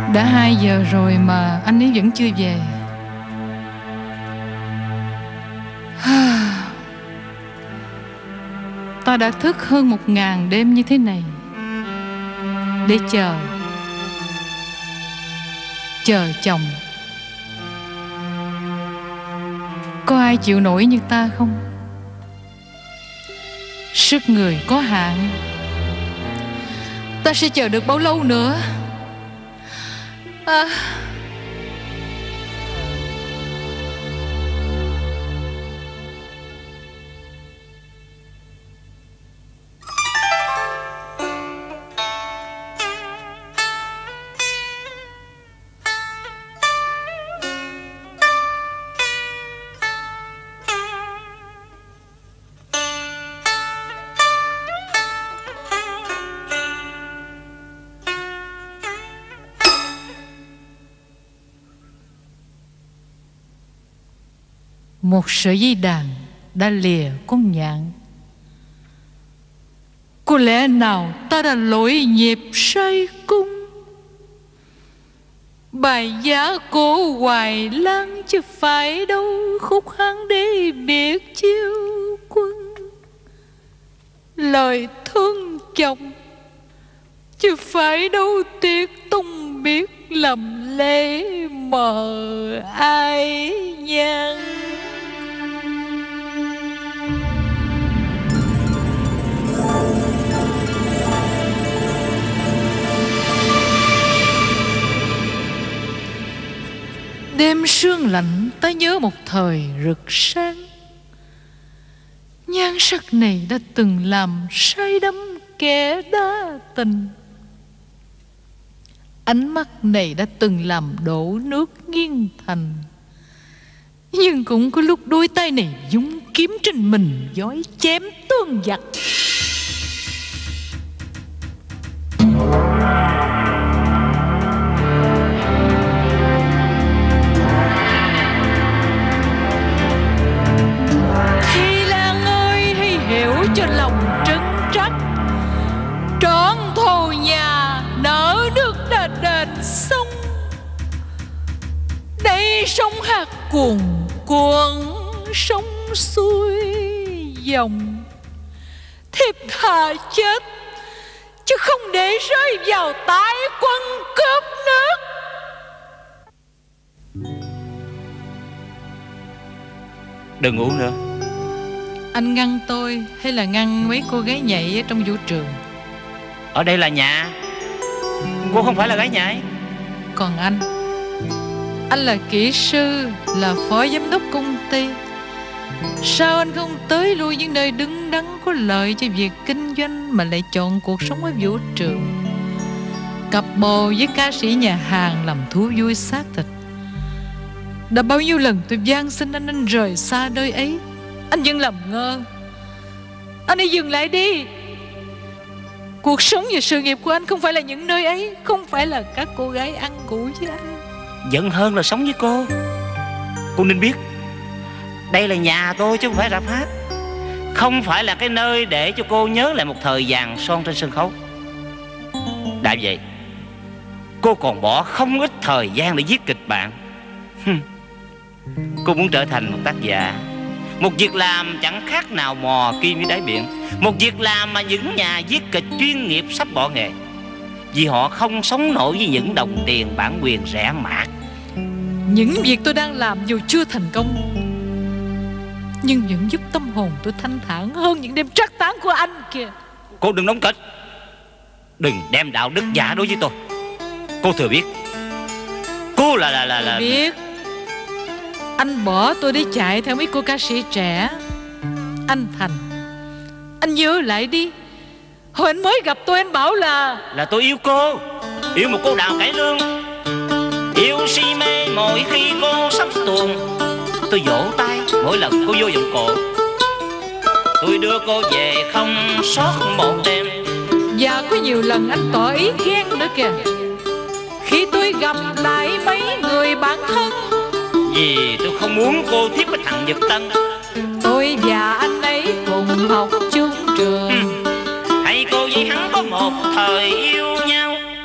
Đã 2 giờ rồi mà anh ấy vẫn chưa về. Ta đã thức hơn 1000 đêm như thế này để chờ chồng. Có ai chịu nổi như ta không? Sức người có hạn. Ta sẽ chờ được bao lâu nữa? Một sợi dây đàn đã lìa con nhạn. Có lẽ nào ta đã lỗi nhịp say cung. Bài giá cổ hoài lang chứ phải đâu khúc hát để biệt chiêu quân. Lời thương chồng chứ phải đâu tiết tung biết lầm lễ mờ ai nhan. Đêm sương lạnh ta nhớ một thời rực sáng. Nhan sắc này đã từng làm say đắm kẻ đa tình. Ánh mắt này đã từng làm đổ nước nghiêng thành. Nhưng cũng có lúc đôi tay này dũng kiếm trên mình dõi chém tương giặc. Cho lòng trấn trắc trọn thồ nhà nở nước đền đền sông. Đây sông hạt cuồn cuộn sông xuôi dòng. Thiếp thà chết chứ không để rơi vào tay quân cướp nước. Đừng uống nữa. Anh ngăn tôi hay là ngăn mấy cô gái nhảy ở trong vũ trường? Ở đây là nhà. Cô không phải là gái nhảy. Còn anh là kỹ sư, là phó giám đốc công ty. Sao anh không tới lui những nơi đứng đắn có lợi cho việc kinh doanh mà lại chọn cuộc sống ở vũ trường, cặp bồ với ca sĩ nhà hàng làm thú vui xác thịt? Đã bao nhiêu lần tôi van xin anh rời xa nơi ấy, anh vẫn làm ngơ. Anh hãy dừng lại đi. Cuộc sống và sự nghiệp của anh không phải là những nơi ấy, không phải là các cô gái ăn củ với anh. Vẫn hơn là sống với cô. Cô nên biết đây là nhà tôi chứ không phải rạp hát. Không phải là cái nơi để cho cô nhớ lại một thời vàng son trên sân khấu. Đã vậy, cô còn bỏ không ít thời gian để viết kịch bản. Cô muốn trở thành một tác giả, một việc làm chẳng khác nào mò kim dưới đáy biển. Một việc làm mà những nhà viết kịch chuyên nghiệp sắp bỏ nghề, vì họ không sống nổi với những đồng tiền bản quyền rẻ mạt. Những việc tôi đang làm dù chưa thành công, nhưng vẫn giúp tâm hồn tôi thanh thản hơn những đêm trắc tán của anh kìa. Cô đừng đóng kịch, đừng đem đạo đức giả đối với tôi. Cô thừa biết cô là biết. Anh bỏ tôi đi chạy theo mấy cô ca sĩ trẻ. Anh Thành, anh nhớ lại đi. Hồi anh mới gặp tôi anh bảo là tôi yêu cô, yêu một cô đào cải lương, yêu si mê mỗi khi cô sắp tuồng. Tôi vỗ tay mỗi lần cô vô vòng cổ. Tôi đưa cô về không sót một đêm. Và có nhiều lần anh tỏ ý ghen nữa kìa, khi tôi gặp lại mấy người bạn thân. Vì tôi không muốn cô tiếp với thằng Nhật Tân. Tôi và anh ấy cùng học chung trường. Hay cô với hắn có một thời yêu nhau.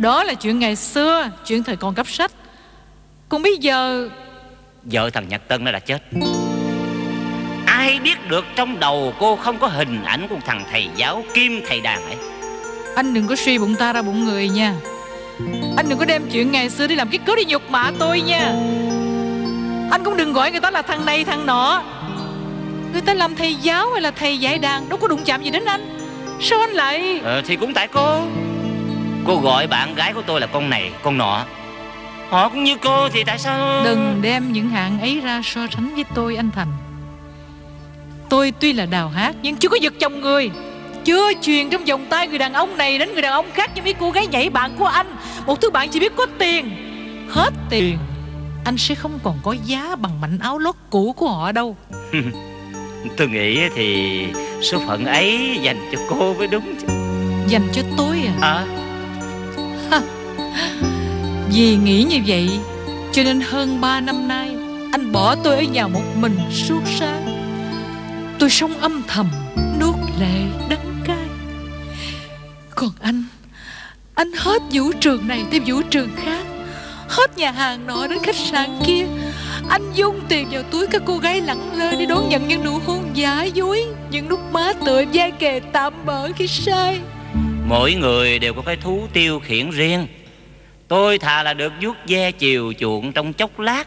Đó là chuyện ngày xưa, chuyện thời còn cấp sách. Còn bây giờ... Vợ thằng Nhật Tân nó đã chết. Ai biết được trong đầu cô không có hình ảnh của thằng thầy giáo kim thầy đàn ấy. Anh đừng có suy bụng ta ra bụng người nha. Anh đừng có đem chuyện ngày xưa đi làm cái cớ đi nhục mạ tôi nha. Anh cũng đừng gọi người ta là thằng này thằng nọ. Người ta làm thầy giáo hay là thầy dạy đàn đâu có đụng chạm gì đến anh. Sao anh lại... Thì cũng tại cô. Cô gọi bạn gái của tôi là con này con nọ. Họ cũng như cô thì tại sao... Đừng đem những hạng ấy ra so sánh với tôi anh Thành. Tôi tuy là đào hát nhưng chưa có giật chồng người, chưa truyền trong vòng tay người đàn ông này đến người đàn ông khác như mấy cô gái nhảy bạn của anh. Một thứ bạn chỉ biết có tiền. Hết tiền anh sẽ không còn có giá bằng mảnh áo lót cũ của họ đâu. Tôi nghĩ thì số phận ấy dành cho cô mới đúng chứ. Dành cho tôi à? À. Vì nghĩ như vậy cho nên hơn 3 năm nay anh bỏ tôi ở nhà một mình suốt sáng. Tôi sống âm thầm, nuốt lệ đắng cay. Còn anh hết vũ trường này tới vũ trường khác, hết nhà hàng nọ đến khách sạn kia. Anh dung tiền vào túi các cô gái lẳng lơ để đón nhận những nụ hôn giả dối, những lúc má tựa vai kề tạm bỡ khi say. Mỗi người đều có cái thú tiêu khiển riêng. Tôi thà là được vuốt ve chiều chuộng trong chốc lát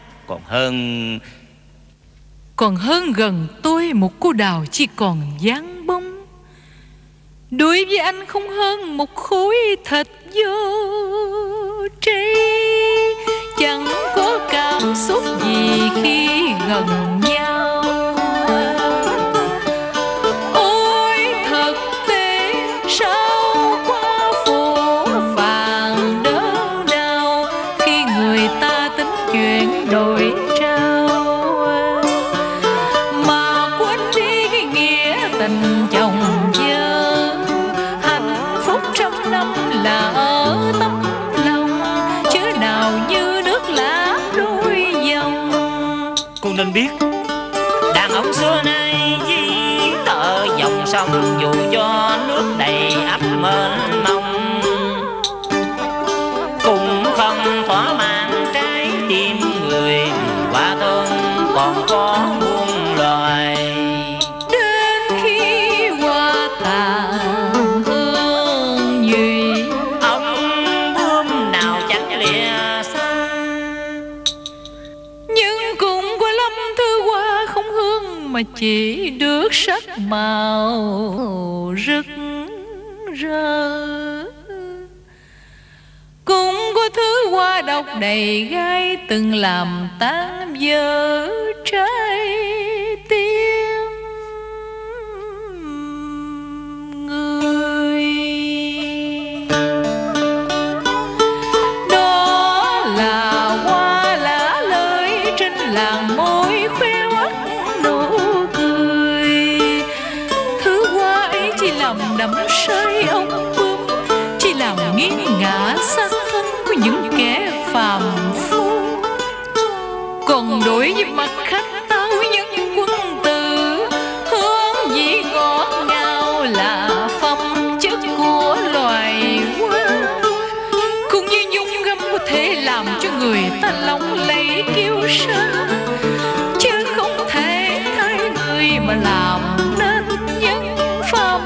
còn hơn gần tôi một cô đào chỉ còn dáng bông. Đối với anh không hơn một khối thịt vô tri. Chẳng có cảm xúc gì khi gần nhau. Ôi thật tệ sao quá phố phàng đớn đau khi người ta tính chuyện đổi trao, mà quên đi cái nghĩa tình chồng vợ. Hạnh phúc trăm năm là ở tấm lòng, chứ nào như nước lá đôi dòng. cô nên biết đàn ông xưa nay dí tợ dòng sông, dù cho nước đầy ắp mênh mông cũng không thỏa mãn trái tim người. Quả thân còn có muôn loài. Đến khi hoa tàn hương nhụy, Ông bướm nào chẳng lìa xa. nhưng cũng có lắm thứ hoa không hương mà chỉ được sắc màu rực rỡ. Cũng có thứ hoa độc đầy gai từng làm tan vỡ trái tim người. Đó là hoa lá lơi trên làng môi khoe mắt nụ cười. Thứ hoa ấy chỉ làm đắm say ông bướm, chỉ làm nghiêng ngã xác thân của những kẻ phàm phu. Còn đối với mặt khách tao nhân quân tử, hương vị ngọt ngào là phẩm chất của loài hoa. Cũng như nhung gấm có thể làm cho người ta lóng lẫy kiêu sa, chứ không thể thay người mà làm nên nhân phẩm.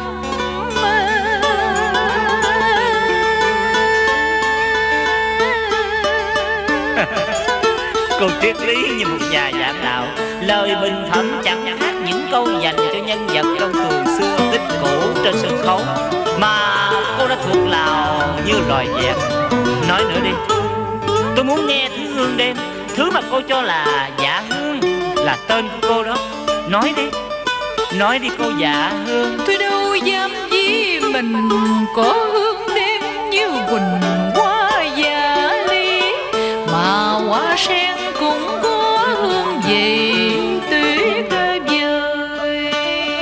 Cô triết lý như một nhà giảng đạo, lời bình phẩm chẳng khác những câu dành cho nhân vật trong tuồng xưa tích cũ trên sân khấu, mà cô đã thuộc lào như loài vẹt. Nói nữa đi, tôi muốn nghe thứ hương đêm, thứ mà cô cho là Dạ Hương là tên của cô đó. Nói đi cô Dạ Hương. Tôi đâu dám vì mình có hương đêm như quỳnh hoa dạ ly, mà hoa sen cũng có hương vị tuyệt vời.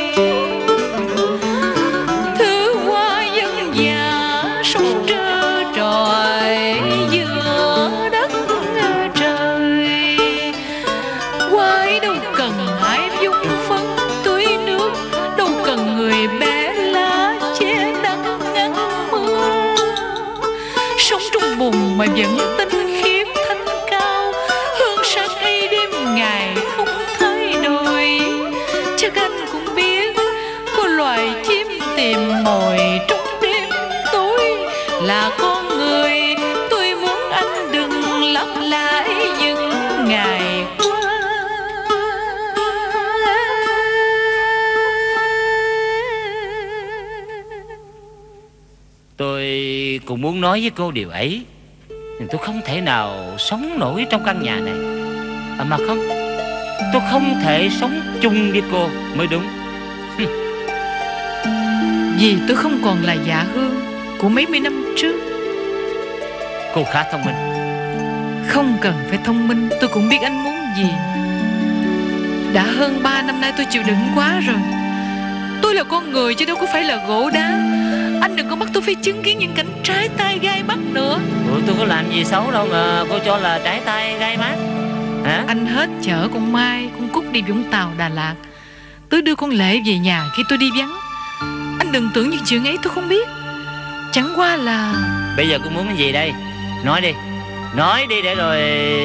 Thứ hoa dân dã sống trơ trọi giữa đất trời. Hoa ấy đâu cần ai dung phấn tưới nước, đâu cần người bé lá che nắng ngăn mưa. Sống trong ngồi trong đêm tối là con người. Tôi muốn anh đừng lặp lại những ngày qua. Tôi cũng muốn nói với cô điều ấy, nhưng tôi không thể nào sống nổi trong căn nhà này. Mà không, tôi không thể sống chung với cô mới đúng. Vì tôi không còn là Dạ Hương của mấy mươi năm trước. Cô khá thông minh. Không cần phải thông minh, tôi cũng biết anh muốn gì. Đã hơn 3 năm nay tôi chịu đựng quá rồi. Tôi là con người chứ đâu có phải là gỗ đá. Anh đừng có bắt tôi phải chứng kiến những cảnh trái tay gai mắt nữa. Tôi có làm gì xấu đâu mà cô cho là trái tay gai mắt hả? Anh hết chở con Mai, con Cúc đi Vũng Tàu, Đà Lạt. Tôi đưa con Lệ về nhà khi tôi đi vắng. Anh đừng tưởng những chuyện ấy tôi không biết. Chẳng qua là... Bây giờ cô muốn cái gì đây? Nói đi. Nói đi để rồi...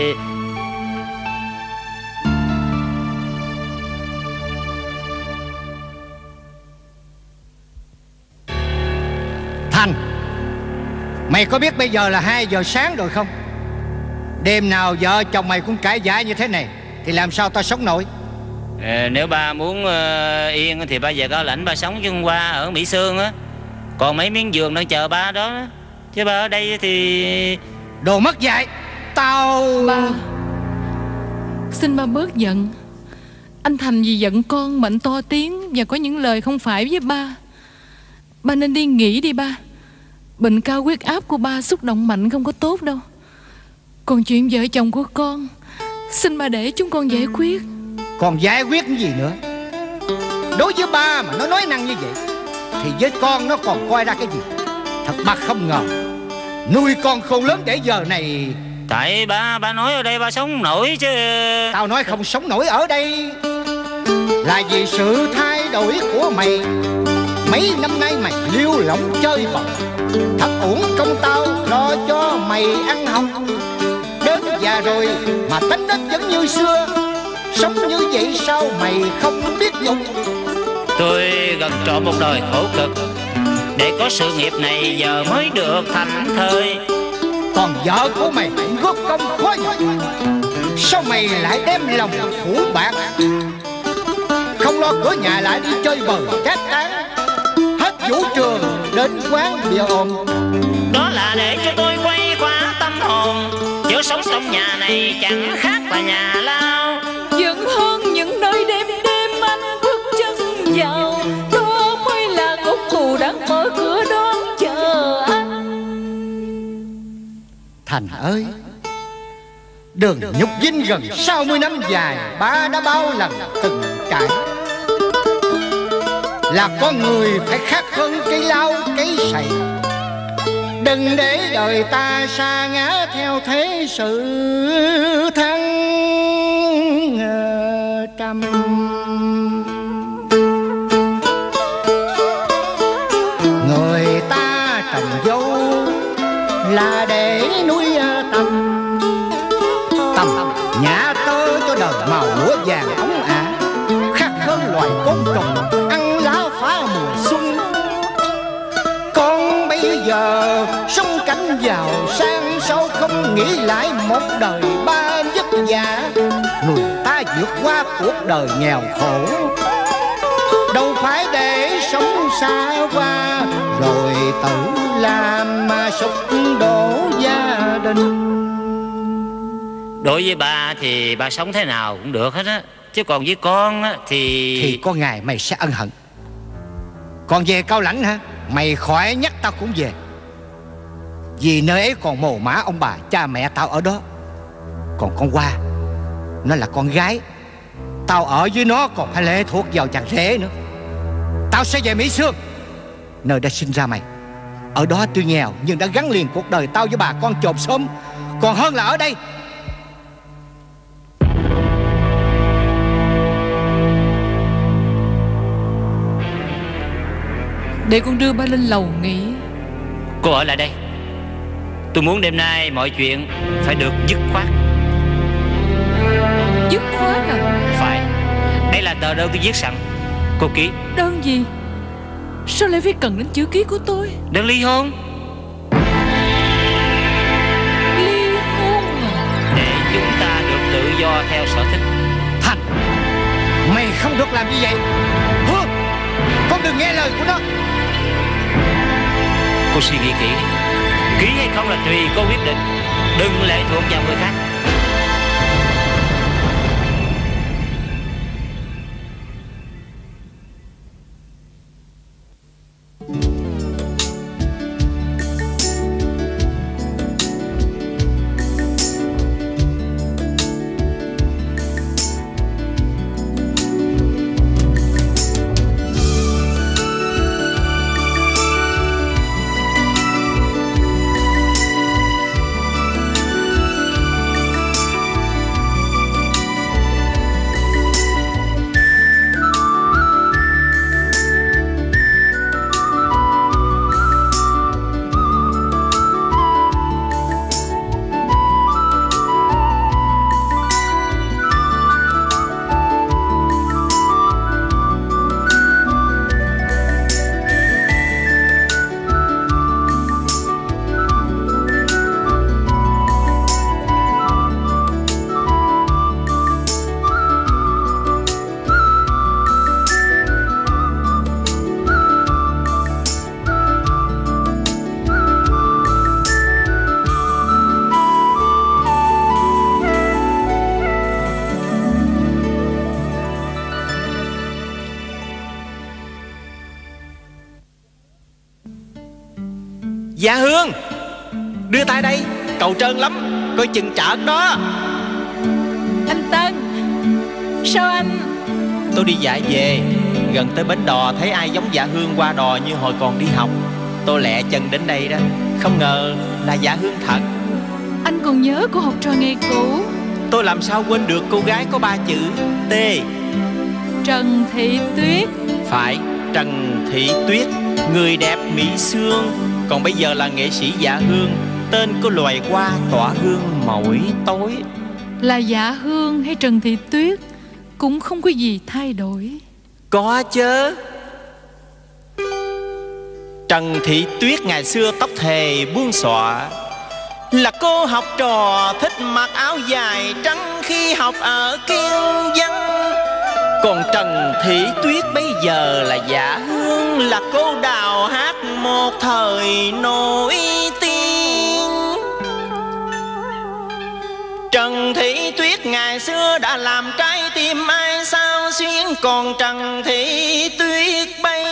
Thành, mày có biết bây giờ là 2 giờ sáng rồi không? Đêm nào vợ chồng mày cũng cãi vã như thế này thì làm sao tao sống nổi? Nếu ba muốn yên thì ba về Cao Lãnh ba sống, chứ hôm qua ở Mỹ Sương á còn mấy miếng giường đang chờ ba đó. Chứ ba ở đây thì... Đồ mất dạy. Tao... Ba, xin ba bớt giận. Anh Thành vì giận con mà anh to tiếng và có những lời không phải với ba. Ba nên đi nghỉ đi ba. Bệnh cao huyết áp của ba xúc động mạnh không có tốt đâu. Còn chuyện vợ chồng của con, xin ba để chúng con giải quyết. Còn giải quyết cái gì nữa? Đối với ba mà nó nói năng như vậy thì với con nó còn coi ra cái gì? Thật ba không ngờ nuôi con khôn lớn để giờ này. Tại ba nói ở đây ba sống nổi chứ. Tao nói không sống nổi ở đây là vì sự thay đổi của mày. Mấy năm nay mày liêu lỏng chơi bời, thật uổng công tao lo cho mày ăn học. Đến già rồi mà tánh nết vẫn như xưa. Sống như vậy sao mày không biết nhục? Tôi gần trọn một đời khổ cực để có sự nghiệp này giờ mới được thành thơi. Còn vợ của mày cũng góp công khó nhọc. Sao mày lại đem lòng phủ bạc, không lo cửa nhà lại đi chơi bời cát tán, hết vũ trường đến quán bia ôm? Đó là để cho tôi quay qua tâm hồn, chứ sống trong nhà này chẳng khác là nhà lao. Vẫn hơn những nơi đêm đêm anh bước chân vào, đó mới là ngục tù đang mở cửa đón chờ anh. Thành ơi, đường nhục dinh gần 60 năm dài, ba đã bao lần từng trải. Là con người phải khác hơn cây lao cây sậy. Đừng để đời ta sa ngã theo thế sự thăng trầm. Người ta trồng dâu là để nuôi tâm. Tâm nhả tơ cho đời màu lúa vàng ống ả, khác hơn loài côn trùng ăn lá phá mùa xuân. Con bây giờ sống cảnh giàu sang, sao không nghĩ lại một đời ba vất vả. Người ta vượt qua cuộc đời nghèo khổ, đâu phải để sống xa qua rồi tự làm mà sụp đổ gia đình. Đối với ba thì ba sống thế nào cũng được hết á, chứ còn với con á thì có ngày mày sẽ ân hận. Còn về Cao Lãnh hả? Mày khỏi nhắc tao cũng về. Vì nơi ấy còn mồ mả ông bà cha mẹ tao ở đó. Còn con Hoa, nó là con gái, tao ở với nó còn phải lệ thuộc vào chàng rể nữa. Tao sẽ về Mỹ Sương, nơi đã sinh ra mày. Ở đó tuy nghèo nhưng đã gắn liền cuộc đời tao với bà con chòm xóm, còn hơn là ở đây. Để con đưa ba lên lầu nghỉ. cô ở lại đây. Tôi muốn đêm nay mọi chuyện phải được dứt khoát. Dứt khoát à? Phải. Đây là tờ đơn tôi viết sẵn, cô ký. Đơn gì? Sao lại phải cần đến chữ ký của tôi? Đừng ly hôn. Ly hôn à? Để chúng ta được tự do theo sở thích. Thành, mày không được làm như vậy. Hương, con đừng nghe lời của nó. Cô suy nghĩ kỹ đi. Ký hay không là tùy cô quyết định. Đừng lệ thuộc vào người khác. Dạ Hương, đưa tay đây, cầu trơn lắm, coi chừng trợt đó. Anh Tân, sao anh? Tôi đi dạy về, gần tới bến đò thấy ai giống Dạ Hương qua đò như hồi còn đi học. Tôi lẹ chân đến đây đó, không ngờ là Dạ Hương thật. Anh còn nhớ cô học trò ngày cũ? Tôi làm sao quên được cô gái có 3 chữ T. Trần Thị Tuyết. Phải, Trần Thị Tuyết, người đẹp mỹ xương. Còn bây giờ là nghệ sĩ Dạ Hương, tên có loài hoa tỏa hương mỗi tối. Là Dạ Hương hay Trần Thị Tuyết cũng không có gì thay đổi. Có chứ. Trần Thị Tuyết ngày xưa tóc thề buông xõa, là cô học trò thích mặc áo dài trắng khi học ở Kiên Văn. Còn Trần Thị Tuyết bây giờ là Dạ Hương, là cô đào hát một thời nổi tiếng. Trần Thị Tuyết ngày xưa đã làm trái tim ai sao xuyến, còn Trần Thị Tuyết bây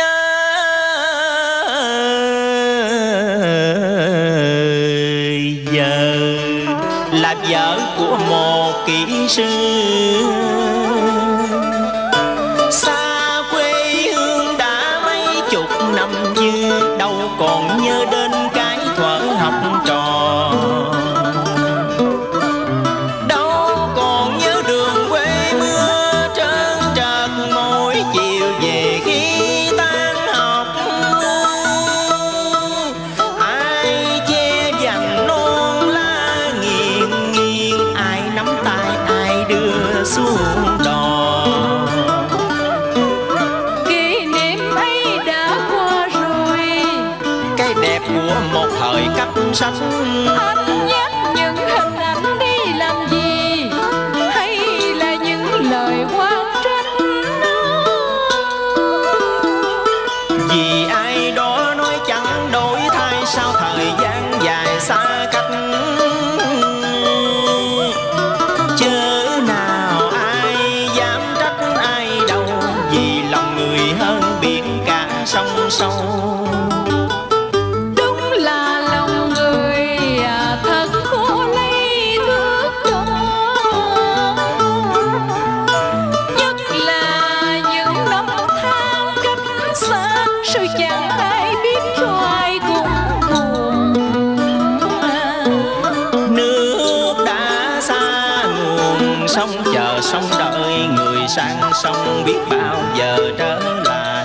giờ là vợ của một kỹ sư. Xa quê hương đã mấy chục năm như đâu còn nhớ đến cái thuở học trò, đâu còn nhớ đường quê mưa trơn trượt mỗi chiều về khi tan học. Ai che dành non lá nghiêng nghiêng, ai nắm tay ai đưa xuống đò. Kỷ niệm ấy đã qua rồi, Cái đẹp của một thời cấp sách. anh nhắc những hình ảnh đi làm gì, hay là những lời oán trách? Vì ai đó nói chẳng đổi thay, sao thời gian dài xa cách. Chớ nào ai dám trách ai đâu, vì lòng người hơn biển cả sông sâu. Đúng là lòng người thật khó lấy thước đo, nhất là những năm tháng cách xa, sao chẳng ai biết cho ai cùng buồn. Nước đã xa nguồn, sông chờ sông đợi người sang sông biết bao giờ trở lại.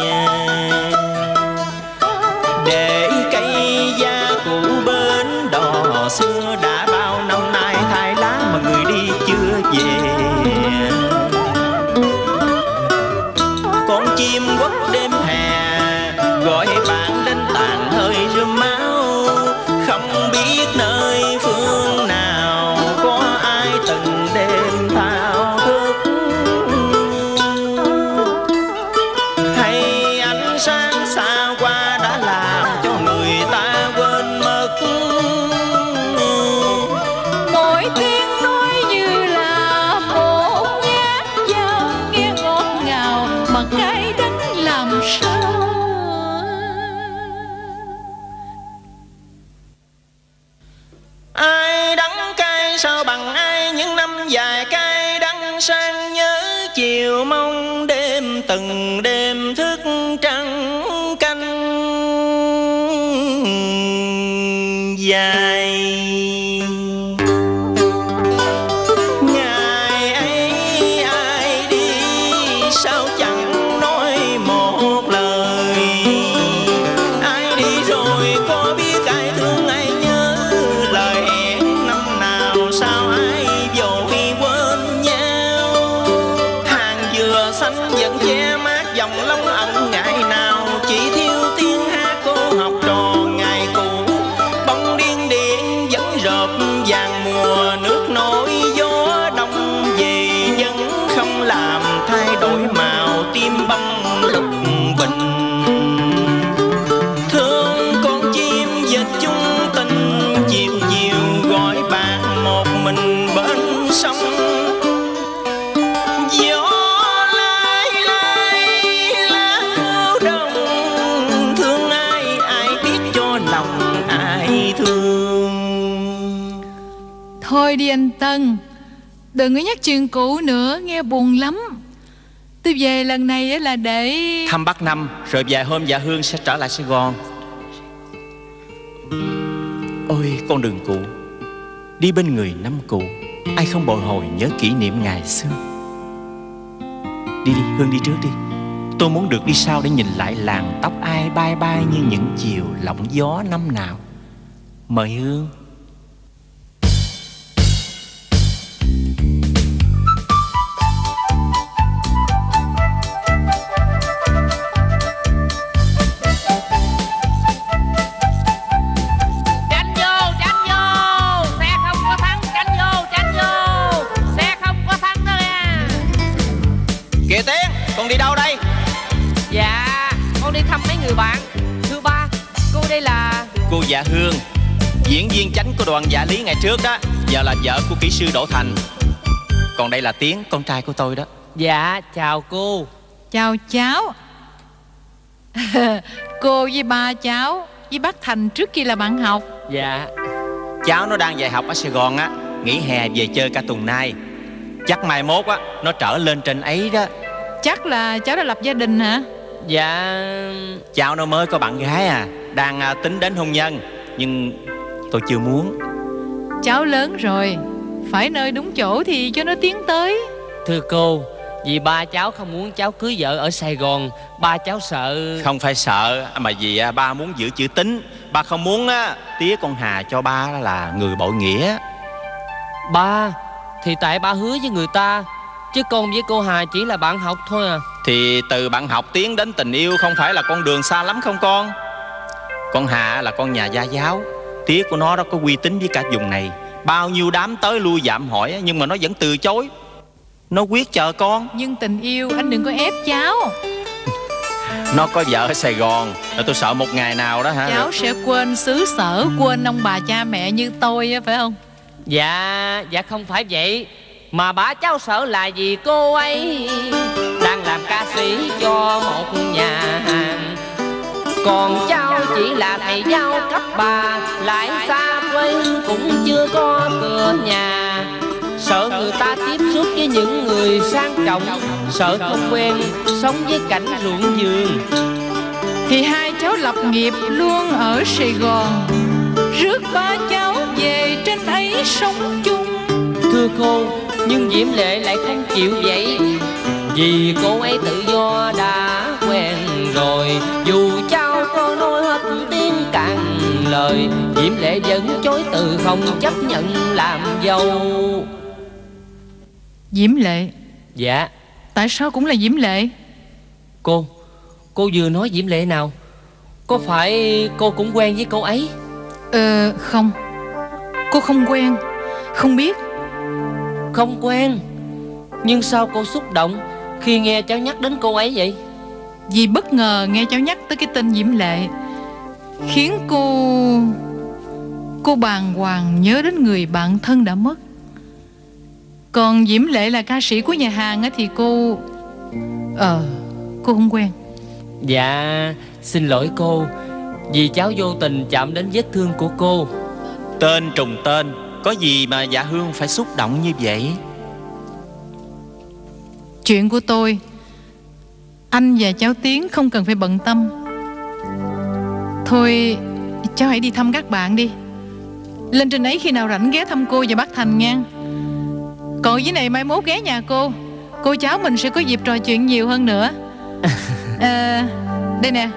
Để cây gia cụ bến đò xưa đã bao năm nay thay lá mà người đi chưa về. Con chim quất đêm hè sao bằng ai, những năm dài cay đắng sang nhớ chiều mong đêm, từng đêm thức trắng canh dài. Ngày ấy ai đi sao chẳng nói một lời, ai đi rồi có biết ai thương ai nhớ, lời hẹn năm nào sao ai vội quên nhau. Hàng dừa xanh vẫn che mát dòng lông ẩn, ngày nào chỉ thiếu tiếng hát cô học trò ngày cũ. Bóng điên điện vẫn rợp vàng mùa, nước nổi gió đông về vẫn không làm thay đổi màu tim bông lục bình. Thương con chim dịch chung tình, chiều chiều gọi bạn một mình bên sông. Gió lay lay lá hưu đông, thương ai ai biết cho lòng ai thương. Thôi đi anh Tân, đừng có nhắc chuyện cũ nữa, nghe buồn lắm. Tôi về lần này là để Thăm Bắc Năm, rồi vài hôm dạ Hương sẽ trở lại Sài Gòn. Ôi con đường cũ, đi bên người năm cũ, ai không bồi hồi nhớ kỷ niệm ngày xưa. Đi đi, Hương đi trước đi. Tôi muốn được đi sau để nhìn lại làn tóc ai bay bay như những chiều lộng gió năm nào. Mời Hương. Tranh vô, xe không có thắng, tranh vô, xe không có thắng đó nha. Kìa Tiến, con đi đâu đây? Dạ, con đi thăm mấy người bạn. Thưa ba, cô đây là... Cô dạ Hương, diễn viên chánh của đoàn Dạ Lý ngày trước đó, giờ là vợ của kỹ sư Đỗ Thành. Còn đây là Tiến, con trai của tôi đó. Dạ, chào cô. chào cháu. Cô với ba cháu với bác Thành trước kia là bạn học. Dạ. Cháu nó đang dạy học ở Sài Gòn á, nghỉ hè về chơi cả tuần nay. Chắc mai mốt á nó trở lên trên ấy đó. Chắc là cháu đã lập gia đình hả? Dạ. Cháu nó mới có bạn gái à, đang tính đến hôn nhân, nhưng tôi chưa muốn. Cháu lớn rồi, phải nơi đúng chỗ thì cho nó tiến tới. Thưa cô, vì ba cháu không muốn cháu cưới vợ ở Sài Gòn. Ba cháu sợ. Không phải sợ, mà vì ba muốn giữ chữ tín. Ba không muốn á tía con Hà cho ba là người bội nghĩa. Ba, thì tại ba hứa với người ta, chứ con với cô Hà chỉ là bạn học thôi à. Thì từ bạn học tiến đến tình yêu không phải là con đường xa lắm không con? Con Hà là con nhà gia giáo, tía của nó đó có uy tín với cả vùng này. Bao nhiêu đám tới lui dạm hỏi nhưng mà nó vẫn từ chối. Nó quyết chờ con. Nhưng tình yêu anh đừng có ép cháu. Nó có vợ ở Sài Gòn, rồi tôi sợ một ngày nào đó hả, cháu sẽ quên xứ sở, quên ông bà cha mẹ như tôi á, phải không? Dạ, dạ không phải vậy. Mà ba cháu sợ là vì cô ấy đang làm ca sĩ cho một nhà hàng, còn cháu chỉ là thầy giáo cấp 3, lại xa quê cũng chưa có cửa nhà. Sợ người ta tiếp xúc với những người sang trọng, sợ không quen sống với cảnh ruộng vườn. Thì hai cháu lập nghiệp luôn ở Sài Gòn, rước ba cháu về trên ấy sống chung. Thưa cô, nhưng Diễm Lệ lại không chịu vậy. Vì cô ấy tự do đã quen rồi, dù cháu có nói hết tiếng cạn lời, Diễm Lệ vẫn chối từ không chấp nhận làm dâu. Diễm Lệ? Dạ. Tại sao cũng là Diễm Lệ? Cô vừa nói Diễm Lệ nào? Có phải cô cũng quen với cô ấy? Không. Cô không quen, không biết. Không quen? Nhưng sao cô xúc động khi nghe cháu nhắc đến cô ấy vậy? Vì bất ngờ nghe cháu nhắc tới cái tên Diễm Lệ, khiến cô bàng hoàng nhớ đến người bạn thân đã mất. Còn Diễm Lệ là ca sĩ của nhà hàng á, thì cô không quen. Dạ, xin lỗi cô, vì cháu vô tình chạm đến vết thương của cô. Tên trùng tên, có gì mà dạ Hương phải xúc động như vậy? Chuyện của tôi, anh và cháu Tiến không cần phải bận tâm. Thôi cháu hãy đi thăm các bạn đi. Lên trên ấy khi nào rảnh ghé thăm cô và bác Thành nha. Còn với này mai mốt ghé nhà cô cháu mình sẽ có dịp trò chuyện nhiều hơn nữa. Đây nè,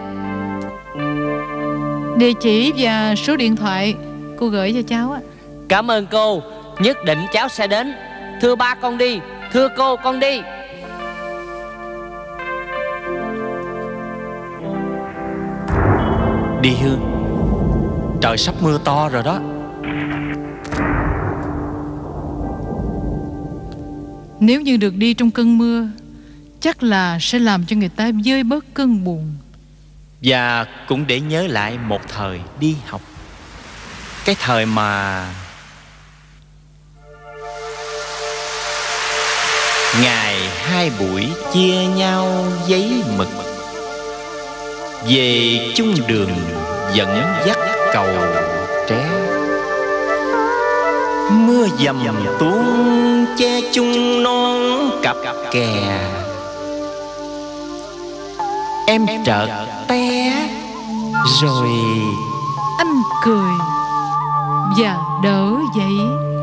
địa chỉ và số điện thoại cô gửi cho cháu á. Cảm ơn cô, nhất định cháu sẽ đến. Thưa ba con đi, thưa cô con đi. Đi Hương, trời sắp mưa to rồi đó. Nếu như được đi trong cơn mưa, chắc là sẽ làm cho người ta vơi bớt cơn buồn. Và cũng để nhớ lại một thời đi học. Cái thời mà ngày 2 buổi chia nhau giấy mực, về chung đường dẫn dắt cầu tre. Mưa dầm tuôn che chung non cặp kè. Em chợt té rồi anh cười và đỡ dậy.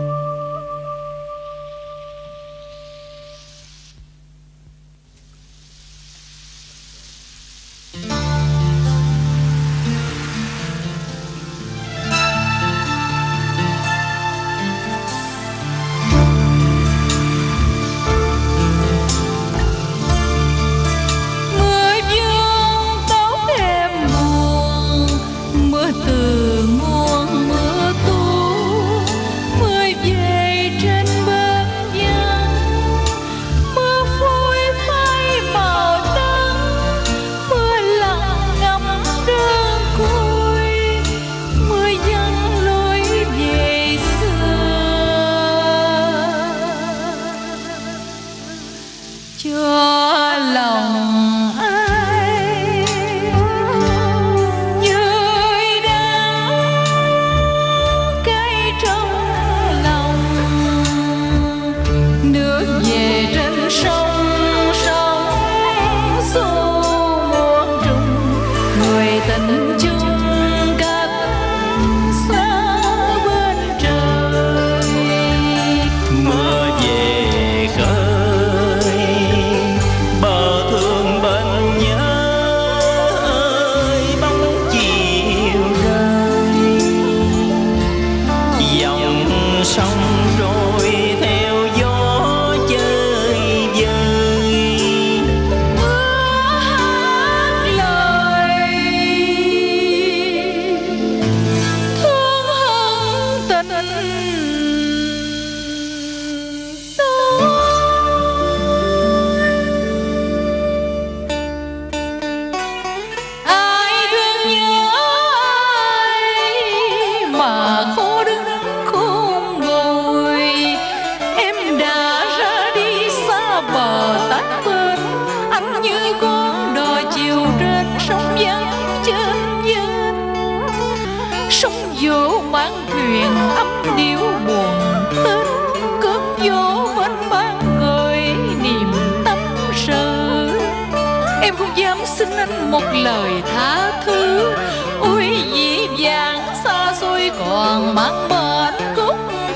Một lời tha thứ, ôi dĩ vãng xa xôi còn mang bên khúc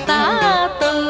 ta từ.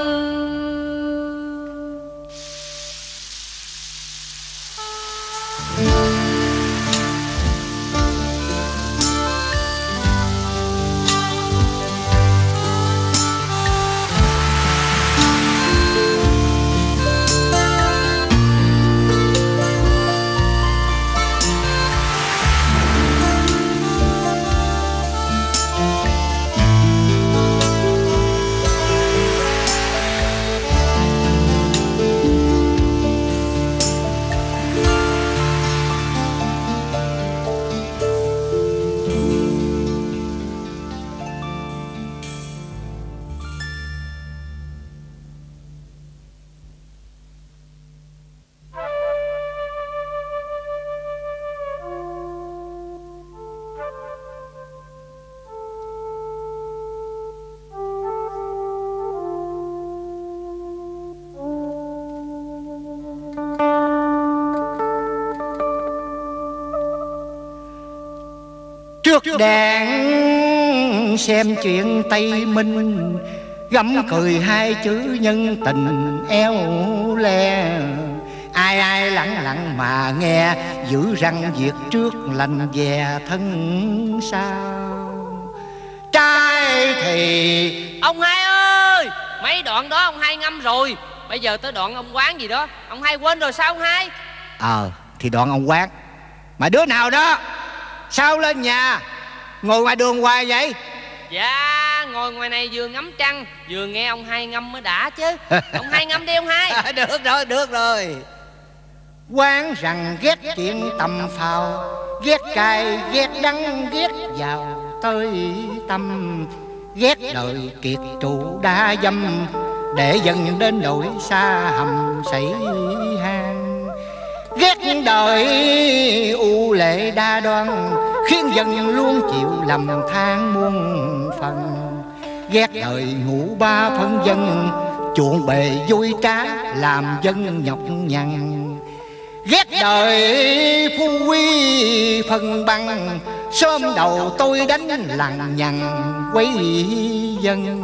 Trước đàn xem chuyện Tây Minh, gắm cười hai chữ nhân tình eo le. Ai ai lặng lặng mà nghe, giữ răng việc trước lành dè thân sau. Trai thì... Ông hai ơi, mấy đoạn đó ông hai ngâm rồi. Bây giờ tới đoạn ông Quán gì đó, ông hai quên rồi sao ông hai? Thì đoạn ông Quán. Mà đứa nào đó sao lên nhà ngồi ngoài đường hoài vậy? Dạ, ngồi ngoài này vừa ngắm trăng vừa nghe ông hai ngâm mới đã chứ. Ông hai ngâm đi ông hai. Được rồi. Quán rằng ghét chuyện tầm phào, ghét cay, ghét đắng, ghét vào tới tâm. Ghét đời kiệt trụ đa dâm, để dần đến nỗi xa hầm sảy hang. Ghét đời u lệ đa đoan, khiến dân luôn chịu lầm than muôn phần. Ghét đời ngủ ba phân dân, chuộng bề vui trá làm dân nhọc nhằn. Ghét đời phu quý phân băng, sớm đầu tôi đánh lằng nhằng quấy dân.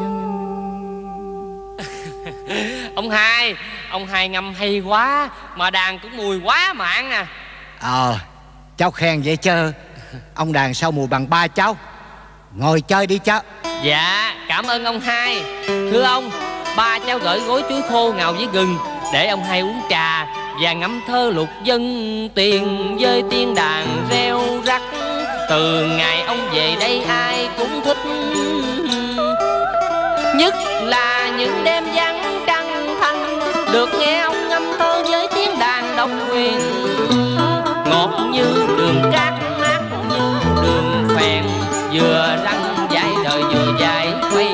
Ông hai ngâm hay quá, mà đàn cũng mùi quá mạng nè. Cháu khen vậy chứ ông đàn sao mùi bằng ba cháu. Ngồi chơi đi cháu. Dạ, cảm ơn ông hai. Thưa ông, ba cháu gửi gói chuối khô ngào với gừng để ông hai uống trà và ngâm thơ lục dân tiền với tiếng đàn reo rắc. Từ ngày ông về đây ai cũng thích, nhất là những đêm vắng trăng thanh, được nghe ông ngâm thơ với tiếng đàn độc quyền. Ngọt như đường cát, mát như đường phèn, vừa răng dài đời vừa dài quay.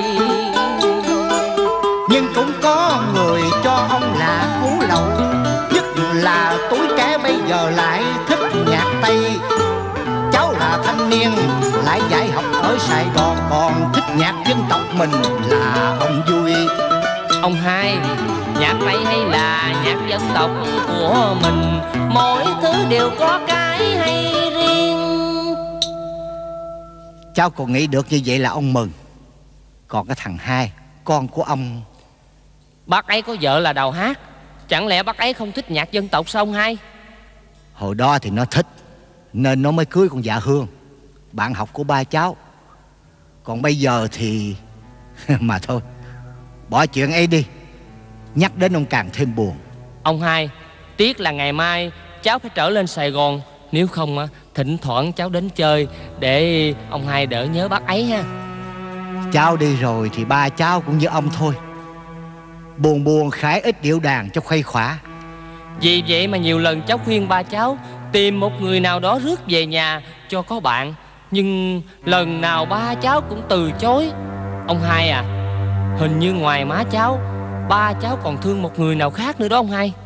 Nhưng cũng có người cho ông là cú lậu, nhất là tuổi trẻ bây giờ lại thích nhạc Tây. Cháu là thanh niên lại dạy học ở Sài Gòn, còn thích nhạc dân tộc mình là ông vui. Ông hai, nhạc Tây hay là nhạc dân tộc của mình, mỗi thứ đều có cái hay riêng. Cháu còn nghĩ được như vậy là ông mừng. Còn cái thằng hai, con của ông, bác ấy có vợ là đào hát, chẳng lẽ bác ấy không thích nhạc dân tộc sao ông hai? hồi đó thì nó thích nên nó mới cưới con Dạ Hương, bạn học của ba cháu. Còn bây giờ thì mà thôi, bỏ chuyện ấy đi, nhắc đến ông càng thêm buồn. Ông hai, tiếc là ngày mai cháu phải trở lên Sài Gòn, nếu không thỉnh thoảng cháu đến chơi để ông hai đỡ nhớ bác ấy ha. Cháu đi rồi thì ba cháu cũng như ông thôi, buồn buồn khải ít điệu đàn cho khuây khỏa. Vì vậy mà nhiều lần cháu khuyên ba cháu tìm một người nào đó rước về nhà cho có bạn, nhưng lần nào ba cháu cũng từ chối. Ông hai à, hình như ngoài má cháu, ba cháu còn thương một người nào khác nữa đó ông hai.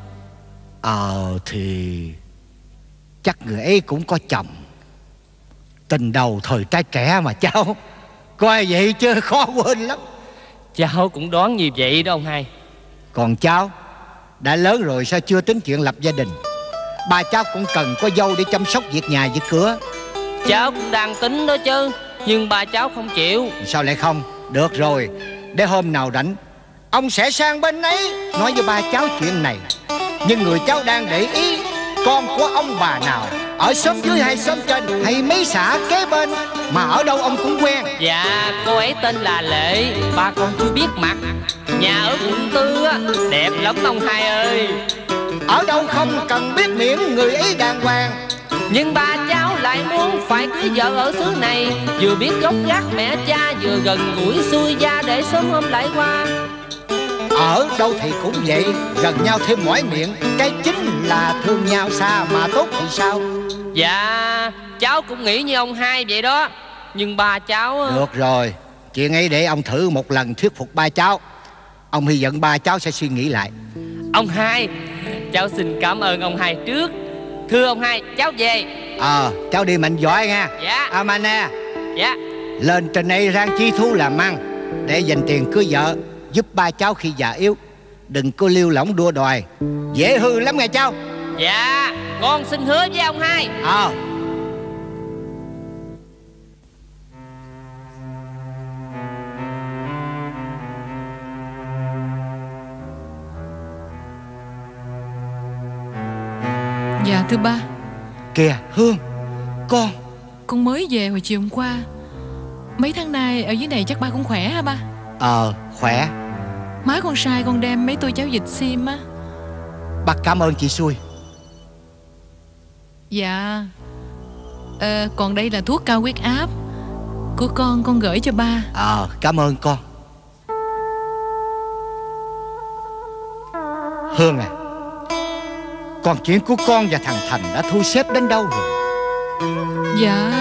Thì chắc người ấy cũng có chồng. Tình đầu thời trai trẻ mà cháu, coi vậy chứ khó quên lắm. Cháu cũng đoán như vậy đó ông hai. Còn cháu đã lớn rồi sao chưa tính chuyện lập gia đình? Ba cháu cũng cần có dâu để chăm sóc việc nhà việc cửa. Cháu cũng đang tính đó chứ, nhưng ba cháu không chịu. Sao lại không? Được rồi, để hôm nào rảnh ông sẽ sang bên ấy nói với ba cháu chuyện này. Nhưng người cháu đang để ý, con của ông bà nào ở xóm dưới hay xóm trên hay mấy xã kế bên mà ở đâu ông cũng quen. Dạ, cô ấy tên là Lệ, ba con chưa biết mặt. Nhà ở quận 4 á, đẹp lắm ông hai ơi. Ở đâu không cần biết miễn người ấy đàng hoàng. Nhưng ba cháu lại muốn phải cưới vợ ở xứ này, vừa biết gốc gác mẹ cha, vừa gần gũi xuôi gia để sớm hôm lại qua. Ở đâu thì cũng vậy, gần nhau thêm mỏi miệng, cái chính là thương nhau xa mà tốt thì sao? Dạ, cháu cũng nghĩ như ông hai vậy đó. Nhưng ba cháu... Được rồi, chuyện ấy để ông thử một lần thuyết phục ba cháu. Ông hy vọng ba cháu sẽ suy nghĩ lại. Ông hai, cháu xin cảm ơn ông hai trước. Thưa ông hai, cháu về. Cháu đi mạnh giỏi nha. Dạ. Mà nè, dạ, lên trên đây rang chi thú làm ăn để dành tiền cưới vợ, giúp ba cháu khi già yếu. Đừng có liêu lỏng đua đòi, dễ hư lắm nghe cháu. Dạ, con xin hứa với ông hai. Dạ thưa ba. Kìa Hương, Con mới về hồi chiều hôm qua. Mấy tháng nay ở dưới này chắc ba cũng khỏe hả ba? Khỏe. Má con sai con đem mấy tô cháo vịt xiêm á. Bác cảm ơn chị Xui. Dạ. Còn đây là thuốc cao huyết áp của con gửi cho ba. Cảm ơn con. Hương à, còn chuyện của con và thằng Thành đã thu xếp đến đâu rồi? Dạ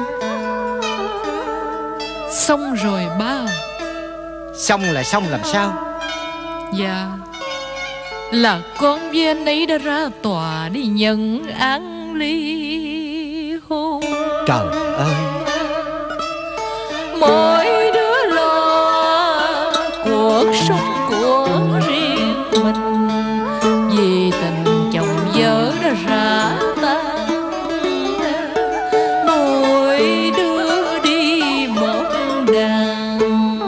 xong rồi ba. Xong là xong làm sao? Dạ là con với anh ấy đã ra tòa đi nhận án ly hôn. Trời ơi. Mỗi đứa lo cuộc sống của riêng mình, vì tình chồng vợ đã rã tan. Mỗi đứa đi một đàn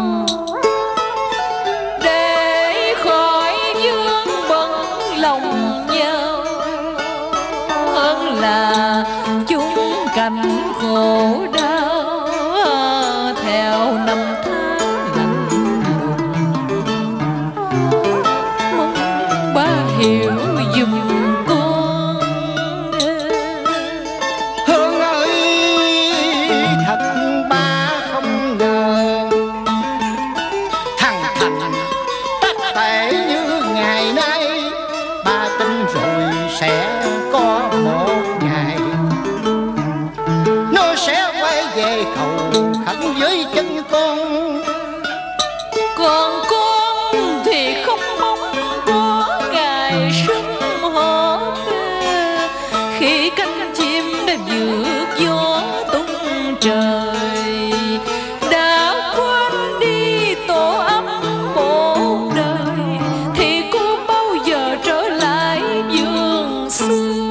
để khỏi vướng bận lòng nhau, hơn là chung cảnh khổ đau theo năm tháng lạnh lùng. Mong ba hiểu giùm con. Hương ơi, thật ba không ngờ thằng Thành tắc tệ như ngày nay. Ba tin rồi sẽ có một ngày nó sẽ quay về cầu khẩn với chân con. Còn con thì không mong có ngày sum họp, khi cánh chim đã vượt gió tung trời, đã quên đi tổ ấm một đời, thì cô bao giờ trở lại vườn xưa.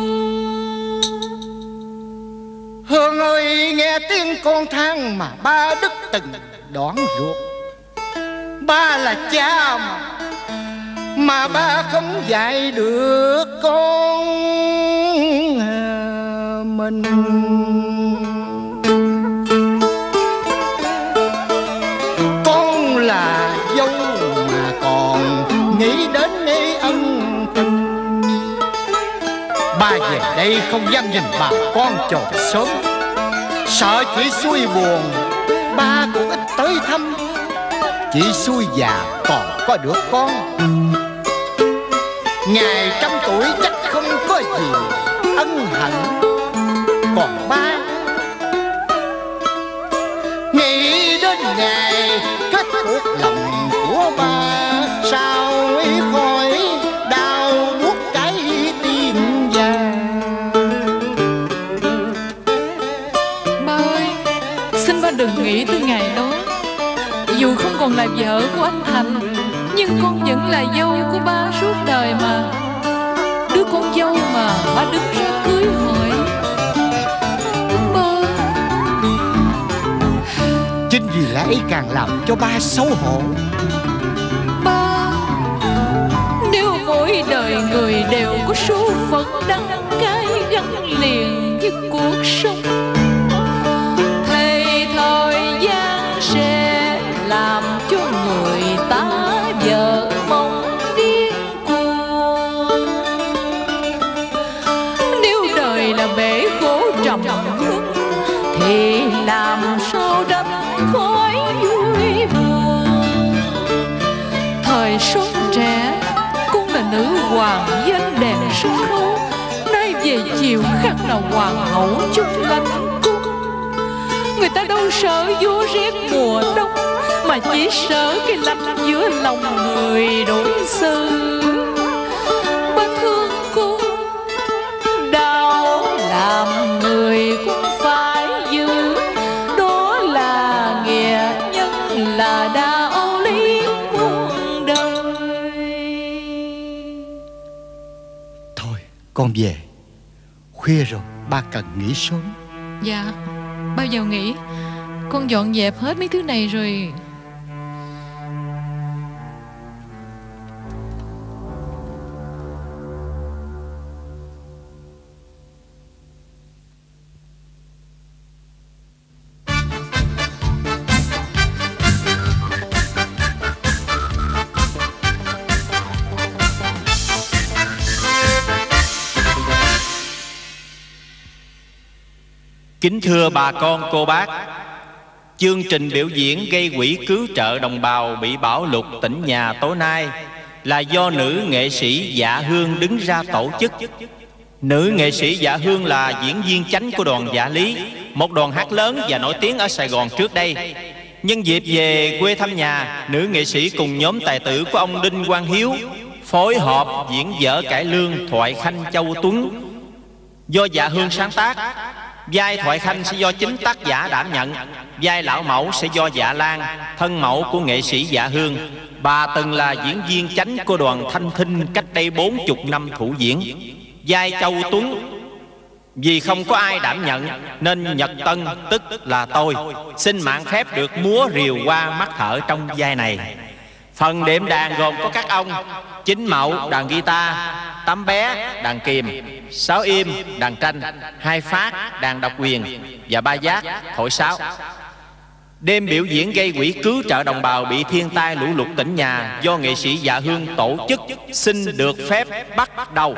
Hương ơi, nghe tiếng con than mà ba đứt từng đoạn ruột. Ba là cha mà ba không dạy được con mình. Con là dâu mà còn nghĩ đến mấy ân tình. Ba về đây không dám nhìn bà con chồn sớm, sợ chị Xui buồn, ba cũng ít tới thăm. Chị Xui già còn có đứa con, ngài trăm tuổi chắc không có gì ân hận. Còn ba nghĩ đến ngày kết cuộc lòng của ba, sao ấy khỏi đau buốt cái tim vàng. Ba ơi, xin ba đừng nghĩ tới ngày đó. Dù không còn là vợ của anh Thành, nhưng con vẫn là dâu của ba suốt đời mà. Đứa con dâu mà ba đứng ra cưới hỏi. Ba, Chính vì lẽ ấy càng làm cho ba xấu hổ. ba, nếu mỗi đời người đều có số phận đắng cay gắn liền với cuộc sống, thì thời gian sẽ làm cho người ta vợ mong điên cuồng. Nếu đời là bể khổ trầm luân, thì làm sao tránh khỏi vui buồn. Thời sống trẻ, con là nữ hoàng với ánh đèn sân khấu, nay về chiều khắc là hoàng hậu chung lãnh cung. Người ta đâu sợ vua rét mùa đông, mà chỉ sợ cái lạnh giữa lòng người đối xử. Ba thương cô, đau làm người cũng phải giữ, đó là nghĩa nhân, là đạo lý muôn đời. Thôi con về, khuya rồi, ba cần nghỉ sớm. Dạ, bao giờ nghỉ? Con dọn dẹp hết mấy thứ này rồi. Kính thưa bà con cô bác, chương trình biểu diễn gây quỹ cứu trợ đồng bào bị bão lụt tỉnh nhà tối nay là do nữ nghệ sĩ Dạ Hương đứng ra tổ chức. Nữ nghệ sĩ Dạ Hương là diễn viên chánh của đoàn Dạ Lý, một đoàn hát lớn và nổi tiếng ở Sài Gòn trước đây. Nhân dịp về quê thăm nhà, nữ nghệ sĩ cùng nhóm tài tử của ông Đinh Quang Hiếu phối hợp diễn vở cải lương Thoại Khanh Châu Tuấn do Dạ Hương sáng tác. Vai Thoại Khanh sẽ do chính tác giả đảm nhận, vai lão mẫu sẽ do Dạ Lan, thân mẫu của nghệ sĩ Dạ Hương. Bà từng là diễn viên chánh của đoàn Thanh Thinh cách đây 40 năm thủ diễn. Vai Châu Tuấn vì không có ai đảm nhận nên Nhật Tân, tức là tôi, xin mạn phép được múa rìu qua mắt thở trong vai này. Phần đệm đàn gồm có các ông Chính Mậu đàn guitar, Tám Bé đàn kìm, Sáu Im đàn tranh, Hai Phát đàn độc quyền và Ba Giác thổi sáo. Đêm biểu diễn gây quỹ cứu trợ đồng bào bị thiên tai lũ lụt tỉnh nhà do nghệ sĩ Dạ Hương tổ chức xin được phép bắt đầu.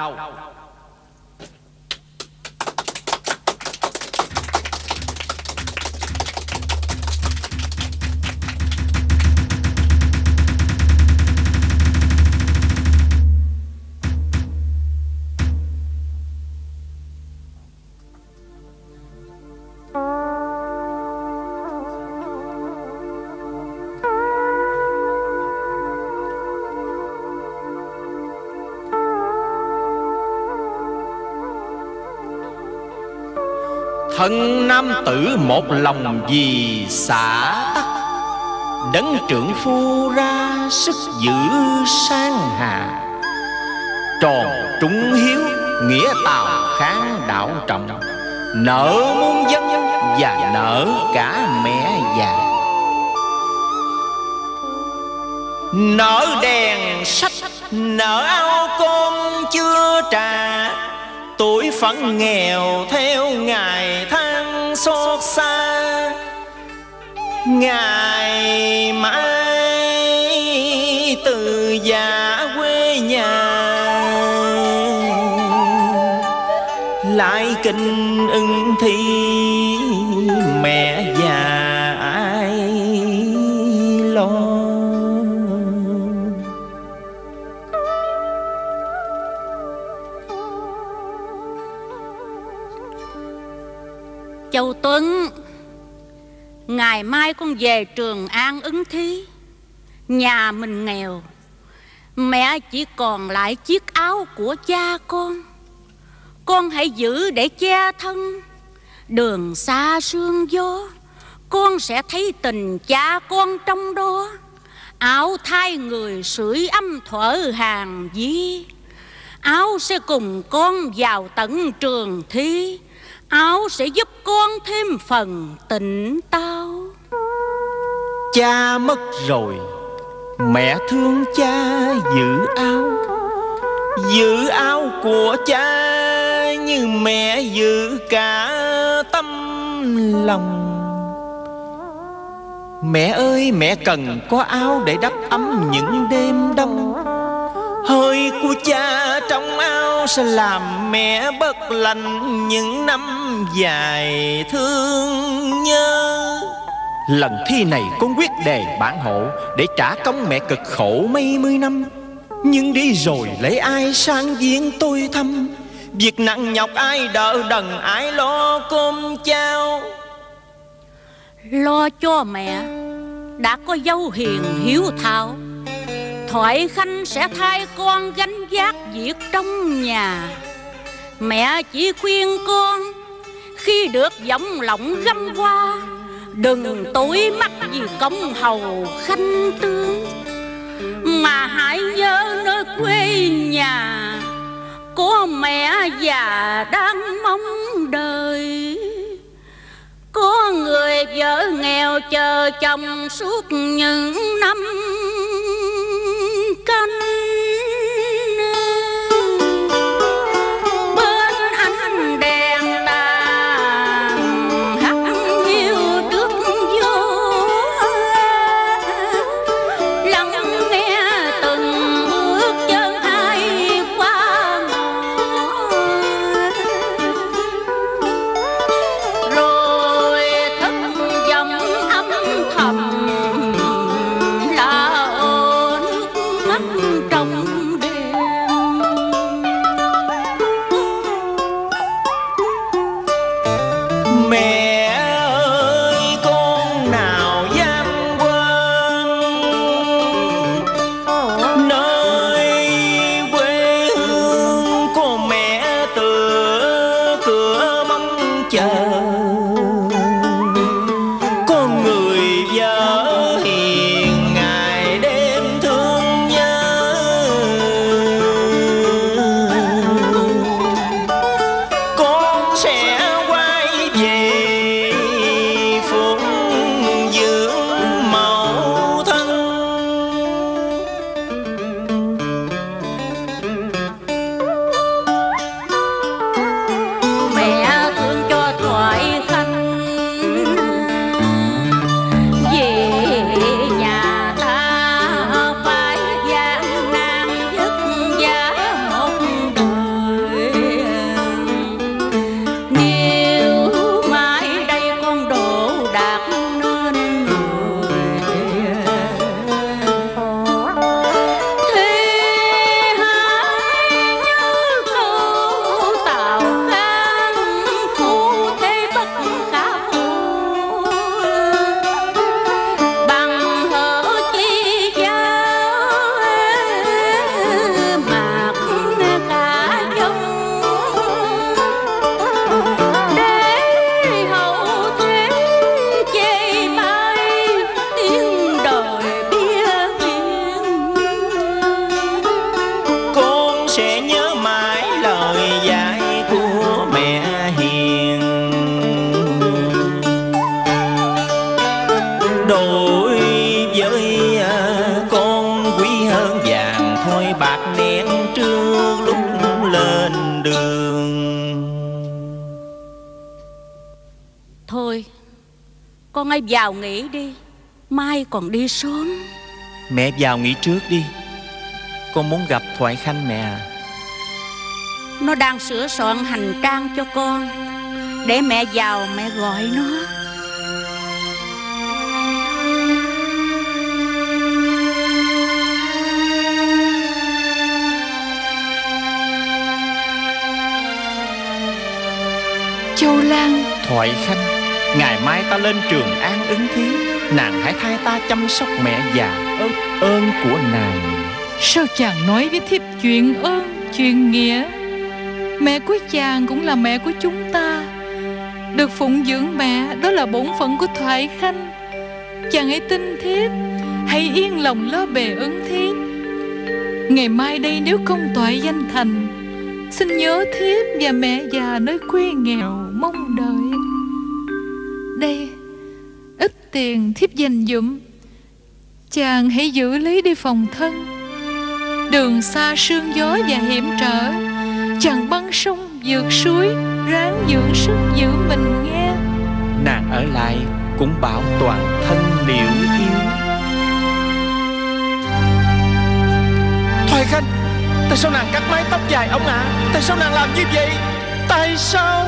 Thân nam tử một lòng vì xã tắc, đấng trượng phu ra sức giữ sang hà. Tròn trung hiếu nghĩa tào kháng đạo trọng, nợ muôn dân và nợ cả mẹ già. Nợ đèn sách nợ áo cơm chưa trả, tuổi phận nghèo theo ngày tháng xót xa. Ngày mai từ già quê nhà, lại kinh ưng thi mẹ già ai lo. Châu Tuấn, ngày mai con về Trường An ứng thí. Nhà mình nghèo, mẹ chỉ còn lại chiếc áo của cha con hãy giữ để che thân. Đường xa sương gió, con sẽ thấy tình cha con trong đó. Áo thay người sưởi ấm thuở hàng vi, áo sẽ cùng con vào tận trường thi. Áo sẽ giúp con thêm phần tỉnh táo. Cha mất rồi, mẹ thương cha giữ áo của cha như mẹ giữ cả tâm lòng. Mẹ ơi, mẹ cần có áo để đắp ấm những đêm đông. Hơi của cha trong áo sẽ làm mẹ bớt lạnh những năm dài thương nhớ. Lần thi này con quyết đề bản hộ để trả công mẹ cực khổ mấy mươi năm. Nhưng đi rồi lấy ai sang viếng tôi thăm, việc nặng nhọc ai đỡ đần, ai lo cơm chao. Lo cho mẹ, đã có dâu hiền hiếu thảo. Thoại Khanh sẽ thay con gánh vác việc trong nhà. Mẹ chỉ khuyên con khi được giọng lòng găm qua, đừng tối mắt vì công hầu khanh tướng, mà hãy nhớ nơi quê nhà có mẹ già đang mong đời. Có người vợ nghèo chờ chồng suốt những năm canh. Bên ánh đèn đàn hắt hiu trước gió, lắng nghe từng bước chân ai qua ngõ. Rồi sẽ nhớ mãi lời dạy của mẹ hiền. Đối với con quý hơn vàng thôi bạc đen trước lúc lên đường. Thôi con hãy vào nghỉ đi, mai còn đi sớm. Mẹ vào nghỉ trước đi, con muốn gặp Thoại Khanh mẹ à. Nó đang sửa soạn hành trang cho con, để mẹ vào mẹ gọi nó. Châu Lan. Thoại Khanh, ngày mai ta lên Trường An ứng thí, nàng hãy thay ta chăm sóc mẹ già, ơn của nàng. Sao chàng nói với thiếp chuyện ơn, chuyện nghĩa? Mẹ của chàng cũng là mẹ của chúng ta. Được phụng dưỡng mẹ, đó là bổn phận của Thoại Khanh. Chàng hãy tin thiếp, hãy yên lòng lo bề ứng thí. Ngày mai đây nếu công toại danh thành, xin nhớ thiếp và mẹ già nơi quê nghèo mong đợi. Đây, ít tiền thiếp dành dụm, chàng hãy giữ lấy đi phòng thân. Đường xa sương gió và hiểm trở, chàng băng sông vượt suối, ráng dưỡng sức giữ mình nghe. Nàng ở lại cũng bảo toàn thân liễu yêu. Thoại Khanh, tại sao nàng cắt mái tóc dài ông ạ? Tại sao nàng làm như vậy? Tại sao?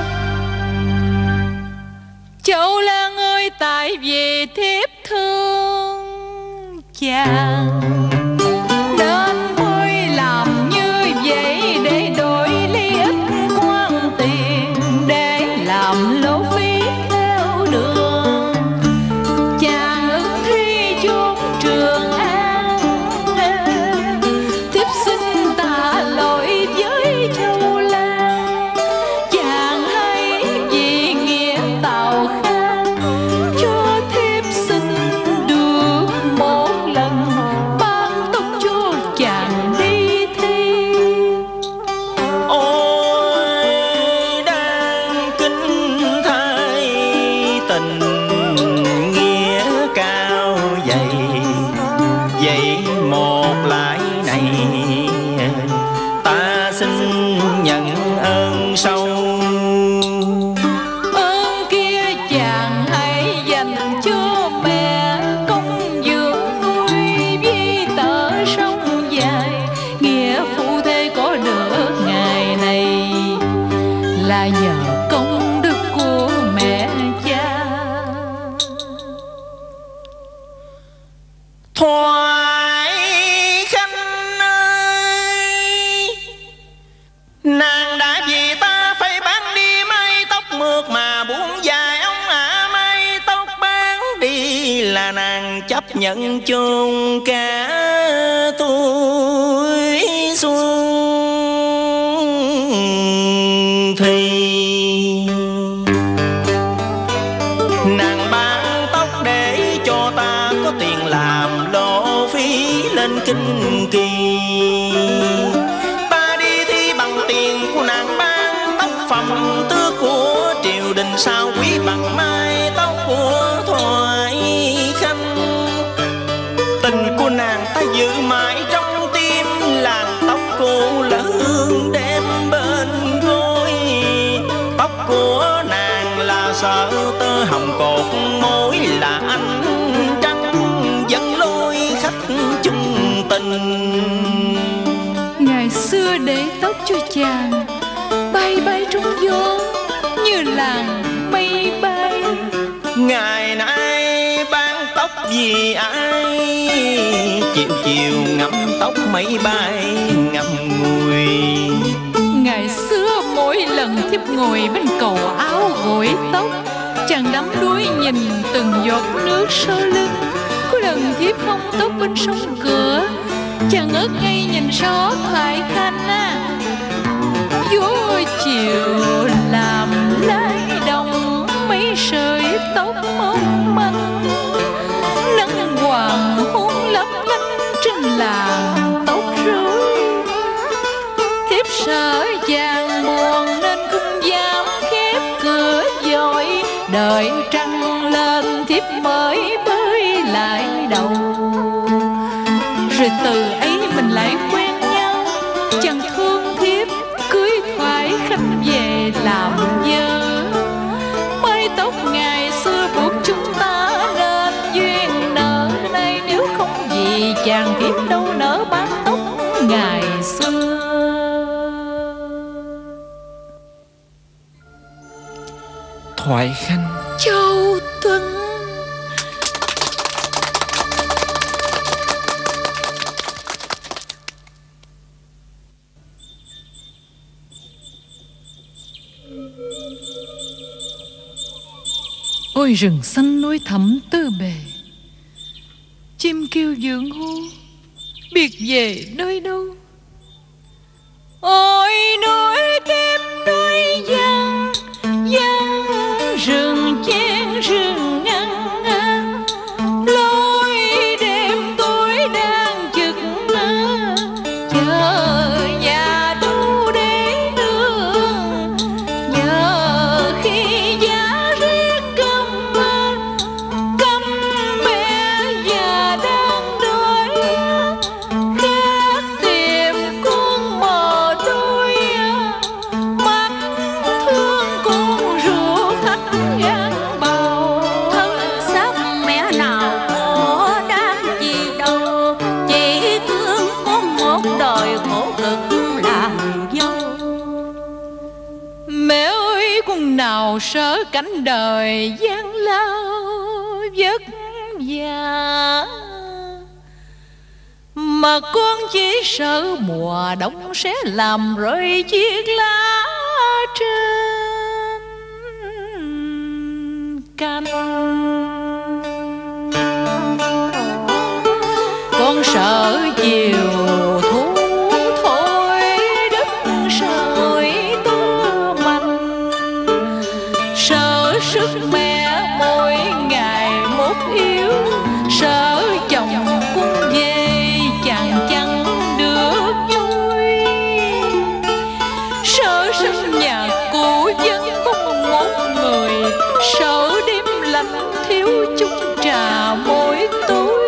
Châu Lan ơi, tại vì thiếp thương chàng nên mới làm như vậy, để đổi lấy ít quan tiền, để làm lỗ phí theo đường. Chàng ứng thi chốn Trường An, thiếp xin tạ lỗi với Châu Lan. Chàng hãy vì nghĩa tào khang cho thiếp xin được một lần ban tóc cho chàng đi thi. Ôi đang kính thay tình nghĩa cao dày, vậy một lại này ta xin nhận ơn sâu. Ơn kia chàng hãy dành cho mẹ, công dưỡng nuôi với tở sông dài. Nghĩa phu thê có được ngày này là nhờ công đức của mẹ cha. Thoại Khanh ơi, nàng đã vì ta phải bán đi mái tóc mượt mà buông dài ông ạ. Mái tóc bán đi là nàng chấp nhận chôn cả tuổi xuân thì. Nàng bán tóc để cho ta có tiền làm lộ phí lên kinh kỳ. Ta đi thi bằng tiền của nàng bán tóc, phẩm tước của triều đình sao quý bằng mái tóc của Thoại Khanh. Tình của nàng ta giữ mãi trong tim, làn tóc cô là hương đem bên gối. Tóc của nàng là sợ tơ hồng cột mối, là ánh trăng dẫn lối khách chung tình. Ngày xưa để tóc cho chàng bay bay trong gió như làn mây bay. Ngày nay bán tóc vì ai, chiều chiều ngắm tóc mây bay ngậm ngùi. Ngày xưa mỗi lần thiếp ngồi bên cầu áo gội tóc, chàng đắm đuối nhìn từng giọt nước sau lưng. Có lần thiếp hong tóc bên sông cửa, chàng ngước ngay nhìn xó Thoại Khanh á. Gió chiều làm lay động mấy sợi tóc mong manh, nắng hoàng hôn lấp lánh trên làn tóc rối. sợ vàng buồn nên không dám khép cửa vội, đợi trăng lên thiếp mới bơi lại đầu. Rồi từ ấy mình lại quen nhau, chẳng thương thiếp cưới thoại khanh về làm vợ. Mái tóc ngày xưa buộc chúng ta nên duyên nợ, nay nếu không vì chàng thiếp đâu nỡ bán tóc ngày xưa. Thoại khanh. Châu Tuấn. Ôi rừng xanh núi thẳm tư bề, chim kêu vượng hô biệt về nơi đâu. Ôi núi tím núi vắng vắng, rừng chen rừng ngăn ngăn, lối đêm tối đang chực chờ nhà đâu để nương. Nhờ khi giá riết căm mẹ già đang đói, khát tìm con mò đôi, mắt thương con ruột thắt gan bầu. Thân xác mẹ nào có đáng gì đâu, chỉ thương con một đời khổ cực làm dâu. Mẹ ơi con nào sợ cảnh đời gian lao vất vả, mà con chỉ sợ mùa đông sẽ làm rơi chiếc lá trên cành. Con sợ chiều thu thổi đất sợi tơ mành, sợ sức mẹ mỗi ngày một yếu, sợ chồng cung về chàng chẳng được vui, sợ sân nhà cũ dân bốc một người, sợ đêm lạnh thiếu chung trà mỗi tối,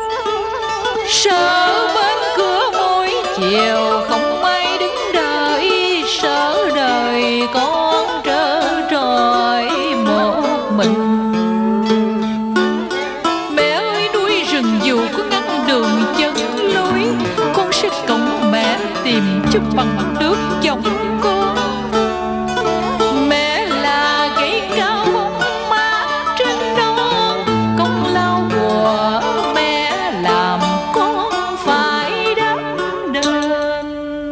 sợ bên cửa mỗi chiều không ai đứng đợi, sợ đời con trơ trọi một mình. Mẹ ơi núi rừng dù có ngăn đường chân lối, con sẽ cõng mẹ tìm chút bằng được chồng con. Mẹ là cây cao bóng mát trên non, công lao của mẹ làm con phải đáp đền.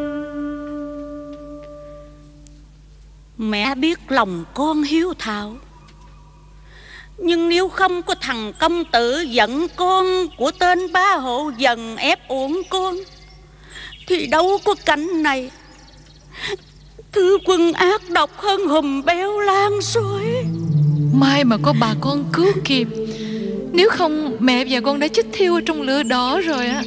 Mẹ biết lòng con hiếu thảo, nhưng nếu không có thằng công tử giận con của tên bá hộ dần ép uổng con, thì đâu có cảnh này. Thứ quân ác độc hơn hùm beo lan sói. May mà có bà con cứu kịp, nếu không mẹ và con đã chết thiêu ở trong lửa đỏ rồi á.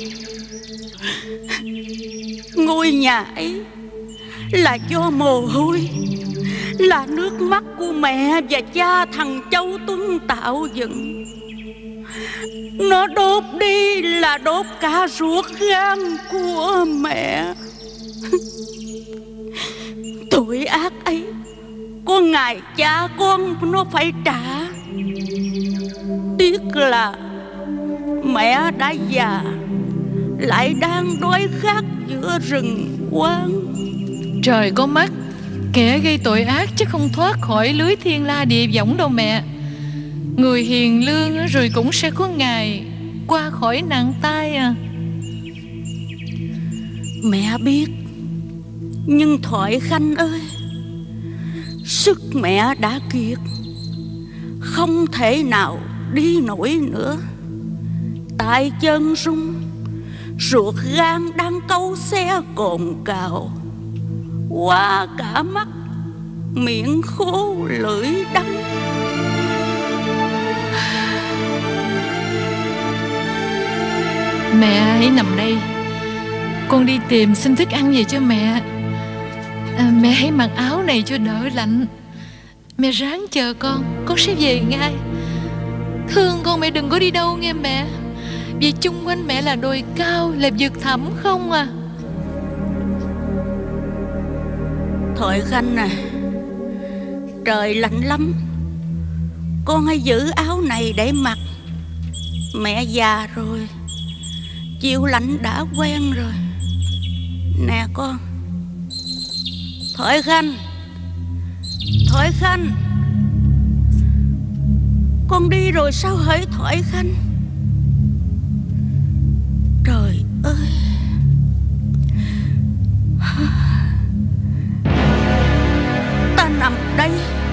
Ngôi nhà ấy là do mồ hôi, là nước mắt của mẹ và cha thằng Châu Tuấn tạo dựng. Nó đốt đi là đốt cả ruột gan của mẹ. Tội ác ấy có ngày cha con nó phải trả. Tiếc là mẹ đã già, lại đang đói khát giữa rừng hoang. Trời có mắt, kẻ gây tội ác chắc không thoát khỏi lưới thiên la địa võng đâu mẹ. Người hiền lương rồi cũng sẽ có ngày qua khỏi nạn tai à. Mẹ biết, nhưng Thoại Khanh ơi, sức mẹ đã kiệt, không thể nào đi nổi nữa. Tay chân rung, ruột gan đang câu xe cồn cào, qua cả mắt, miệng khô lưỡi đắng. Mẹ hãy nằm đây, con đi tìm xin thức ăn về cho mẹ. Mẹ hãy mặc áo này cho đỡ lạnh. Mẹ ráng chờ con sẽ về ngay. Thương con mẹ đừng có đi đâu nghe mẹ. Vì chung quanh mẹ là đồi cao, là vực thẳm không à. Thoại Khanh à, trời lạnh lắm, con hãy giữ áo này để mặc. Mẹ già rồi, chịu lạnh đã quen rồi. Nè con. Thoại Khanh, Thoại Khanh, con đi rồi sao hỡi Thoại Khanh? Trời ơi, ta nằm đây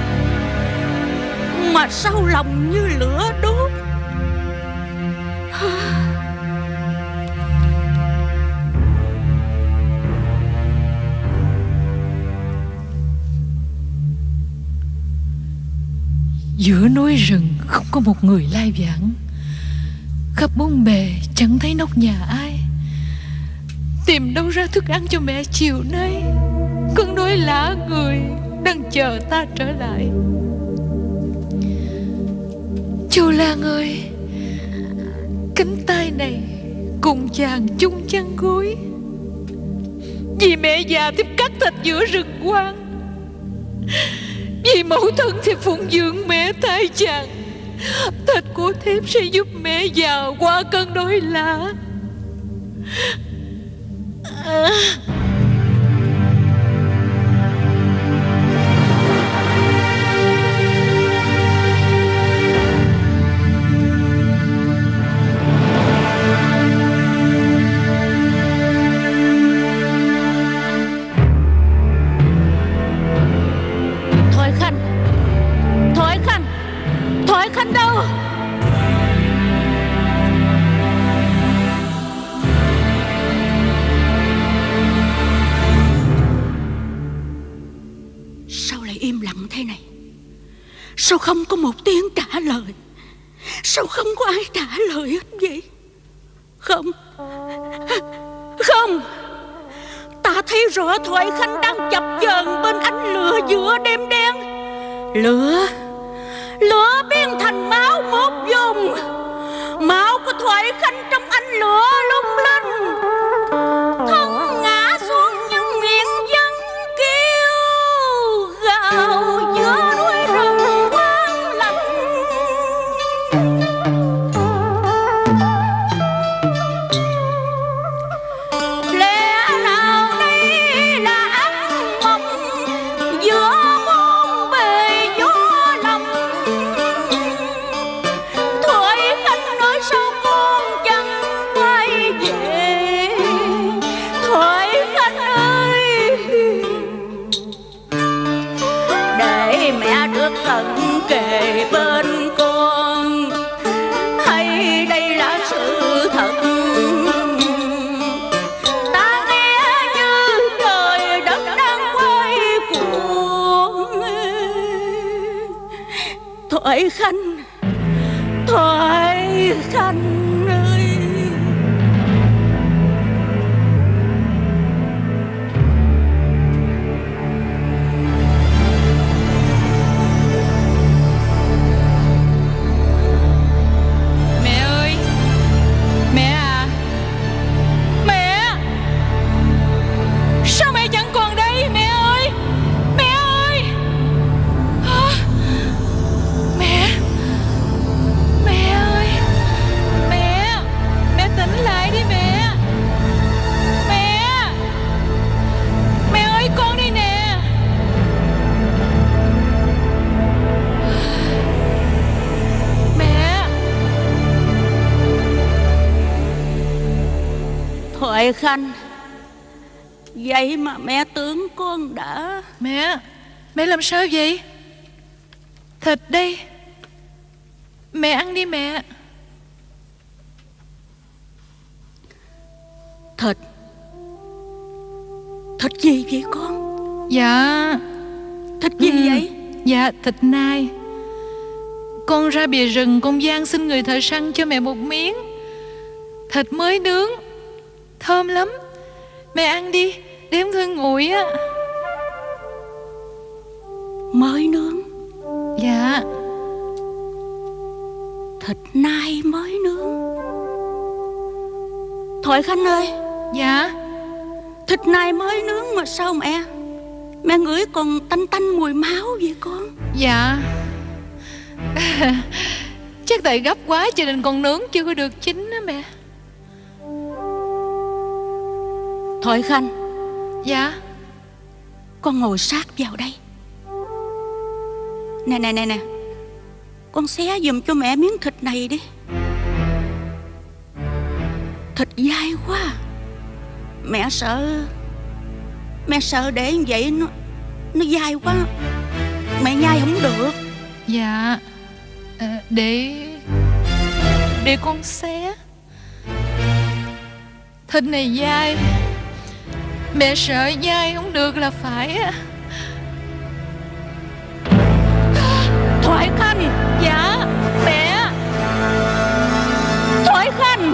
mà sao lòng như lửa đốt. Giữa núi rừng không có một người lai vãng, khắp bốn bề chẳng thấy nóc nhà ai. Tìm đâu ra thức ăn cho mẹ chiều nay? Con đói lả người đang chờ ta trở lại. Chu Lan ơi, cánh tay này cùng chàng chung chăn gối. Vì mẹ già thiếp cắt thịt giữa rừng hoang, vì mẫu thân thì phụng dưỡng mẹ thay chàng. Thịt của thiếp sẽ giúp mẹ già qua cơn đói lả. Thoại Khanh đâu? Sao lại im lặng thế này? Sao không có một tiếng trả lời? Sao không có ai trả lời hết vậy? Không, không, ta thấy rõ Thoại Khanh đang chập chờn bên ánh lửa giữa đêm đen. Lửa biến thành máu một vùng. Máu của Thoại Khanh trong ánh lửa lung linh. Thân ngã xuống những miệng dân kêu gào giữa núi rừng hoang lạnh. Lẽ nào đây là ác mộng giữa bốn bề gió lầm? Thoại Khanh nói sao con chẳng quay về? Thoại Khanh ơi, để mẹ được cận kề bên con. Hay đây là sự thật? Ta nghe như trời đất đang quay cuồng. Thoại Khanh, Thoại Khanh ơi. Mẹ ơi, mẹ à, mẹ, sao mẹ chẳng còn đây? Mẹ ơi, mẹ ơi. Hả? Mẹ, mẹ ơi, mẹ tỉnh lại đi mẹ. Mẹ ơi, con đây nè. Mẹ. Thoại Khanh, vậy mà mẹ tưởng con đã... Mẹ làm sao vậy? Thịt đây, mẹ ăn đi mẹ. Thịt? Thịt gì vậy con? Dạ. Thịt gì vậy? Dạ, thịt nai. Con ra bìa rừng, con van xin người thợ săn cho mẹ một miếng. Thịt mới nướng, thơm lắm. Mẹ ăn đi, để em Thương nguội á. mới nướng. Dạ. Thịt nai mới nướng. Thoại Khanh ơi. Dạ. Thịt nai mới nướng mà sao mẹ ngửi còn tanh tanh mùi máu vậy con? Dạ. Chắc tại gấp quá cho nên con nướng chưa có được chín đó mẹ. Thoại Khanh. Dạ. Con ngồi sát vào đây. Nè, con xé giùm cho mẹ miếng thịt này đi. Thịt dai quá. Mẹ sợ để như vậy nó dai quá, mẹ nhai không được. Dạ. Để con xé. Thịt này dai, mẹ sợ dai không được là phải. Thoại Khanh. Dạ mẹ. Thoại Khanh.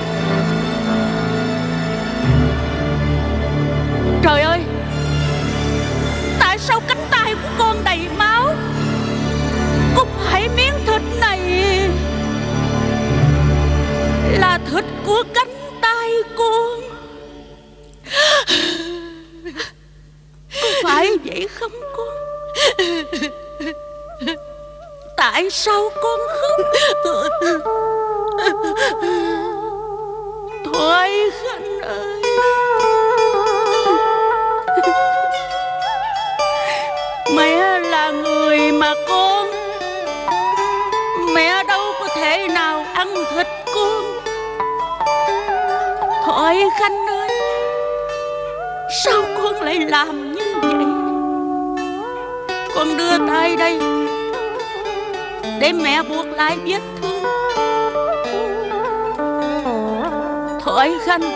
Trời ơi, tại sao cánh tay của con đầy máu? Có phải miếng thịt này là thịt của cánh tay con? Có phải vậy không con? Tại sao con khóc? Thoại Khanh ơi, mẹ là người mà con, mẹ đâu có thể nào ăn thịt con. Thoại Khanh ơi, sao con lại làm như vậy? Con đưa tay đây để mẹ buộc lại vết thương. Thoại Khanh,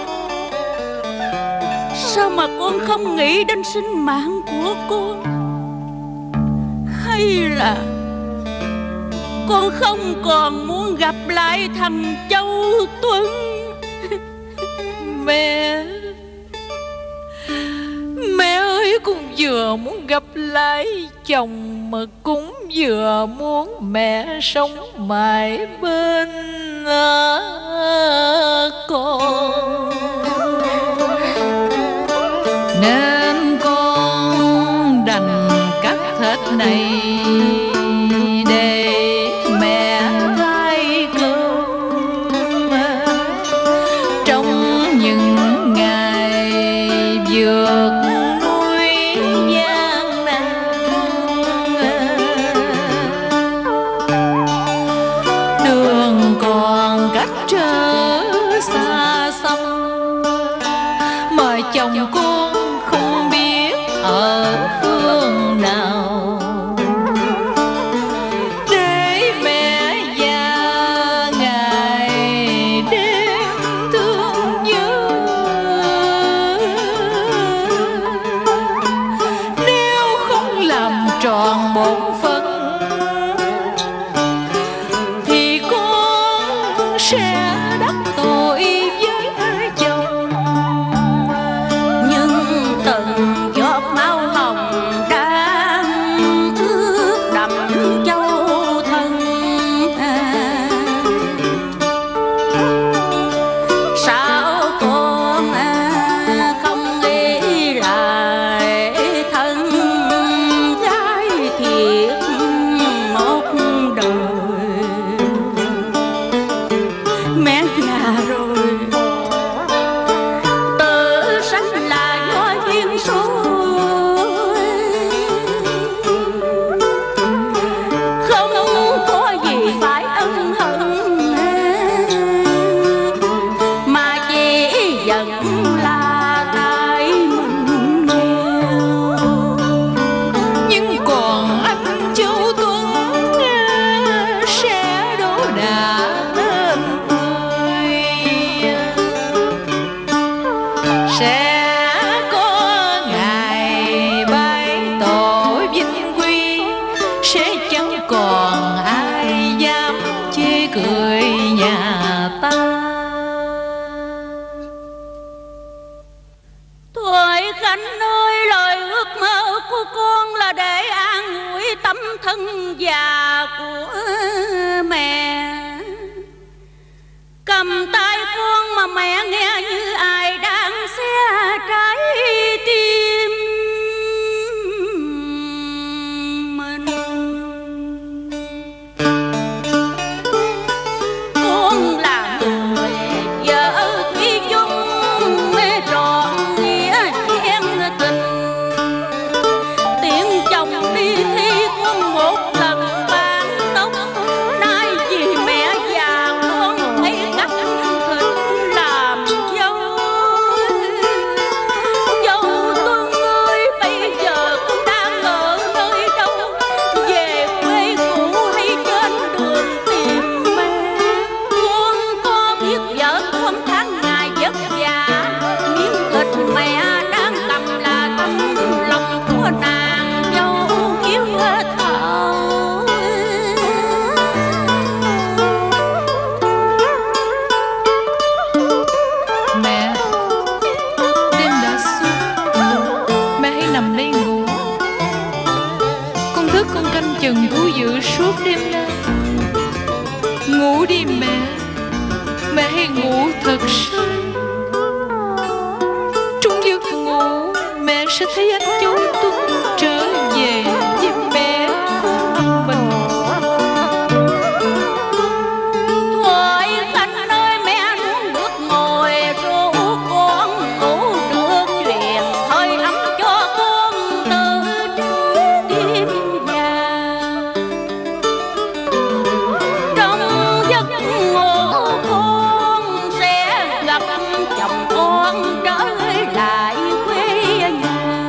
sao mà con không nghĩ đến sinh mạng của con? Hay là con không còn muốn gặp lại thằng Châu Tuấn? Mẹ ơi, con vừa muốn gặp lại chồng mà cũng vừa muốn mẹ sống mãi bên con. Nên con đành cắt thịt này để mẹ thay cơm trong những ngày vượt núi gian nan. Đường còn cách trở xa xăm mà chồng con không biết ở phương nào, để mẹ già ngày đêm thương nhớ. Nếu không làm tròn bổn phận thì con sẽ đắc tội với chồng. Nhưng từng giọt máu hồng đang ướt đẫm châu thân. Sao con không nghĩ lại thân gái thiệt một đời? Mẹ già rồi, tự sanh là do duyên số, không có gì phải ân hận, mà chỉ giận là tại mình nghèo. Nhưng còn anh Châu Tuấn sẽ đổ đà lên người, sẽ có ngày bái tổ vinh quy, sẽ chẳng còn ai dám chê cười nhà ta. Thoại Khanh ơi, lời ước mơ của con là để an ủi tâm thân già của mẹ. Cầm tay con mà mẹ nghe như ai đang xé trái tim mình. Con là người vợ thủy chung trọn nghĩa chen tình. Tiễn chồng đi thi con một lần bán tóc. Nay vì mẹ già con thấy cắt thịt làm dâu. Dâu Tuân ơi, bây giờ con đang ở nơi đâu? Về quê cũ hay trên đường tìm mẹ? Con có biết vợ con tháng ngày vất vả, miếng thịt mẹ đang cầm là tấm lòng của nàng dâu hiếu thảo. Mẹ, đêm đã xuống, mẹ hãy nằm đây ngủ. Con thức con canh chừng thú dữ suốt đêm nay. Ngủ đi mẹ, mẹ hãy ngủ thật say. Trong giấc ngủ mẹ sẽ thấy anh cháu Tuân trở về với mẹ con mình. Thôi Khanh ơi, mẹ muốn được ngồi ru con ngủ được chuyện hơi ấm cho con từ trái tim già. Trong giấc ngủ con sẽ gặp chồng con trở lại quê nhà.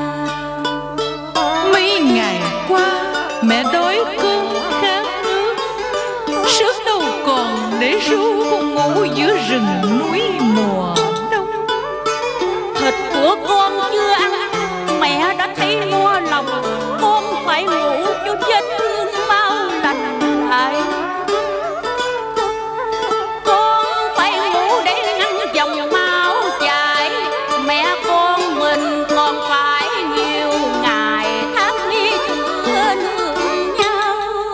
Mấy ngày qua mẹ đói cơm khát nước, sức đâu còn để ru con ngủ giữa rừng núi mùa đông. Thịt của con chưa ăn, mẹ đã thấy no lòng. Con phải ngủ cho vết thương mau lành lại. Con phải ngủ để ngăn dòng máu chảy. Mẹ con mình còn phải nhiều ngày tháng đi chưa nương nhau.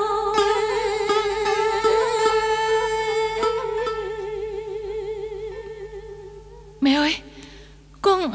Mẹ ơi, con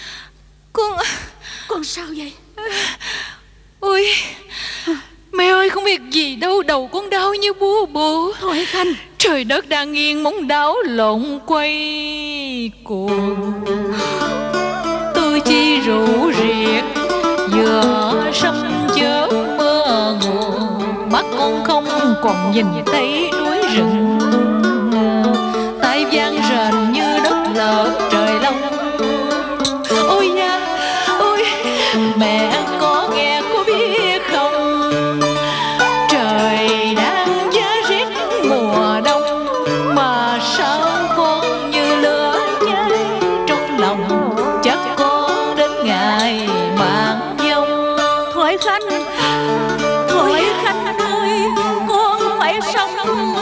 Con sao vậy? ôi, mẹ ơi, không biết gì đâu, đầu con đau như búa bổ. Thôi Khanh, Trời đất đang nghiêng móng đảo lộn quay cuồng. Tôi chi rủ riệt vừa sông chớp mơ ngùa. Mắt con không còn nhìn thấy núi rừng, tai vang rền như đất lở trời long. Ôi nha, ôi mẹ có nghe có biết không? Trời đang giá rét mùa đông, mà sao con như lửa cháy trong lòng. Chắc con đến ngày mạng vong. Thôi Khanh, thôi Khanh ơi, con phải sống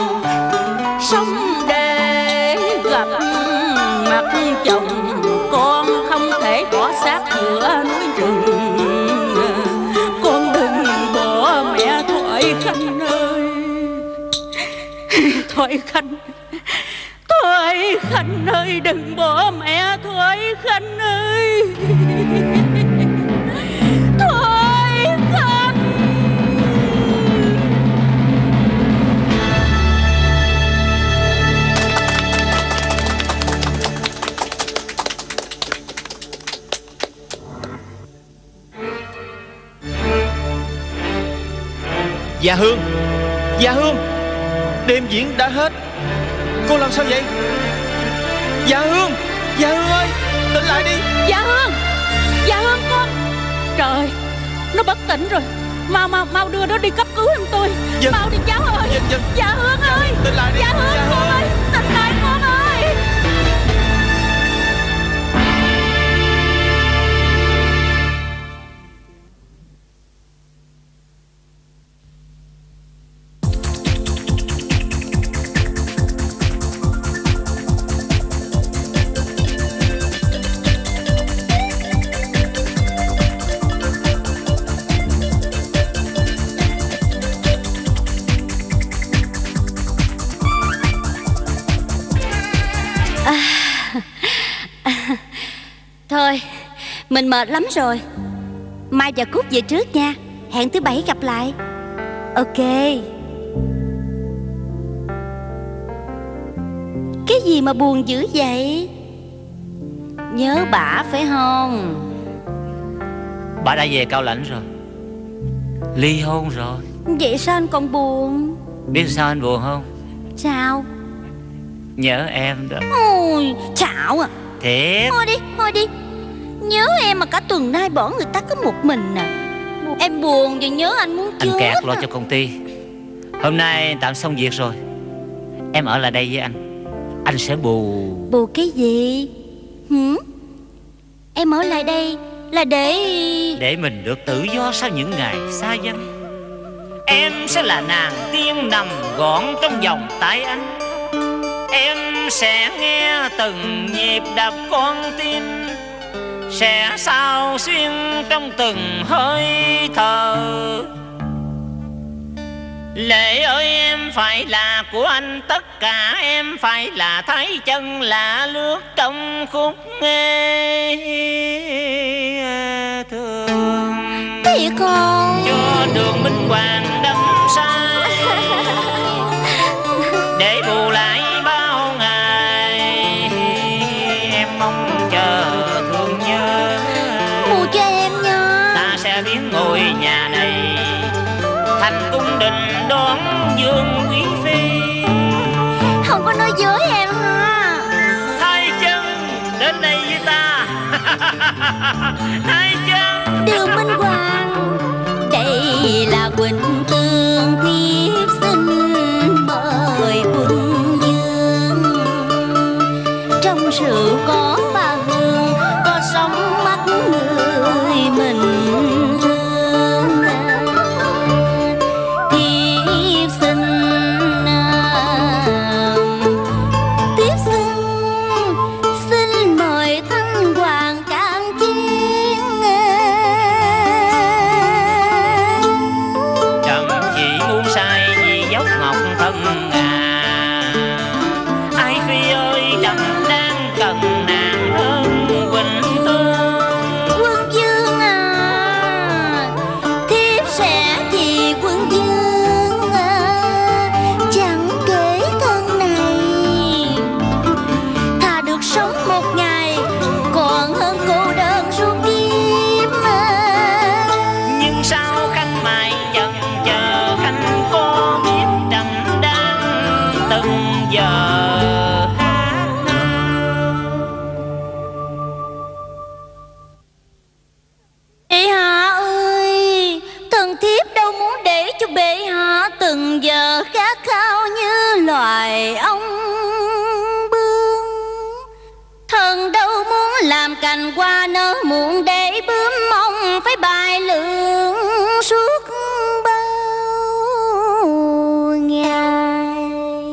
để gặp mặt chồng. Con không thể bỏ xác giữa núi rừng. Con đừng bỏ mẹ Thoại Khanh ơi. Thoại Khanh, Thoại Khanh ơi, đừng bỏ mẹ Thoại Khanh ơi. Thoại Khanh. Dạ Hương, Dạ Hương, đêm diễn đã hết. Cô làm sao vậy? Dạ Hương, Dạ Hương ơi, tỉnh lại đi. Dạ Hương con. Trời, nó bất tỉnh rồi. Mau đưa nó đi cấp cứu em tôi. Dạ. Mau đi cháu ơi. Dạ. Dạ Hương ơi, Tỉnh lại đi. Dạ Hương con ơi, tỉnh lại con ơi. Mình mệt lắm rồi. Mai và Cúc về trước nha. Hẹn thứ Bảy gặp lại. Ok. Cái gì mà buồn dữ vậy? Nhớ bả phải không? Bà đã về Cao Lãnh rồi, ly hôn rồi. Vậy sao anh còn buồn? Biết sao anh buồn không? Sao? Nhớ em đó. Ôi, chạo à. Thiệt. Thôi đi. Nhớ em mà cả tuần nay bỏ người ta có một mình nè. Em buồn và nhớ anh muốn chết. Anh kẹt lo cho công ty. Hôm nay tạm xong việc rồi, em ở lại đây với anh sẽ bù. Bù cái gì? Em ở lại đây là để mình được tự do sau những ngày xa dân. Em sẽ là nàng tiên nằm gọn trong vòng tay anh. Em sẽ nghe từng nhịp đập con tim, sẽ sao xuyên trong từng hơi thở. Lệ ơi em phải là của anh, tất cả em phải là thái chân lạ lướt trong khúc nghe thương. Thiệt không? Cho đường minh hoàng đắm say để bù lại bao ngày em mong chờ thương nhớ. Bù cho em nha. Ta sẽ biến ngôi nhà này thành cung đình đón vương quý phi. Không có nói dối em ha. Hai chân đến đây với ta. Hai chân. Đường Minh Hoàng, đây là Quỳnh Tương thiếp xin mời quân dương. Trong rượu có pha hương, có sóng mắt người mình thương. Thiếp xin mời Thanh Hoàng cạn chiến. Chậm chỉ muốn sai vì dốc ngọc thân ai phi ơi đậm đang cần nàng hơn Quỳnh Tương. Quân Dương à, thiếp sẽ vì quân Dương chẳng kể thân này. Thà được sống một ngày còn hơn cô đơn suốt kiếp. Nhưng sao khanh mãi chần chờ, khanh có biết đậm đang từng giờ hát. Bệ hạ ơi, thần thiếp đâu muốn để cho bệ hạ từng giờ khát khao như loài ong bướm. Thần đâu muốn làm cành hoa nở muộn để bướm mong phải bài lượng suốt bao ngày.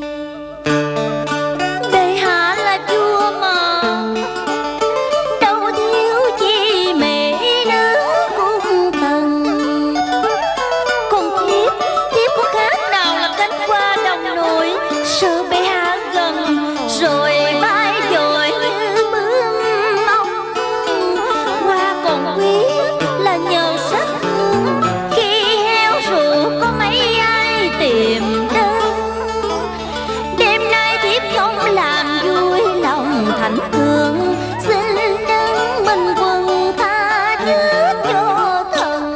Bệ hạ là vua mà, đâu thiếu chi mỹ nữ cung thần. Còn thiếp có khác nào là cánh hoa đồng nổi, sợ bệ hạ gần rồi bay dội như bướm ong. Hoa còn quý là nhờ sắc hương, khi heo rượu có mấy ai tìm đến. Đêm nay thiếp không làm vui lòng thành thương, xin đấng minh quân tha thứ cho thần.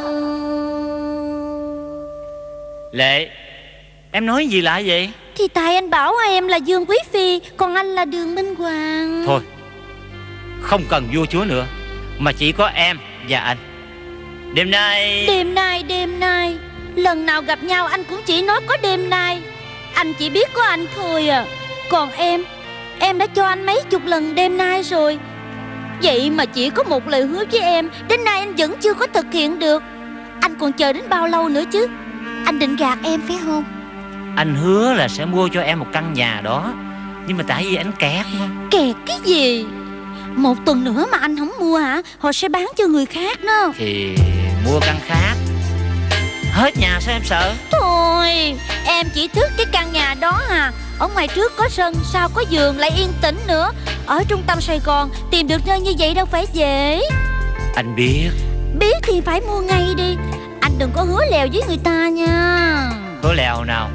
Lệ, em nói gì lạ vậy? Thì tại anh bảo em là Dương Quý Phi, còn anh là Đường Minh Hoàng. Thôi, không cần vua chúa nữa, mà chỉ có em và anh. Đêm nay lần nào gặp nhau anh cũng chỉ nói có đêm nay. Anh chỉ biết có anh thôi à. Còn em đã cho anh mấy chục lần đêm nay rồi. Vậy mà chỉ có một lời hứa với em, đến nay anh vẫn chưa có thực hiện được. Anh còn chờ đến bao lâu nữa chứ? Anh định gạt em phải không? Anh hứa là sẽ mua cho em một căn nhà đó, nhưng mà tại vì anh kẹt mà. Kẹt cái gì? Một tuần nữa mà anh không mua hả? Họ sẽ bán cho người khác đó. Thì mua căn khác. Hết nhà sao em sợ? Thôi, em chỉ thích cái căn nhà đó à. Ở ngoài trước có sân, sau có vườn, lại yên tĩnh nữa. Ở trung tâm Sài Gòn tìm được nơi như vậy đâu phải dễ. Anh biết. Biết thì phải mua ngay đi. Anh đừng có hứa lèo với người ta nha. Hứa lèo nào?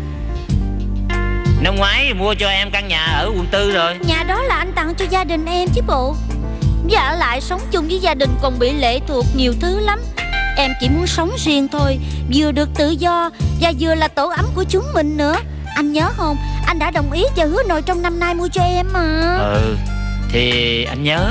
Năm ngoái mua cho em căn nhà ở quận 4 rồi. Nhà đó là anh tặng cho gia đình em chứ bộ. Dạ lại sống chung với gia đình còn bị lệ thuộc nhiều thứ lắm. Em chỉ muốn sống riêng thôi, vừa được tự do và vừa là tổ ấm của chúng mình nữa. Anh nhớ không? Anh đã đồng ý và hứa nội trong năm nay mua cho em mà. Thì anh nhớ.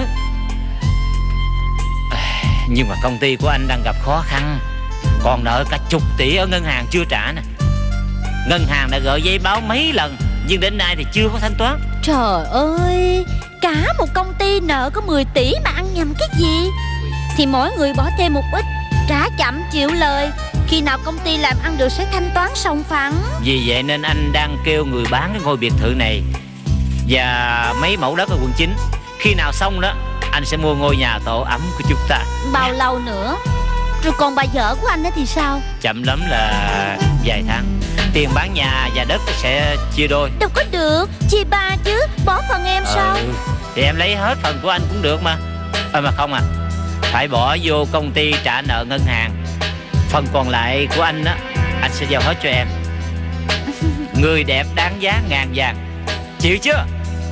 Nhưng mà công ty của anh đang gặp khó khăn, còn nợ cả chục tỷ ở ngân hàng chưa trả nè. Ngân hàng đã gửi giấy báo mấy lần nhưng đến nay thì chưa có thanh toán. Trời ơi, cả một công ty nợ có 10 tỷ mà ăn nhầm cái gì? Thì mỗi người bỏ thêm một ít, trả chậm chịu lời. Khi nào công ty làm ăn được sẽ thanh toán sòng phẳng. Vì vậy nên anh đang kêu người bán cái ngôi biệt thự này và mấy mẫu đất ở quận 9. Khi nào xong đó, anh sẽ mua ngôi nhà tổ ấm của chúng ta. Bao lâu nữa? Rồi còn bà vợ của anh đó thì sao? Chậm lắm là vài tháng. Tiền bán nhà và đất sẽ chia đôi. Đâu có được, chia ba chứ, bỏ phần em sao? Thì em lấy hết phần của anh cũng được mà. Mà không à, phải bỏ vô công ty trả nợ ngân hàng. Phần còn lại của anh á, anh sẽ giao hết cho em. Người đẹp đáng giá ngàn vàng. Chịu chưa?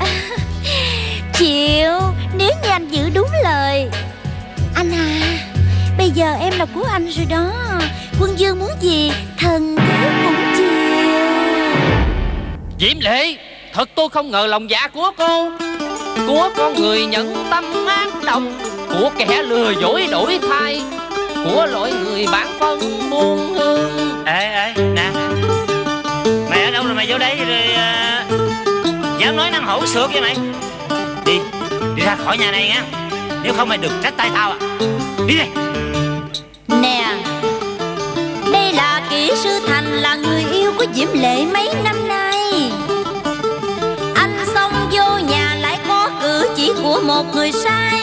Chịu, nếu như anh giữ đúng lời. Anh à, bây giờ em là của anh rồi đó. Quân Dương muốn gì, thần thú cũng chiều. Diễm Lệ, thật tôi không ngờ lòng dạ của cô. Của con người nhận tâm ác độc, của kẻ lừa dối đổi thay, của loại người bán phân buôn hương. Ê, nè, mày ở đâu rồi mày vô đây rồi dám nói năng hổ sược với mày. Đi ra khỏi nhà này nha, nếu không mày đừng trách tay tao à. Đi đây. Nè, đây là kỹ sư Thành, là người yêu của Diễm Lệ mấy năm nay. Anh xông vô nhà lại có cử chỉ của một người sai.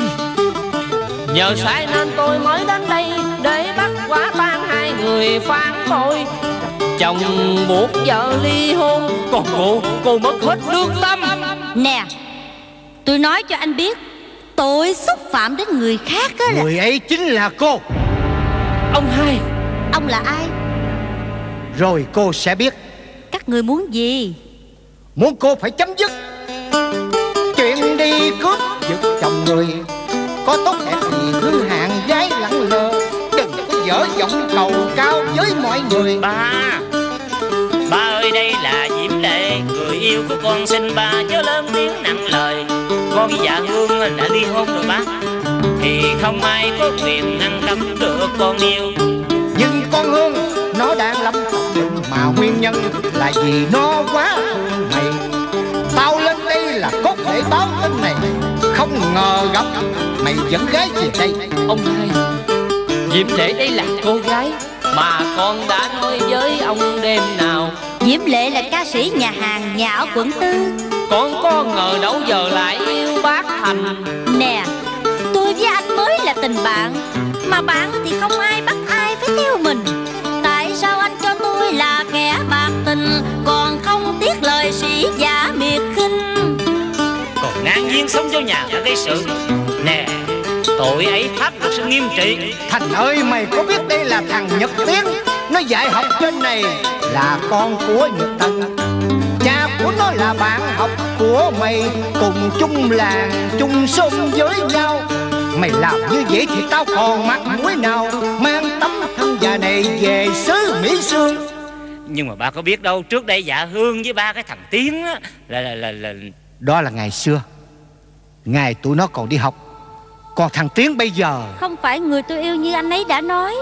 Nhờ sai nên tôi mới đến đây để bắt quả tang hai người phản bội. Chồng buộc vợ ly hôn, còn cô mất hết lương tâm. Nè, tôi nói cho anh biết, tội xúc phạm đến người khác á là... Người ấy chính là cô. Ông hai. Ông là ai? Rồi cô sẽ biết. Các người muốn gì? Muốn cô phải chấm dứt chuyện đi cướp giật chồng người. Có tốt đẹp gì cứ hạng gái lẳng lơ, đừng có dở giọng cầu cao với mọi người. Ba ơi, đây là Diễm Lệ, người yêu của con, xin ba chớ lớn tiếng nặng lời. Con với dạ Hương đã ly hôn rồi ba, thì không ai có quyền ngăn cấm được con yêu. Nhưng con Hương nó đang lắm khóc định, mà nguyên nhân là vì nó quá thương mày. Tao lên đây là cốt để báo tin này, không ngờ gặp mày dẫn gái về đây. Ông hai, Diễm Lệ đây là cô gái mà con đã nói với ông đêm nào. Diễm Lệ là ca sĩ nhà hàng, nhà ở quận 4. Con có ngờ đâu giờ lại yêu bác Thành. Nè, tôi với anh mới là tình bạn, mà bạn thì không ai bắt ai phải theo mình. Tại sao anh cho tôi là kẻ bạc tình, còn không tiếc lời sĩ giả miệt khinh? Còn ngang nhiên sống vô nhà đã gây sự. Nè, tội ấy pháp luật sẽ nghiêm trị. Thành ơi, mày có biết đây là thằng Nhật Tiến, nó dạy học trên này, là con của Nhật Tân. Cha của nó là bạn học của mày, cùng chung làng chung xóm với nhau. Mày làm như vậy thì tao còn mặt mũi nào mang tấm thân già này về xứ Mỹ Sương. Nhưng mà ba có biết đâu, trước đây dạ Hương với ba cái thằng Tiến á, là Đó là ngày xưa, ngày tụi nó còn đi học. Còn thằng Tiến bây giờ không phải người tôi yêu như anh ấy đã nói.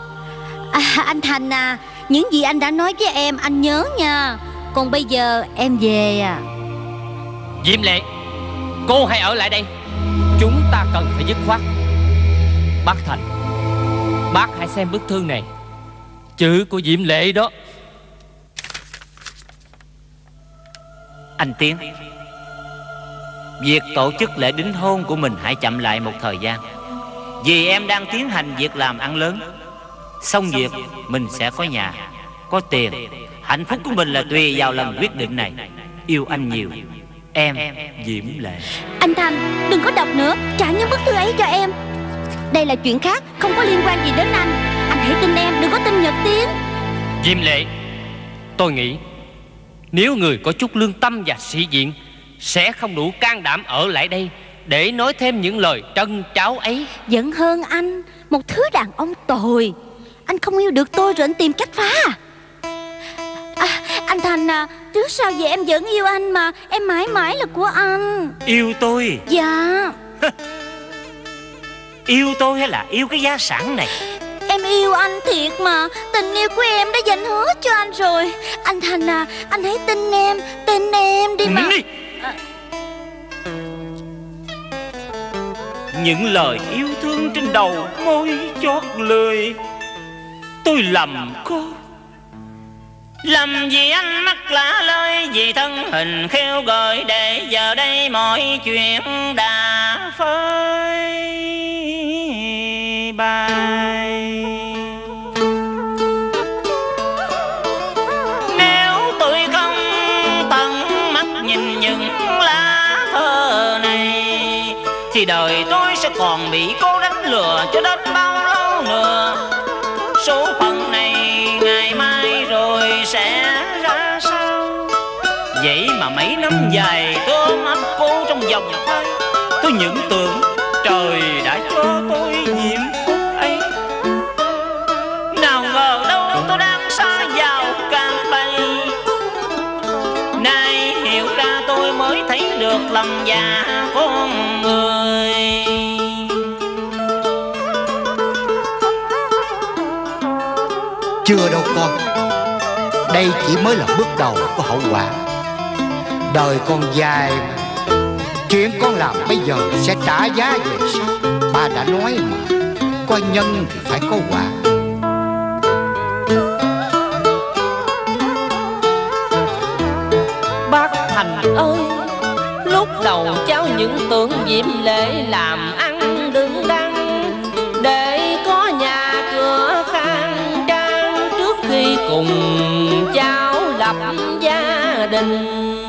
Anh Thành à, những gì anh đã nói với em anh nhớ nha. Còn bây giờ em về à. Diễm Lệ, cô hãy ở lại đây, chúng ta cần phải dứt khoát. Bác Thành, bác hãy xem bức thư này, chữ của Diễm Lệ đó. Anh Tiến, việc tổ chức lễ đính hôn của mình hãy chậm lại một thời gian, vì em đang tiến hành việc làm ăn lớn. Xong việc mình sẽ có nhà, có tiền. Hạnh phúc của mình là tùy vào lần quyết định này. Yêu anh nhiều, em Diễm Lệ. Anh Thành, đừng có đọc nữa, trả những bức thư ấy cho em. Đây là chuyện khác, không có liên quan gì đến anh. Anh hãy tin em, đừng có tin Nhật Tiến. Diệm Lệ, tôi nghĩ nếu người có chút lương tâm và sĩ diện sẽ không đủ can đảm ở lại đây để nói thêm những lời trân tráo ấy. Giận hơn anh, một thứ đàn ông tồi. Anh không yêu được tôi rồi anh tìm cách phá anh Thành à, trước sau gì em vẫn yêu anh mà. Em mãi mãi là của anh. Yêu tôi? Dạ. Yêu tôi hay là yêu cái gia sản này? Em yêu anh thiệt mà. Tình yêu của em đã dành hết cho anh rồi. Anh Thành à, anh hãy tin em. Tin em đi mà. Đi. Những lời yêu thương trên đầu môi chót lưỡi, tôi lầm cô. Làm gì anh mắc lạ lơi, vì thân hình khêu gợi, để giờ đây mọi chuyện đã phơi bày. Nếu tôi không tận mắt nhìn những lá thơ này thì đời tôi sẽ còn bị cô đánh lừa cho đến bao lâu nữa. Số phận này ngày mai rồi sẽ ra sao? Vậy mà mấy năm dài tôi ôm ấp cô trong vòng tay, tôi những tưởng trời đã cho tôi diễm phúc ấy. Nào ngờ đâu tôi đang xa vào cạm bẫy. Nay hiểu ra tôi mới thấy được lòng dạ con người. Chưa đâu con, đây chỉ mới là bước đầu của hậu quả. Đời con dài, chuyện con làm bây giờ sẽ trả giá về sau. Ba đã nói mà, có nhân thì phải có quả. Bác Thành ơi, lúc đầu cháu những tưởng Diệm Lệ làm ăn đứng đắn, để có nhà cửa khang trang trước khi cùng cháu lập gia đình.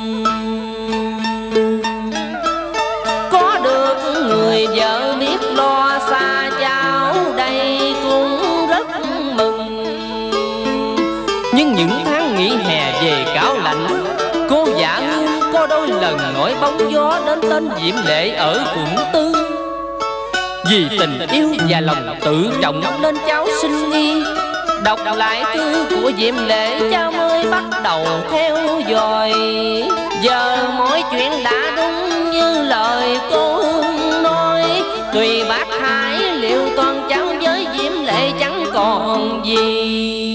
Có được người vợ biết lo xa cháu đây cũng rất mừng. Nhưng những tháng nghỉ hè về Cao Lãnh, cô Dạ Hương có đôi lần nổi bóng gió đến tên Diệm Lệ ở quận 4. Vì tình yêu và lòng tự trọng nên cháu sinh nghi. Đọc lại thư của Diệm Lệ cháu mới bắt đầu theo dõi. Giờ mọi chuyện đã đúng như lời cô Hương nói. Tùy bác Hải liệu toàn cháu với Diệm Lệ chẳng còn gì.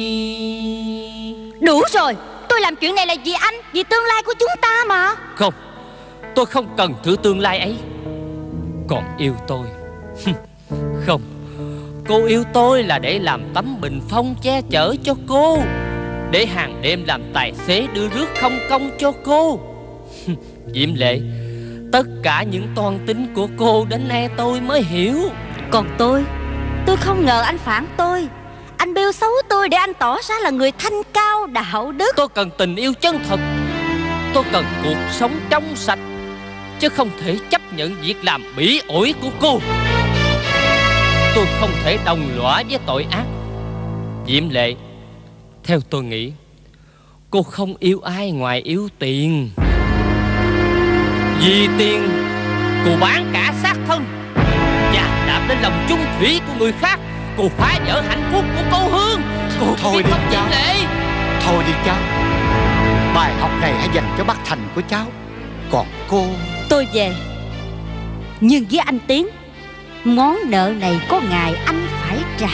Đủ rồi, tôi làm chuyện này là vì anh, vì tương lai của chúng ta mà. Không, tôi không cần thứ tương lai ấy. Còn yêu tôi không, cô yêu tôi là để làm tấm bình phong che chở cho cô, để hàng đêm làm tài xế đưa rước không công cho cô. Diệm Lệ, tất cả những toan tính của cô đến nay tôi mới hiểu. Còn tôi không ngờ anh phản tôi. Anh bêu xấu tôi để anh tỏ ra là người thanh cao đạo đức. Tôi cần tình yêu chân thật, tôi cần cuộc sống trong sạch, chứ không thể chấp nhận việc làm bỉ ổi của cô. Tôi không thể đồng lõa với tội ác. Diệm Lệ, theo tôi nghĩ, cô không yêu ai ngoài yêu tiền. Vì tiền, cô bán cả xác thân và đạp lên lòng chung thủy của người khác. Cô phá vỡ hạnh phúc của cô Hương. Cô thôi đi cháu, Diệm Lệ. Thôi đi cháu, bài học này hãy dành cho bác Thành của cháu. Còn cô, tôi về. Nhưng với anh Tiến, món nợ này có ngày anh phải trả.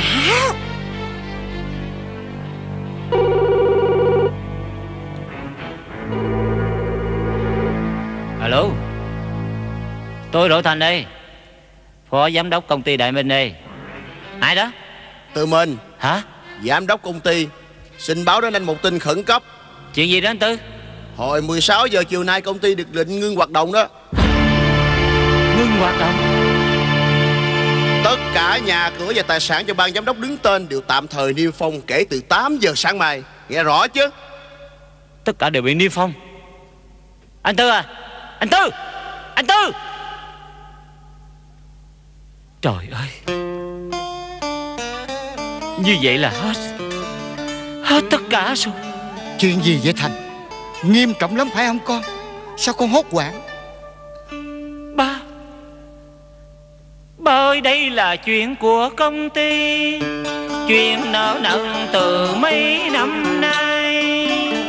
Alo, tôi Đỗ Thành đây, phó giám đốc công ty Đại Minh đây. Ai đó? Tự mình. Hả? Giám đốc công ty xin báo đến anh một tin khẩn cấp. Chuyện gì đó anh Tư? Hồi 16 giờ chiều nay công ty được định ngưng hoạt động đó. Ngưng hoạt động? Tất cả nhà cửa và tài sản cho ban giám đốc đứng tên đều tạm thời niêm phong kể từ 8 giờ sáng mai. Nghe rõ chứ? Tất cả đều bị niêm phong. Anh Tư à, anh Tư, anh Tư. Trời ơi, Như vậy là hết tất cả rồi. Chuyện gì vậy Thành? Nghiêm trọng lắm phải không con? Sao con hốt hoảng? Ba ơi, đây là chuyện của công ty, chuyện nợ nần từ mấy năm nay,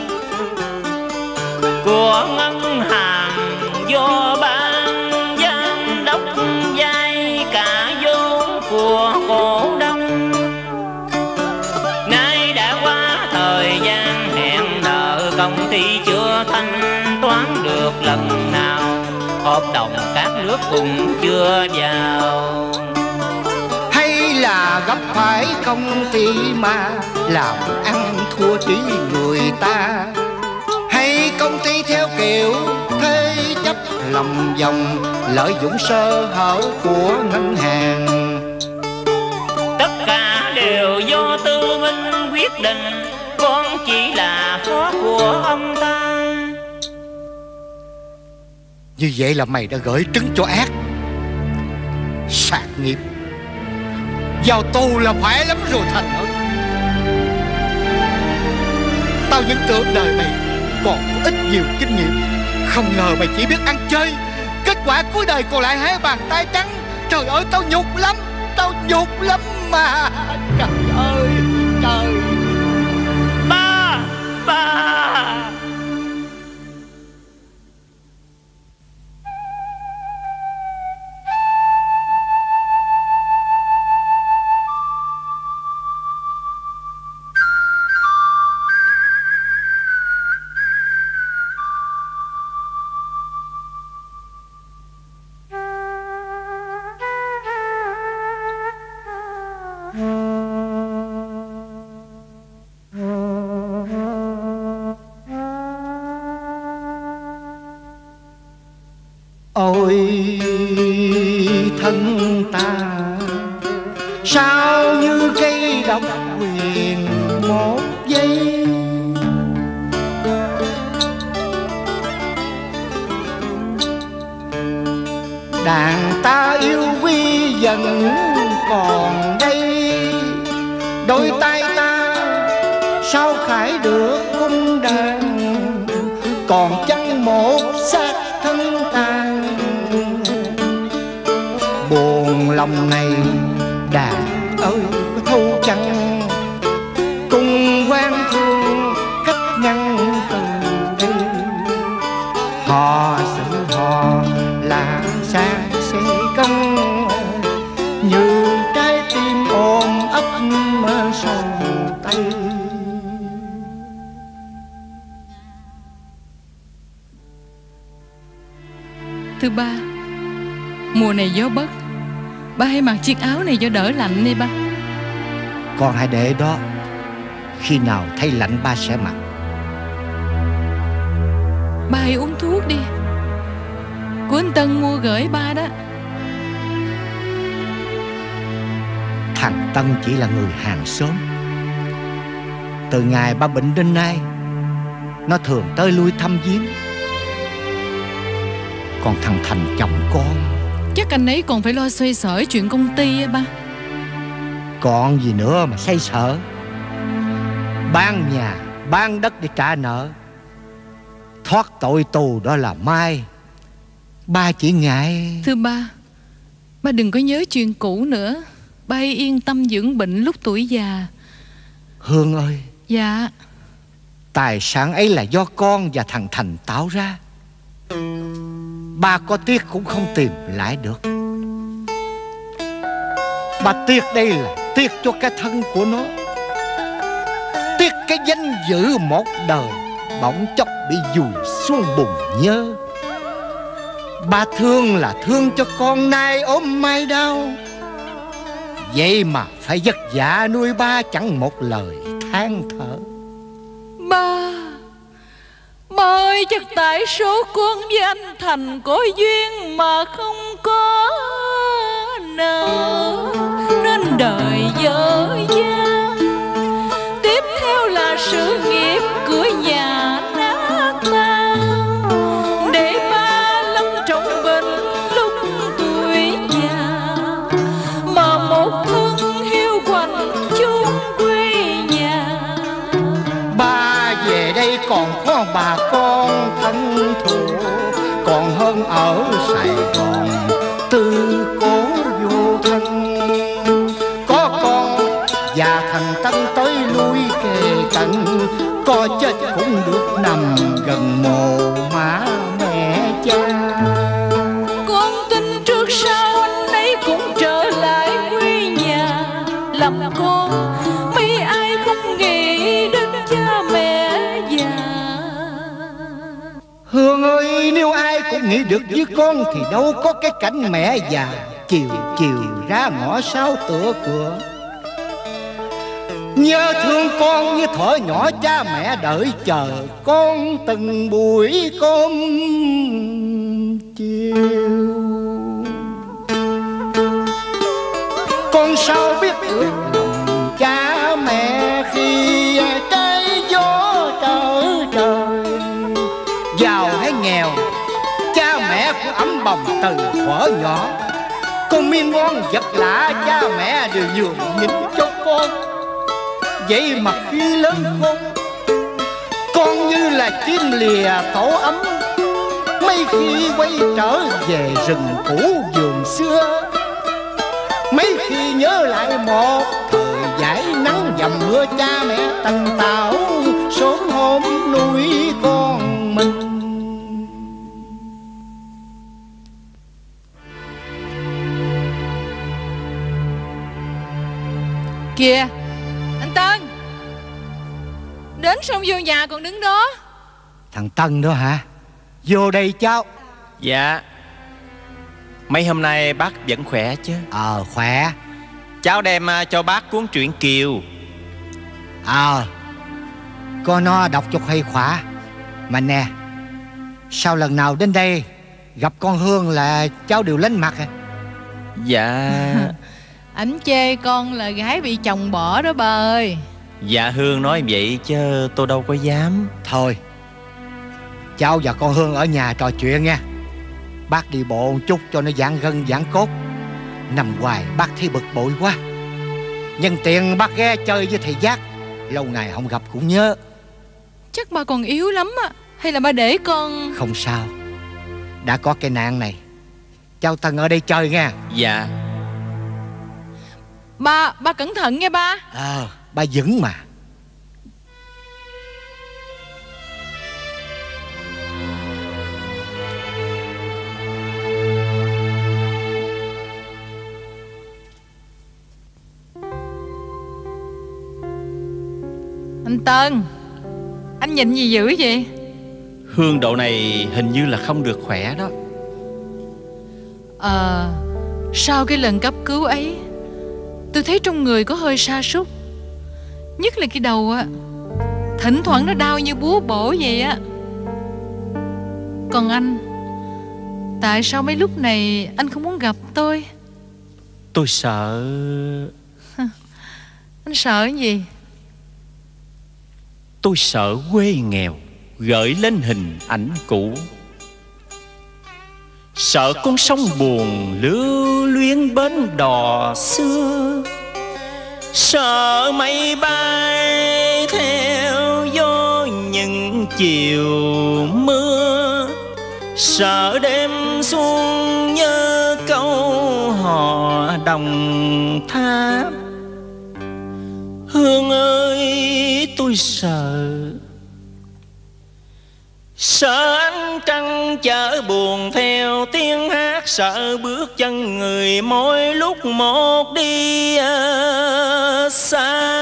của ngân hàng do ban giám đốc vay cả vốn của cổ đông. Nay đã qua thời gian hẹn nợ, công ty chưa thanh toán được lần nào, hợp đồng các nước cũng chưa vào. Hay là gặp phải công ty mà làm ăn thua trí người ta, hay công ty theo kiểu thế chấp lòng vòng, lợi dụng sơ hở của ngân hàng. Tất cả đều do Tư Minh quyết định, con chỉ là phó của ông ta. Như vậy là mày đã gửi trứng cho ác. Sạc nghiệp, vào tù là phải lắm rồi Thành ơi. Tao vẫn tưởng đời mày còn có ít nhiều kinh nghiệm, không ngờ mày chỉ biết ăn chơi. Kết quả cuối đời còn lại hai bàn tay trắng. Trời ơi, tao nhục lắm, tao nhục lắm mà. Trời ơi, trời. Ba Ôi thân ta sao như cây độc quyền một giây, đàn ta yêu quý dần còn đây, đôi tay ta sao khải được cung đàn, còn chẳng một xác thân tàn. Buồn lòng này đàn ơi có thâu chăng, cùng quan thương cách ngăn từ đây. Họ sự họ là xa xê công, như trái tim ôm ấp mơ sầu tay. Thưa ba, mùa này gió bấc, ba hãy mặc chiếc áo này cho đỡ lạnh đi ba. Con hãy để đó, khi nào thấy lạnh ba sẽ mặc. Ba hãy uống thuốc đi, của anh Tân mua gửi ba đó. Thằng Tân chỉ là người hàng xóm. Từ ngày ba bệnh đến nay, nó thường tới lui thăm viếng. Còn thằng Thành chồng con, chắc anh ấy còn phải lo xoay sở chuyện công ty á ba. còn gì nữa mà xoay sở. Bán nhà, bán đất để trả nợ, thoát tội tù đó là mai. Ba chỉ ngại. Thưa ba đừng có nhớ chuyện cũ nữa. Ba hãy yên tâm dưỡng bệnh lúc tuổi già. Hương ơi. Dạ. Tài sản ấy là do con và thằng Thành tạo ra. Ba có tiếc cũng không tìm lại được. Ba tiếc đây là tiếc cho cái thân của nó, tiếc cái danh dự một đời bỗng chốc bị vùi xuống bùn nhơ. Ba thương là thương cho con nay ốm mai đau, vậy mà phải vất vả nuôi ba chẳng một lời than thở. Ba ơi, chắc tại số con với anh Thành có duyên mà không có nợ, nên đời dở dang. Tiếp theo là sự nghiệp cửa nhà nát tan, để ba lâm trọng bệnh lúc tuổi già, mà một thân hiu quạnh chung bà con thân thuộc, còn hơn ở Sài Gòn tư cố vô thân. Có con và thằng Tân tới lui kề cận, có chết cũng được nằm gần mồ má mẹ cha. Con tin trước sau anh ấy cũng trở lại quê nhà. Làm con mấy ai không nghĩ đến cha mẹ già. Hương ơi, nếu ai cũng nghĩ được với con thì đâu có cái cảnh mẹ già chiều chiều ra ngõ sau tựa cửa. Nhớ thương con như thuở nhỏ cha mẹ đợi chờ con từng buổi cơm chiều. Con sao biết được lòng cha mẹ khi trái gió trở trời. Giàu hay nghèo, cha mẹ cũng ấm bồng từ thuở nhỏ. Con miên ngon vật lạ cha mẹ đều nhường nhịn cho con. Vậy mà khi lớn con như là chim lìa tổ ấm. Mấy khi quay trở về rừng cũ vườn xưa, mấy khi nhớ lại một thời dãi nắng dầm mưa cha mẹ tần tảo sớm hôm nuôi con mình. Kìa anh Tân, đến xong vô nhà còn đứng đó. Thằng Tân đó hả? Vô đây cháu. Dạ. Mấy hôm nay bác vẫn khỏe chứ? Khỏe. Cháu đem cho bác cuốn truyện Kiều. Con nó đọc cho khuây khỏa. Mà nè, sao lần nào đến đây gặp con Hương là cháu đều lánh mặt à? Dạ. Ảnh chê con là gái bị chồng bỏ đó bà ơi. Dạ Hương nói vậy chứ tôi đâu có dám. Thôi, cháu và con Hương ở nhà trò chuyện nha. Bác đi bộ một chút cho nó giãn gân giãn cốt. Nằm hoài bác thấy bực bội quá. Nhân tiện bác ghé chơi với thầy Giác, lâu ngày không gặp cũng nhớ. Chắc bà còn yếu lắm á. Hay là bà để con... Không sao, đã có cái nạn này. Cháu Tân ở đây chơi nha. Dạ. Ba cẩn thận nghe ba. Ba vững mà. Anh Tân, anh nhìn gì dữ vậy? Hương độ này hình như là không được khỏe đó. Sau cái lần cấp cứu ấy, tôi thấy trong người có hơi sa sút. Nhất là cái đầu á, thỉnh thoảng nó đau như búa bổ vậy á. Còn anh, tại sao mấy lúc này anh không muốn gặp tôi? Tôi sợ. Anh sợ cái gì? Tôi sợ quê nghèo gợi lên hình ảnh cũ. Sợ con sông buồn lưu luyến bến đò xưa. Sợ mây bay theo gió những chiều mưa. Sợ đêm xuân nhớ câu hò Đồng Tháp. Hương ơi, tôi sợ. Sợ ánh trăng chở buồn theo tiếng hát. Sợ bước chân người mỗi lúc một đi xa.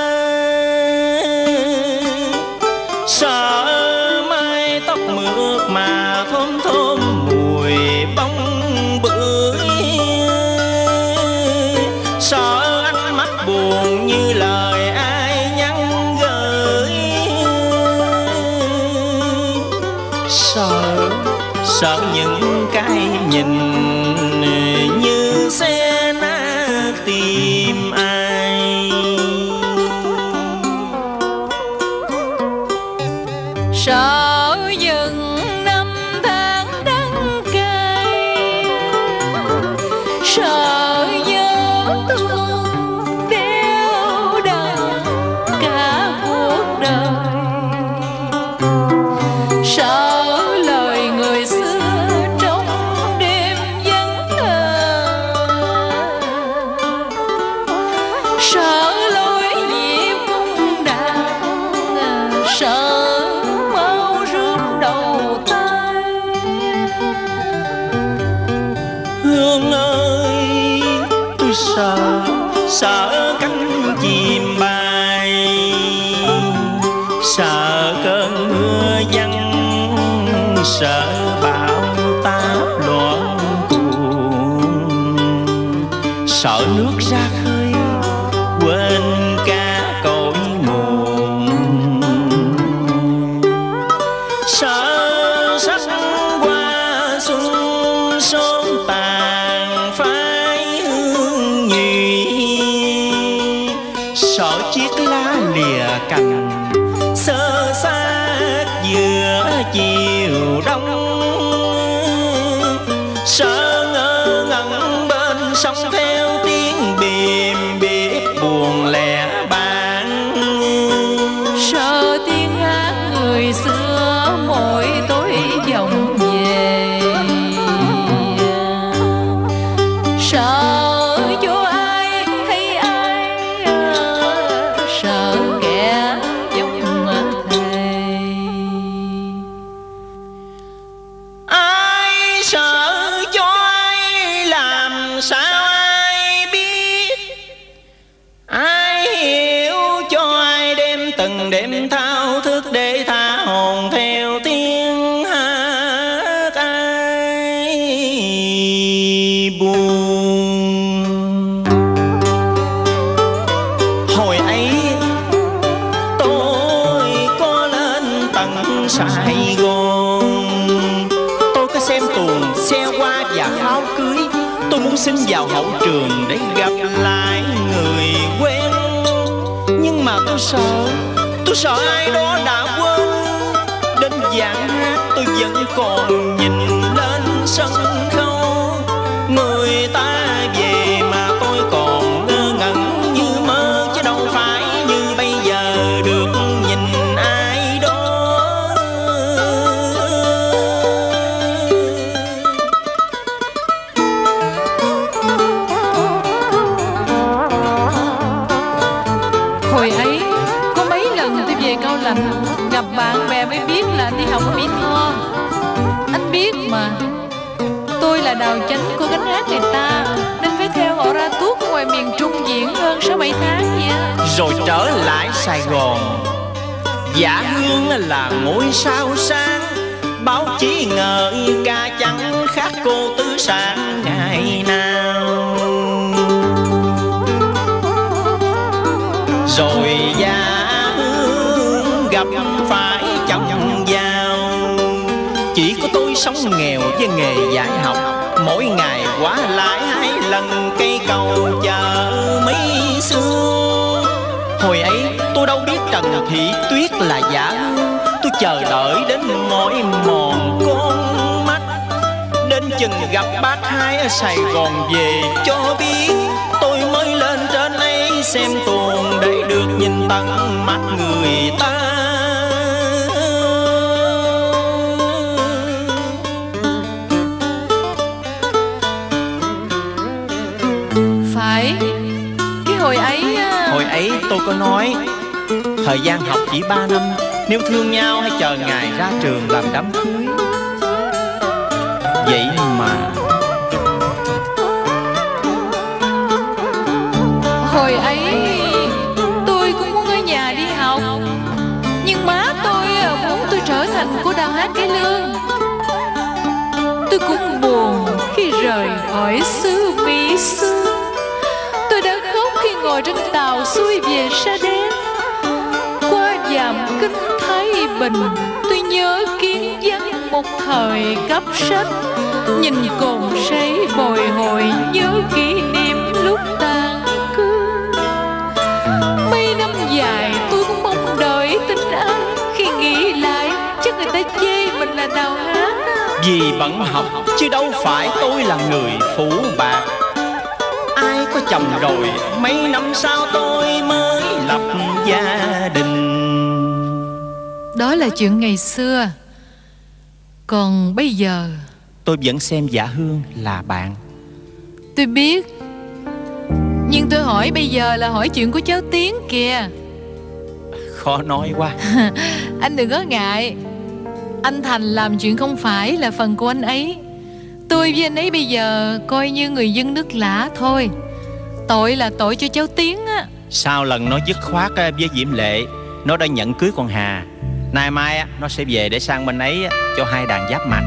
Sợ mái tóc mượt mà thơm thơm mùi bông bưởi. Sợ ánh mắt buồn như lời ai nhắn gửi. Sợ những cái nhìn như xé nát tim ai. Sợ những năm tháng đắng cay. Sợ nhớ thương đeo đẳng cả cuộc đời. sợ cánh chim bay, sợ cơn mưa giăng, sợ bão táp loạn cuồng, sợ nước ra khơi quên cả cội nguồn, sợ sắc hoa xuân son tàn phai hương nhụy, sợ chiếc lá lìa cành sơ xác giữa chiều đông, sợ ngơ ngẩn bên sông theo tiếng bìm biết buồn lẻ bàng, sợ tiếng hát người xưa mỗi tối vọng về, sợ cho ai hay ai, sợ kẻ giống thề. ai sợ cho ai làm sao ai biết, ai hiểu cho ai đêm từng đêm thao thức để tha hồn theo tiếng hát ai buồn. Hồi ấy tôi có lên tận Sài Gòn, tôi có xem tuồng xe hoa và pháo cưới, tôi muốn xin vào hậu trường để gặp lại người quen, nhưng mà tôi sợ ai đó đã quên. Đến giảng hát tôi vẫn còn nhìn lên sân khấu, người ta về mà tôi còn ngơ ngẩn như mơ, chứ đâu phải như bây giờ được nhìn ai đó. Hồi ấy có mấy lần tôi về Cao Lãnh, gặp bạn bè mới biết là anh đi học ở Mỹ Tho. Anh biết mà, tôi là đào chánh của gánh hát người ta, nên phải theo họ ra tuốt ngoài miền Trung diễn hơn 6-7 tháng vậy á. Rồi trở lại Sài Gòn, Dạ Hương là ngôi sao sáng, báo chí ngợi ca chẳng khác cô Tứ Sản ngày nào. Rồi Dạ Hương gặp phải chồng giàu, chỉ có tôi sống nghèo với nghề dạy học, mỗi ngày qua lại 2 lần cây cầu chợ Mỹ Xương. Hồi ấy tôi đâu biết Trần Thị Tuyết là Dạ Hương, tôi chờ đợi đến mỏi mòn con mắt, đến chừng gặp bác Hai ở Sài Gòn về cho biết, tôi mới lên trên ấy xem tuồng để được nhìn tận mắt người ta. Phải, cái hồi ấy tôi có nói thời gian học chỉ 3 năm, nếu thương nhau hãy chờ ngày ra trường làm đám cưới. Vậy mà hồi ấy tôi cũng muốn ở nhà đi học, nhưng má tôi muốn tôi trở thành cô đào hát cải lương. Tôi cũng buồn khi rời khỏi xứ Mỹ xưa. Tôi đã khóc khi ngồi trên tàu xuôi về Sa Đéc, qua Dàm Kinh Thái Bình. Tôi nhớ Kiên Văn một thời cấp sách, nhìn cồn sấy bồi hồi nhớ kỷ niệm lúc tàn cư. Mấy năm dài tôi cũng mong đợi tin ai, khi nghĩ lại chắc người ta chê mình là đào hát. vì bận học chứ đâu phải tôi là người phú bạc. Ai có chồng rồi mấy năm sau tôi mới lập gia đình. Đó là chuyện ngày xưa. Còn bây giờ tôi vẫn xem Dạ Hương là bạn. tôi biết, nhưng tôi hỏi bây giờ là hỏi chuyện của cháu Tiến kìa. Khó nói quá. Anh đừng có ngại. Anh Thành làm chuyện không phải là phần của anh ấy. Tôi với anh ấy bây giờ coi như người dân nước lã thôi. Tội là tội cho cháu Tiến á. Sau lần nó dứt khoát với Diễm Lệ, nó đã nhận cưới con Hà. Nay mai nó sẽ về để sang bên ấy cho hai đàn giáp mặt.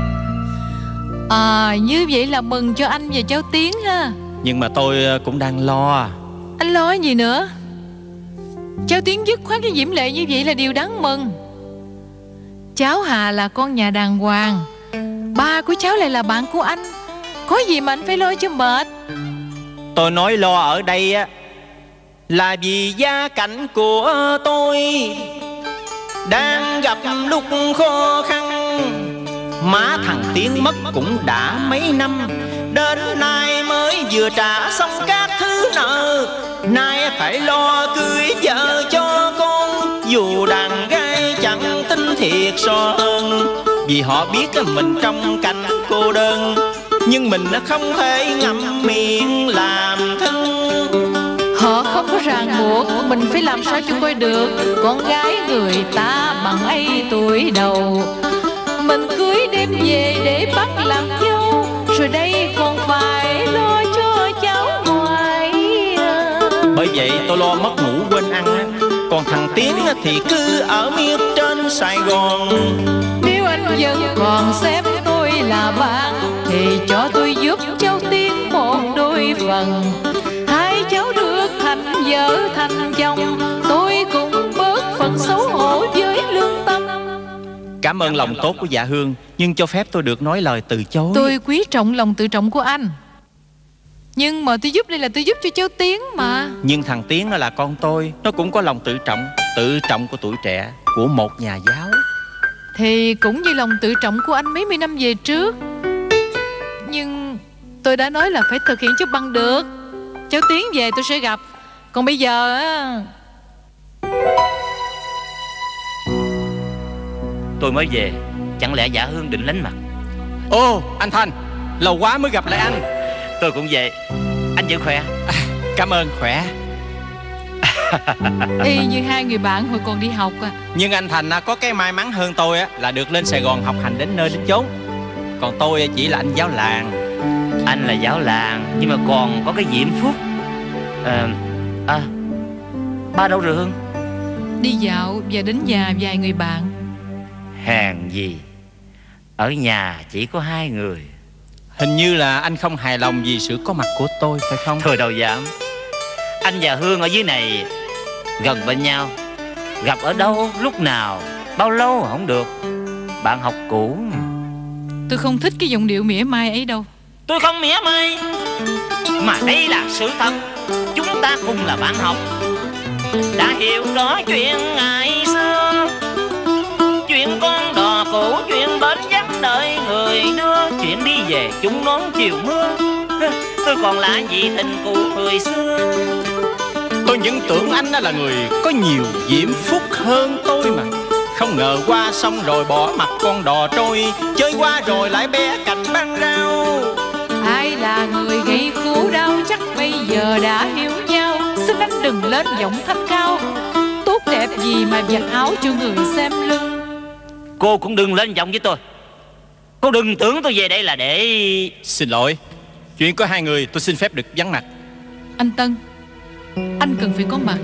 Như vậy là mừng cho anh và cháu Tiến ha. Nhưng mà tôi cũng đang lo. Anh lo gì nữa? Cháu Tiến dứt khoát với Diễm Lệ như vậy là điều đáng mừng. Cháu Hà là con nhà đàng hoàng, ba của cháu lại là bạn của anh. Có gì mà anh phải lo cho mệt. Tôi nói lo ở đây là vì gia cảnh của tôi đang gặp lúc khó khăn. Má thằng Tiến mất cũng đã mấy năm, đến nay mới vừa trả xong các thứ nợ. Nay phải lo cưới vợ cho con, dù đàn gái chẳng tính thiệt so hơn. Vì họ biết mình trong cảnh cô đơn, nhưng mình không thể ngậm miệng làm thinh. Họ không có ràng buộc, mình phải làm sao cho coi được con gái người ta bằng ấy tuổi đầu. Mình cưới đem về để bắt làm dâu, rồi đây còn phải lo cho cháu ngoại. Bởi vậy tôi lo mất ngủ quên ăn. Còn thằng Tiến thì cứ ở miết trên Sài Gòn. Nếu anh vẫn còn xem tôi là bạn, thì cho tôi giúp cháu Tiến một đôi phần. Hai cháu được thành vợ thành chồng, tôi cũng bớt phần xấu hổ với lương tâm. Cảm ơn lòng tốt của Dạ Hương, nhưng cho phép tôi được nói lời từ chối. Tôi quý trọng lòng tự trọng của anh, nhưng mà tôi giúp đây là tôi giúp cho cháu Tiến mà. Nhưng thằng Tiến nó là con tôi, nó cũng có lòng tự trọng của tuổi trẻ, của một nhà giáo. Thì cũng như lòng tự trọng của anh mấy mươi năm về trước. Nhưng tôi đã nói là phải thực hiện cho bằng được. Cháu Tiến về tôi sẽ gặp. Còn bây giờ á, tôi mới về, chẳng lẽ Dạ Hương định lánh mặt? Ô, anh Thành, lâu quá mới gặp lại anh. Tôi cũng về. Anh vẫn khỏe? Cảm ơn, khỏe. y như hai người bạn hồi còn đi học à. Nhưng anh Thành có cái may mắn hơn tôi là được lên Sài Gòn học hành đến nơi đến chốn. Còn tôi chỉ là anh giáo làng. Anh là giáo làng, nhưng mà còn có cái Diễm Phúc. Ba đâu rồi Hương? Đi dạo và đến nhà vài người bạn. Hèn gì ở nhà chỉ có hai người. Hình như là anh không hài lòng vì sự có mặt của tôi, phải không? Thôi đâu dám. Anh và Hương ở dưới này gần bên nhau, gặp ở đâu, lúc nào, bao lâu không được. Bạn học cũ. Tôi không thích cái giọng điệu mỉa mai ấy đâu. Tôi không mỉa mai, mà đây là sự thật. Chúng ta cùng là bạn học, đã hiểu rõ chuyện ngày xưa, chuyện con đò cũ, chuyện bến dắt đợi người đưa, chuyện đi về chung nón chiều mưa. Tôi còn là gì tình cũ người xưa. Tôi vẫn tưởng anh là người có nhiều diễm phúc hơn tôi mà. Không ngờ qua sông rồi bỏ mặt con đò trôi, chơi qua rồi lại bé cành băng rau. Ai là người gây khổ đau chắc bây giờ đã hiểu nhau. Xin anh đừng lên giọng thanh cao, tốt đẹp gì mà giặt áo cho người xem lưng. Cô cũng đừng lên giọng với tôi. Cô đừng tưởng tôi về đây là để... Xin lỗi, chuyện có hai người tôi xin phép được vắng mặt. Anh Tân, anh cần phải có mặt.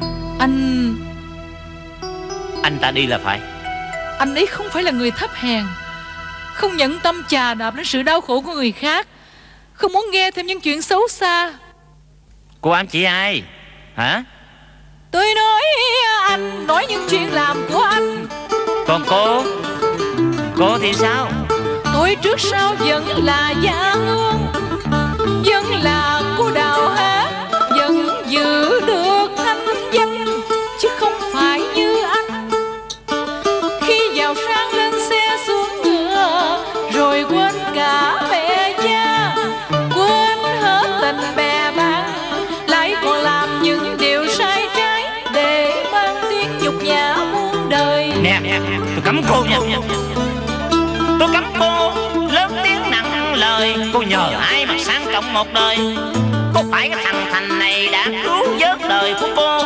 Anh ta đi là phải. Anh ấy không phải là người thấp hèn, không nhận tâm chà đạp đến sự đau khổ của người khác, không muốn nghe thêm những chuyện xấu xa. Cô ám chỉ ai hả? Tôi nói anh nói những chuyện làm của anh. Còn cô thì sao? Tôi trước sau vẫn là Dạ Hương, vẫn là cô đào hát, vẫn giữ được thanh danh, chứ không phải như anh. Khi giàu sang lên xe xuống ngựa, rồi quên cả mẹ cha, quên hết tình bè bạn, lại còn làm những điều sai trái để mang tiếng nhục nhã muôn đời. Nè, tôi cấm cô nha. Tôi cấm cô lớn tiếng nặng lời. Cô nhờ ai mà sang trọng một đời? Có phải cái thằng Thành này đã cứu vớt đời của cô?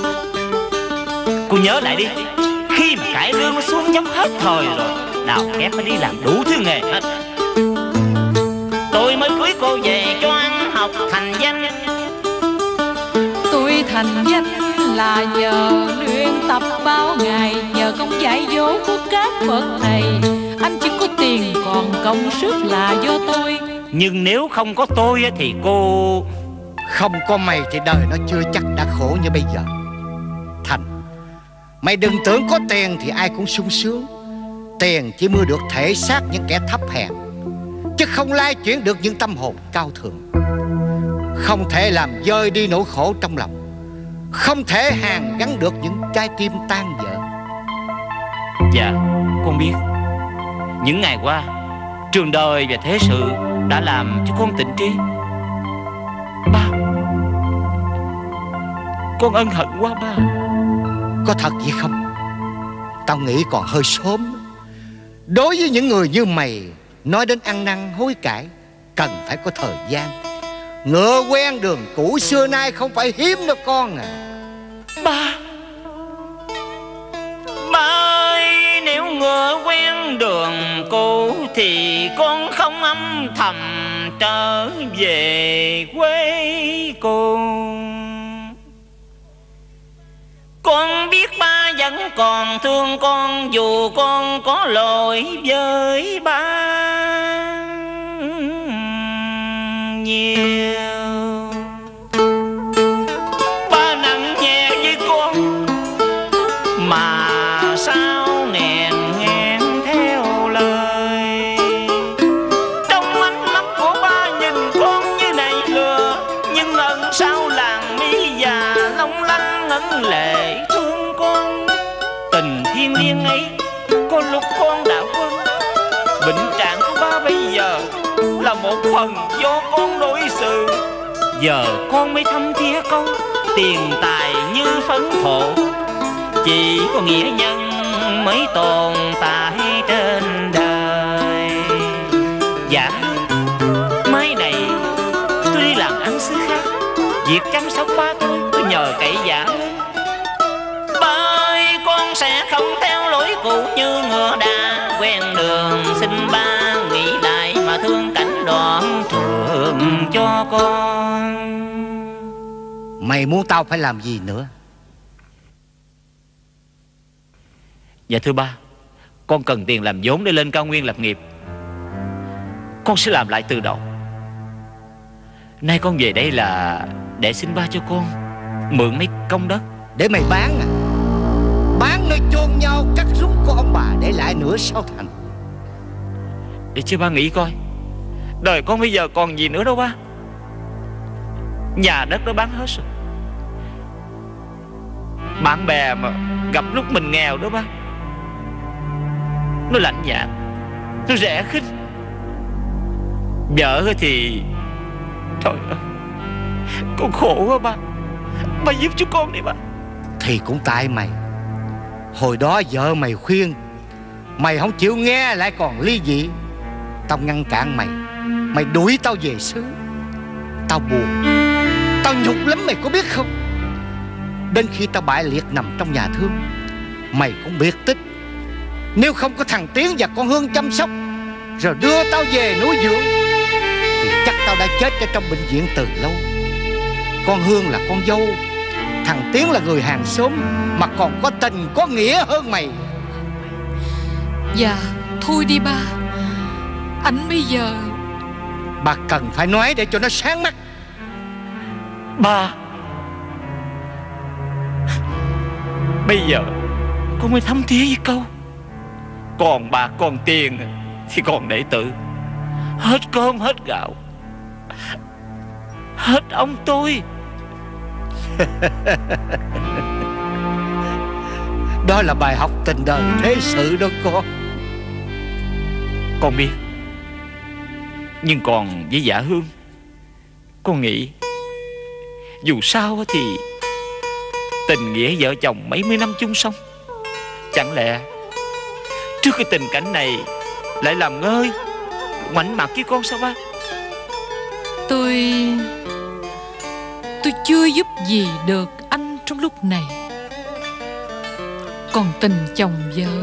Cô nhớ lại đi, khi mà cải lương nó xuống dốc hết thời rồi, đào kép mới đi làm đủ thứ nghề hết. Tôi mới cưới cô về cho ăn học thành danh, thành danh là nhờ luyện tập bao ngày, nhờ công dạy dỗ của các bậc thầy. Anh chỉ có tiền còn công sức là do tôi. Nhưng nếu không có tôi thì cô... Không có mày thì đời nó chưa chắc đã khổ như bây giờ. Thành, mày đừng tưởng có tiền thì ai cũng sung sướng. Tiền chỉ mua được thể xác những kẻ thấp hèn, chứ không lai chuyển được những tâm hồn cao thượng. Không thể làm dơi đi nỗi khổ trong lòng, không thể hàn gắn được những trái tim tan vỡ. Dạ, con biết. Những ngày qua, trường đời và thế sự đã làm cho con tỉnh trí. Ba, con ân hận quá ba. Có thật vậy không? Tao nghĩ còn hơi sớm. Đối với những người như mày, nói đến ăn năn hối cải cần phải có thời gian. Ngựa quen đường cũ xưa nay không phải hiếm đâu con à. Ba ơi, nếu ngựa quen đường cũ thì con không âm thầm trở về quê cô. Con biết ba vẫn còn thương con, dù con có lỗi với ba nhiều. Ba nặng nhẹ với con mà sao nghẹn ngẹn theo lời. Trong ánh mắt của ba nhìn con như này lừa, nhưng ẩn sau làng mi già long lanh ngấn lệ thương con. Tình thiên liêng ấy có lúc con đã quên, bệnh trạng của ba bây giờ là một phần do con đối xử. Giờ con mới thấm thía câu tiền tài như phấn thổ, chỉ có nghĩa nhân mới tồn tại trên đời. Dạ, mai này tôi đi làm ăn xứ khác, việc chăm sóc ba tôi nhờ cậy dạ. Ba ơi, con sẽ không theo lối cũ như ngựa đã quen đường. Xin ba nghĩ lại mà thương cảnh đoạn trường cho con. Mày muốn tao phải làm gì nữa? Dạ thưa ba, con cần tiền làm vốn để lên cao nguyên lập nghiệp. Con sẽ làm lại từ đầu. Nay con về đây là để xin ba cho con mượn mấy công đất. Để mày bán à? Bán nơi chôn nhau cắt rúng của ông bà để lại nữa sao thành? Để cho ba nghĩ coi, đời con bây giờ còn gì nữa đâu ba. Nhà đất nó bán hết rồi. Bạn bè mà gặp lúc mình nghèo đó ba, nó lạnh nhạt, nó rẻ khích. Vợ thì trời ơi, con khổ quá ba. Ba giúp cho con đi ba. Thì cũng tại mày. Hồi đó vợ mày khuyên, mày không chịu nghe lại còn ly dị. Tao ngăn cản mày, mày đuổi tao về xứ. Tao buồn, tao nhục lắm mày có biết không? Đến khi tao bại liệt nằm trong nhà thương, mày cũng biệt tích. Nếu không có thằng Tiến và con Hương chăm sóc rồi đưa tao về nuôi dưỡng thì chắc tao đã chết ở trong bệnh viện từ lâu. Con Hương là con dâu, thằng Tiến là người hàng xóm mà còn có tình có nghĩa hơn mày. Dạ thôi đi ba. Anh bây giờ... Bà cần phải nói để cho nó sáng mắt. Ba, bây giờ con mới thấm thía với câu còn bạc còn tiền thì còn đệ tử. Hết cơm hết gạo, hết ông tôi. Đó là bài học tình đời thế sự đó con. Con biết. Nhưng còn với Dạ Hương, con nghĩ dù sao thì tình nghĩa vợ chồng mấy mươi năm chung sống, chẳng lẽ trước cái tình cảnh này lại làm ngơi ngoảnh mặt với con sao ba? Tôi chưa giúp gì được anh trong lúc này. Còn tình chồng vợ,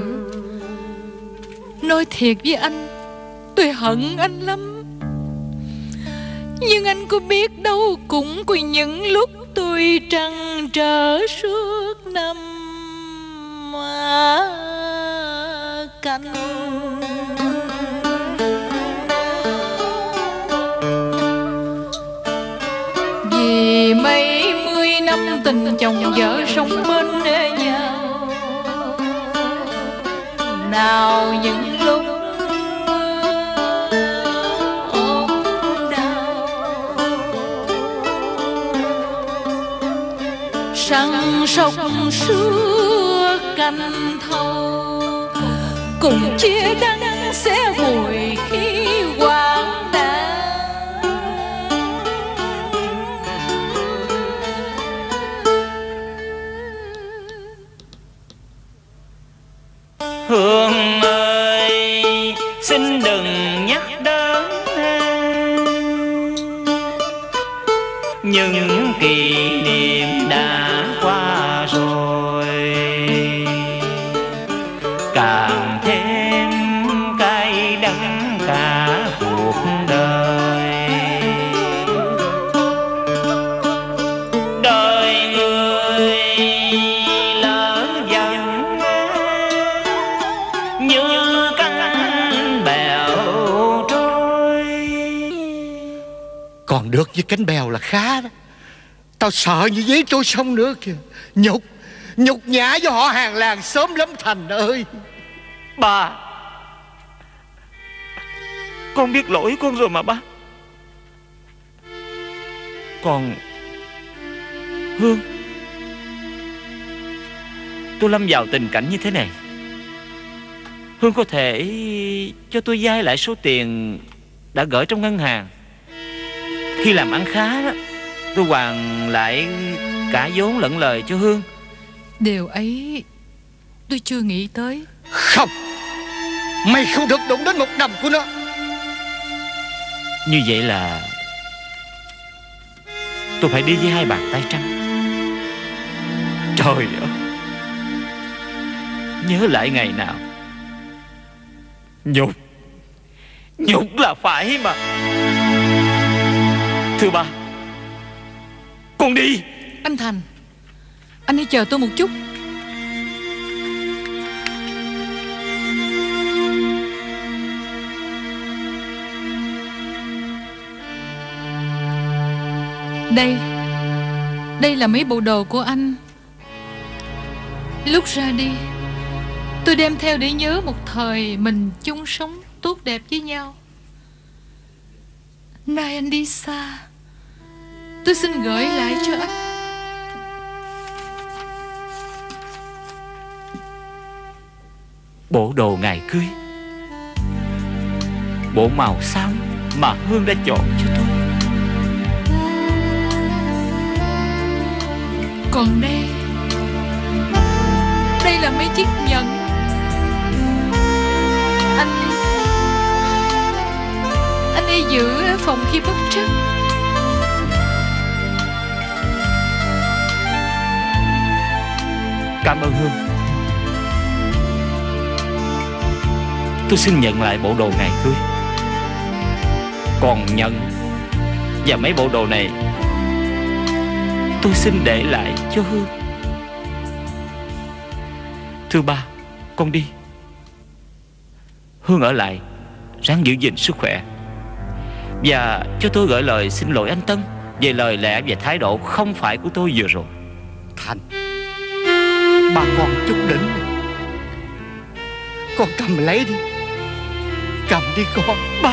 nói thiệt với anh, tôi hận anh lắm. Nhưng anh có biết đâu, cũng có những lúc tôi trăn trở suốt năm canh. Vì mấy mươi năm tình chồng vợ sống bên nhau, nào những lúc ốm đau, săn sóc suốt canh thâu, cùng chia đắng xé vùi khi hoang đau. Hương ơi, xin đừng nhắc đến những kỷ niệm đã qua rồi, càng thêm cay đắng cả cuộc đời. Đời người lỡ dần như cánh bèo trôi. Còn được với cánh bèo là khá đó. Tao sợ như giấy trôi sông nữa kìa. Nhục nhã cho họ hàng làng xóm lắm Thành ơi. Ba, con biết lỗi con rồi mà ba. Còn Hương, tôi lâm vào tình cảnh như thế này, Hương có thể cho tôi vay lại số tiền đã gửi trong ngân hàng. Khi làm ăn khá đó, tôi hoàn lại cả vốn lẫn lời cho Hương. Điều ấy tôi chưa nghĩ tới. Không, mày không được đụng đến một đồng của nó. Như vậy là tôi phải đi với hai bàn tay trắng. Trời ơi, nhớ lại ngày nào nhục là phải mà. Thưa ba, con đi. Anh Thành, anh hãy chờ tôi một chút. Đây là mấy bộ đồ của anh. Lúc ra đi, tôi đem theo để nhớ một thời mình chung sống tốt đẹp với nhau. Nay anh đi xa, tôi xin gửi lại cho anh. Bộ đồ ngày cưới, bộ màu xám mà Hương đã chọn cho tôi. Còn đây là mấy chiếc nhẫn anh đi giữ ở phòng khi bất trắc. Cảm ơn Hương. Tôi xin nhận lại bộ đồ ngày cưới. Còn nhẫn và mấy bộ đồ này tôi xin để lại cho Hương. Thưa ba, con đi. Hương ở lại, ráng giữ gìn sức khỏe. Và cho tôi gửi lời xin lỗi anh Tân về lời lẽ và thái độ không phải của tôi vừa rồi. Thành, ba con chút đỉnh, con cầm lấy đi. Cầm đi con. Ba.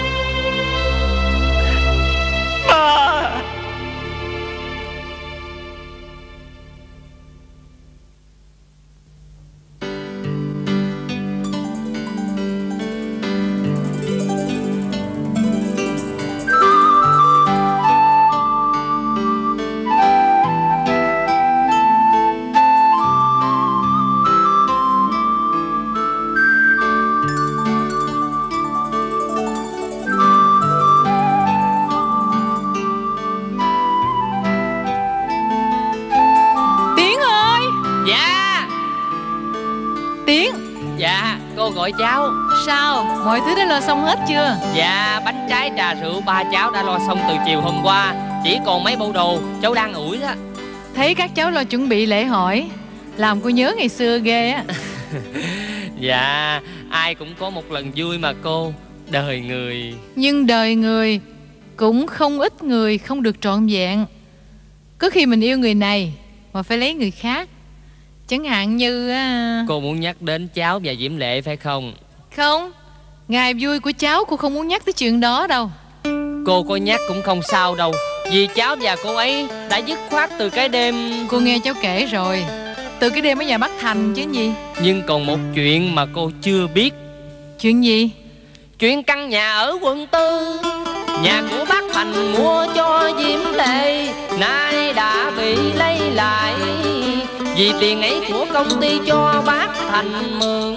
Gọi cháu. Sao? Mọi thứ đã lo xong hết chưa? Dạ, bánh trái trà rượu ba cháu đã lo xong từ chiều hôm qua. chỉ còn mấy bộ đồ cháu đang ủi đó. Thấy các cháu lo chuẩn bị lễ hỏi, làm cô nhớ ngày xưa ghê á. Dạ, ai cũng có một lần vui mà cô. Đời người. Nhưng đời người cũng không ít người không được trọn vẹn. Có khi mình yêu người này mà phải lấy người khác. Chẳng hạn như... Cô muốn nhắc đến cháu và Diễm Lệ phải không? Không, ngày vui của cháu cô không muốn nhắc tới chuyện đó đâu. Cô có nhắc cũng không sao đâu, vì cháu và cô ấy đã dứt khoát từ cái đêm... Cô nghe cháu kể rồi, từ cái đêm ở nhà bác Thành chứ gì. Nhưng còn một chuyện mà cô chưa biết. Chuyện gì? Chuyện căn nhà ở quận 4, nhà của bác Thành mua cho Diễm Lệ, nay đã bị lấy lại vì tiền ấy của công ty cho bác Thành mượn.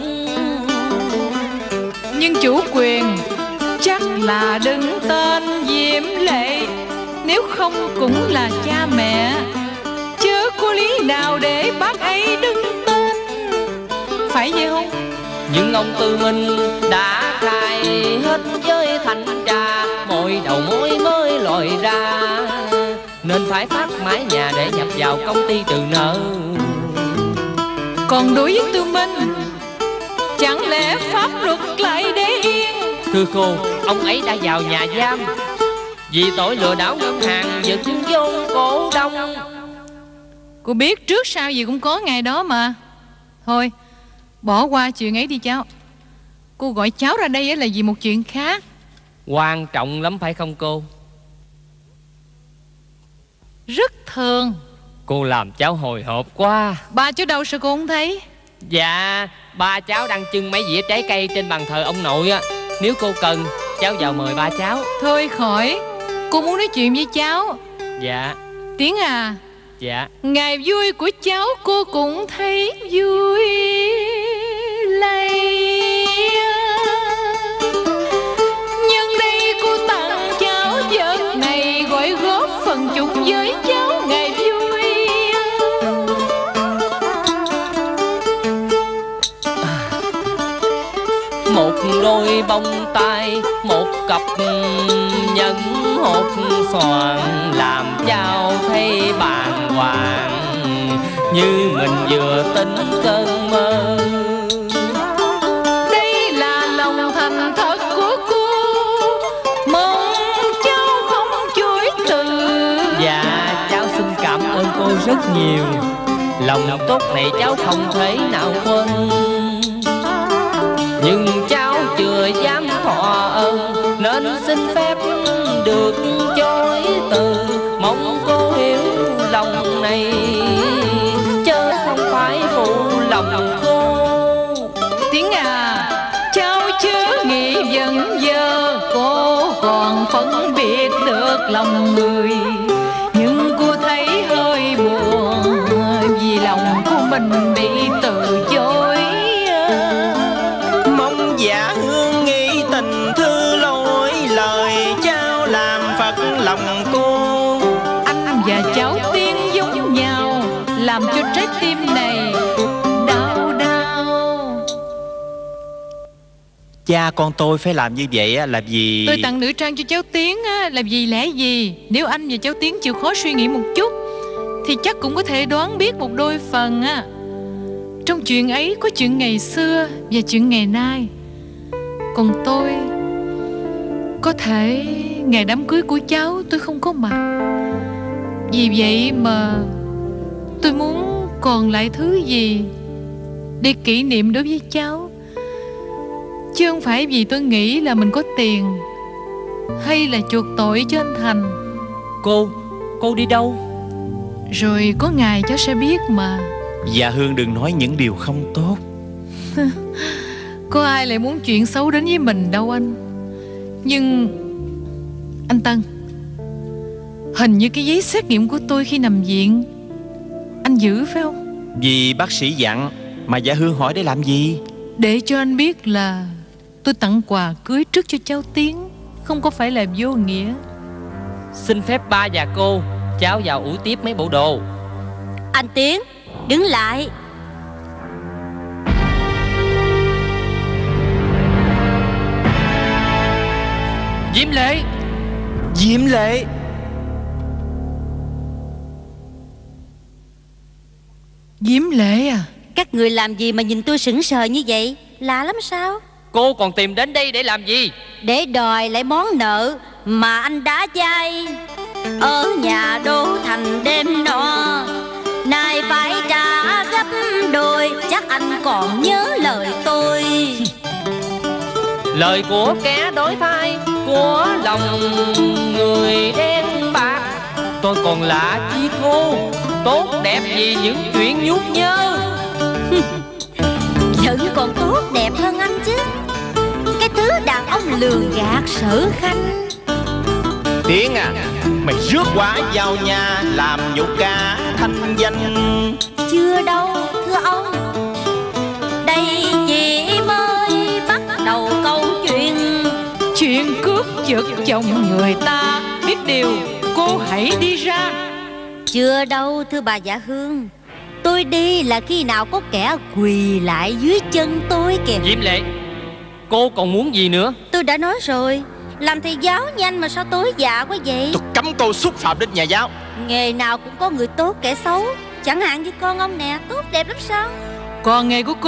Nhưng chủ quyền chắc là đứng tên Diễm Lệ, nếu không cũng là cha mẹ, chứ có lý nào để bác ấy đứng tên. Phải vậy không? Nhưng ông Tư Minh đã khai hết với Thanh Trà, mỗi đầu mối mới lòi ra, nên phải phát mái nhà để nhập vào công ty trừ nợ. Còn đối với Tư Minh, chẳng lẽ pháp luật lại để yên? Thưa cô, ông ấy đã vào nhà giam vì tội lừa đảo ngân hàng, giật vốn cổ đông. Cô biết trước sau gì cũng có ngày đó mà. Thôi, bỏ qua chuyện ấy đi cháu. Cô gọi cháu ra đây là vì một chuyện khác. Quan trọng lắm phải không cô? Rất thường. Cô làm cháu hồi hộp quá. Ba cháu đâu sao cô không thấy? Dạ, ba cháu đang trưng mấy dĩa trái cây trên bàn thờ ông nội á. Nếu cô cần, cháu vào mời ba cháu. Thôi khỏi, cô muốn nói chuyện với cháu. Dạ. Tiến à. Dạ. Ngày vui của cháu cô cũng thấy vui lây. Nhưng đây cô tặng cháu vật này, gọi góp phần chung với cháu ngày vui. Một đôi bông tai, một cặp nhẫn hột xoàn, làm cháu thấy bàng hoàng như mình vừa tỉnh cơn mơ. Đây là lòng thành thật của cô, mong cháu không chối từ. Dạ, cháu xin cảm ơn cô rất nhiều. Lòng tốt này cháu không thể nào quên. Nhưng cháu chưa dám thọ ơn, nên xin phép được chối từ. Mong cô hiểu lòng này, chớ không phải phụ lòng cô. Tiếng à, cháu chớ nghĩ dần dơ, cô còn phân biệt được lòng người. Nhưng cô thấy hơi buồn vì lòng của mình bị từ chối. Mong dạ hương nghĩ tình thư lối lời, cháu làm phật lòng cô. Anh và cháu Tiên giống nhau, làm cho trái tim này đau đau. Cha con tôi phải làm như vậy là vì... Tôi tặng nữ trang cho cháu Tiến là vì lẽ gì? Nếu anh và cháu Tiến chịu khó suy nghĩ một chút thì chắc cũng có thể đoán biết một đôi phần á. Trong chuyện ấy có chuyện ngày xưa và chuyện ngày nay. Còn tôi, có thể ngày đám cưới của cháu tôi không có mặt. Vì vậy mà tôi muốn còn lại thứ gì để kỷ niệm đối với cháu, chứ không phải vì tôi nghĩ là mình có tiền hay là chuộc tội cho anh Thành. Cô đi đâu? Rồi có ngày cháu sẽ biết mà. Dạ Hương đừng nói những điều không tốt. Có ai lại muốn chuyện xấu đến với mình đâu anh. Nhưng anh Tân, hình như cái giấy xét nghiệm của tôi khi nằm viện anh giữ phải không? Vì bác sĩ dặn. Mà dạ Hương hỏi để làm gì? Để cho anh biết là tôi tặng quà cưới trước cho cháu Tiến, không có phải là vô nghĩa. Xin phép ba và cô, cháu vào ủi tiếp mấy bộ đồ. Anh Tiến, đứng lại. Diễm Lệ! Diễm Lệ! Diễm Lệ à? Các người làm gì mà nhìn tôi sững sờ như vậy? Lạ lắm sao? Cô còn tìm đến đây để làm gì? Để đòi lại món nợ mà anh đã vay ở nhà Đô Thành đêm nọ. Nay phải trả gấp đôi, chắc anh còn nhớ lời tôi. Lời của kẻ đổi thay, của lòng người đen bạc. Tôi còn lạ chi cô, tốt đẹp gì những chuyện nhút nhớ. Vẫn còn tốt đẹp hơn anh chứ. Cái thứ đàn ông lường gạt Sở Khanh. Tiến à, mày rước quả vào nhà làm nhục cả thanh danh. Chưa đâu thưa ông, đây chỉ mới bắt đầu câu chuyện. Chuyện cướp giật chồng người ta, biết điều cô hãy đi ra. Chưa đâu thưa bà Dạ Hương, tôi đi là khi nào có kẻ quỳ lại dưới chân tôi kìa. Diễm Lệ, cô còn muốn gì nữa? Tôi đã nói rồi, làm thầy giáo nhanh mà sao tối dạ quá vậy? Tôi cấm cô xúc phạm đến nhà giáo. Nghề nào cũng có người tốt kẻ xấu. Chẳng hạn như con ông nè, tốt đẹp lắm sao? Còn nghề của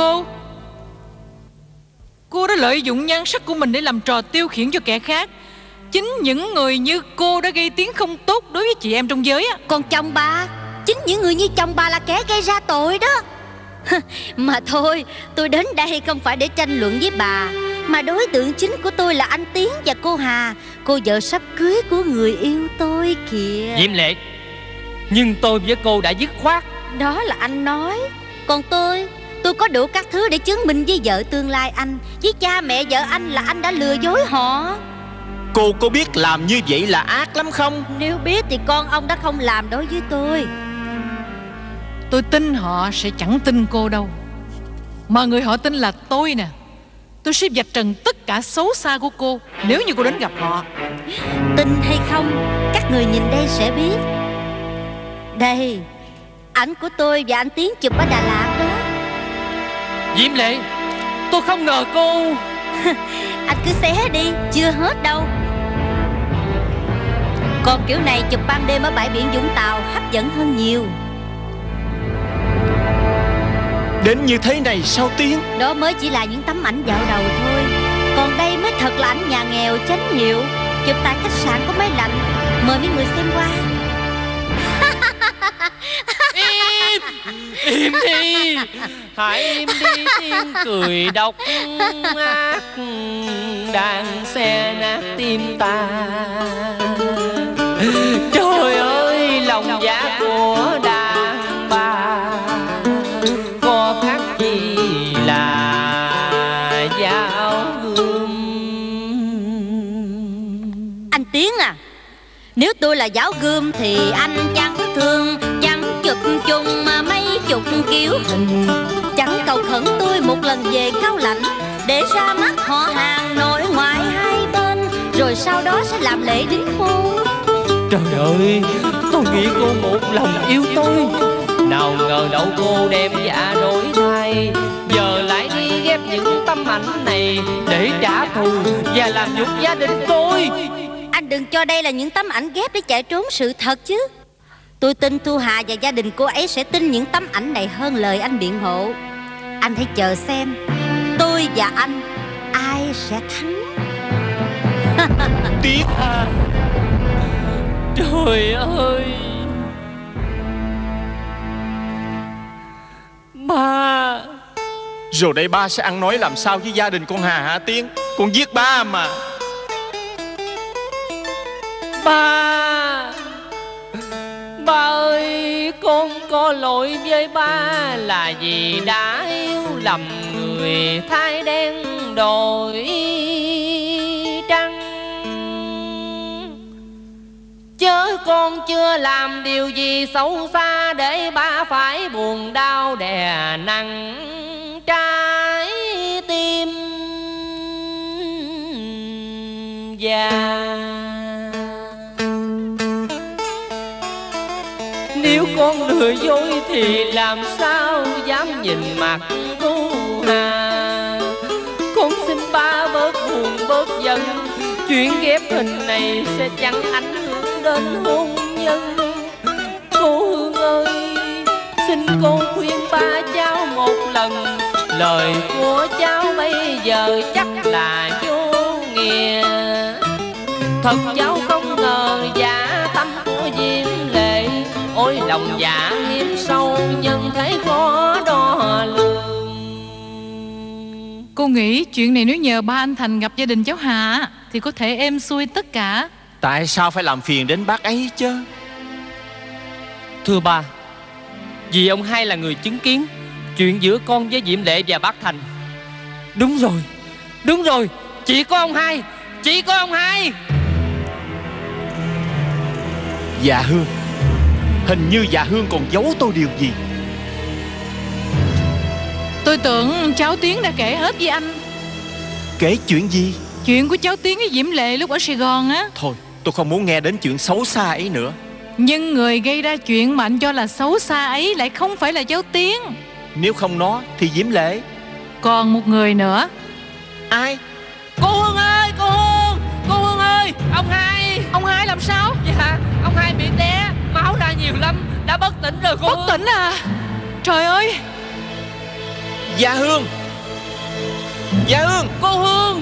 cô đã lợi dụng nhan sắc của mình để làm trò tiêu khiển cho kẻ khác. Chính những người như cô đã gây tiếng không tốt đối với chị em trong giới á. Còn chồng bà, chính những người như chồng bà là kẻ gây ra tội đó. Mà thôi, tôi đến đây không phải để tranh luận với bà, mà đối tượng chính của tôi là anh Tiến và cô Hà, cô vợ sắp cưới của người yêu tôi kìa. Diễm Lệ, nhưng tôi với cô đã dứt khoát. Đó là anh nói. Còn tôi có đủ các thứ để chứng minh với vợ tương lai anh, với cha mẹ vợ anh là anh đã lừa dối họ. Cô có biết làm như vậy là ác lắm không? Nếu biết thì con ông đã không làm đối với tôi. Tôi tin họ sẽ chẳng tin cô đâu, mà người họ tin là tôi nè. Tôi sẽ vạch trần tất cả xấu xa của cô nếu như cô đến gặp họ. Tin hay không, các người nhìn đây sẽ biết. Đây, ảnh của tôi và anh Tiến chụp ở Đà Lạt đó. Diễm Lệ, tôi không ngờ cô. Anh cứ xé đi, chưa hết đâu. Còn kiểu này chụp ban đêm ở bãi biển Vũng Tàu hấp dẫn hơn nhiều. Đến như thế này sao Tiến? Đó mới chỉ là những tấm ảnh dạo đầu thôi. Còn đây mới thật là ảnh nhà nghèo chánh hiệu, chụp tại khách sạn có máy lạnh. Mời mấy người xem qua. Im đi, hãy im đi, tiếng cười độc ác đang xé nát tim ta. Trời ơi, lòng dạ của đàn bà có khác gì là dao gươm. Anh Tiến à, nếu tôi là giáo gươm thì anh chẳng thương, chẳng chụp chung mà mấy chục kiểu hình, chẳng cầu khẩn tôi một lần về Cao Lãnh để ra mắt họ hàng nội ngoại hai bên, rồi sau đó sẽ làm lễ đính hôn. Trời ơi, tôi nghĩ cô một lòng yêu tôi, nào ngờ đâu cô đem dạ đổi thay. Giờ lại đi ghép những tấm ảnh này để trả thù và làm nhục gia đình tôi. Anh đừng cho đây là những tấm ảnh ghép để chạy trốn sự thật chứ. Tôi tin Thu Hà và gia đình cô ấy sẽ tin những tấm ảnh này hơn lời anh biện hộ. Anh hãy chờ xem, tôi và anh ai sẽ thắng. Tiếc à, trời ơi, ba. rồi đây ba sẽ ăn nói làm sao với gia đình con Hà hả Tiến? Con giết ba mà. Ba ơi, con có lỗi với ba là vì đã yêu lầm người, thay đen đổi trắng. Chớ con chưa làm điều gì xấu xa để ba phải buồn đau đè nặng trái tim già. Nếu con lừa dối thì làm sao dám nhìn mặt Thu Hà. Con xin ba bớt buồn bớt giận, chuyện ghép hình này sẽ chẳng ảnh hưởng đến hôn nhân. Cô Hương ơi, xin cô khuyên ba cháu một lần, lời của cháu bây giờ chắc là vô nghĩa. Thật cháu không ngờ dạ tâm của Diễm Lệ, ôi lòng dạ hiểm sâu nhân thấy khó đo lường. Cô nghĩ chuyện này nếu nhờ ba anh Thành gặp gia đình cháu Hạ thì có thể êm xuôi tất cả. Tại sao phải làm phiền đến bác ấy chứ? Thưa ba, vì ông hai là người chứng kiến chuyện giữa con với Diễm Lệ và bác Thành. Đúng rồi, chỉ có ông hai. Dạ Hương, hình như dạ Hương còn giấu tôi điều gì. Tôi tưởng cháu Tiến đã kể hết với anh. Kể chuyện gì? Chuyện của cháu Tiến với Diễm Lệ lúc ở Sài Gòn á. Thôi, tôi không muốn nghe đến chuyện xấu xa ấy nữa. Nhưng người gây ra chuyện mà anh cho là xấu xa ấy lại không phải là cháu Tiến. Nếu không nó thì Diễm Lệ. Còn một người nữa. Ai? Cô Hương ơi, ông hai làm sao? Dạ, ông hai bị té, máu ra nhiều lắm, đã bất tỉnh rồi cô. Bất tỉnh à? Trời ơi. Dạ Hương, cô Hương.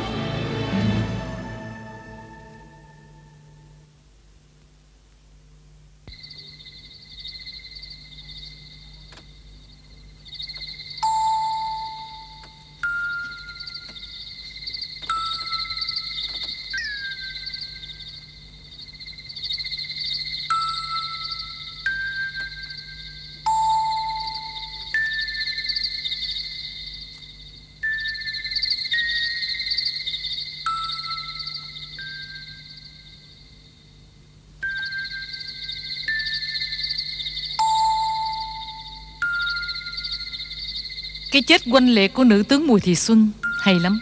Cái chết oanh liệt của nữ tướng Bùi Thị Xuân hay lắm,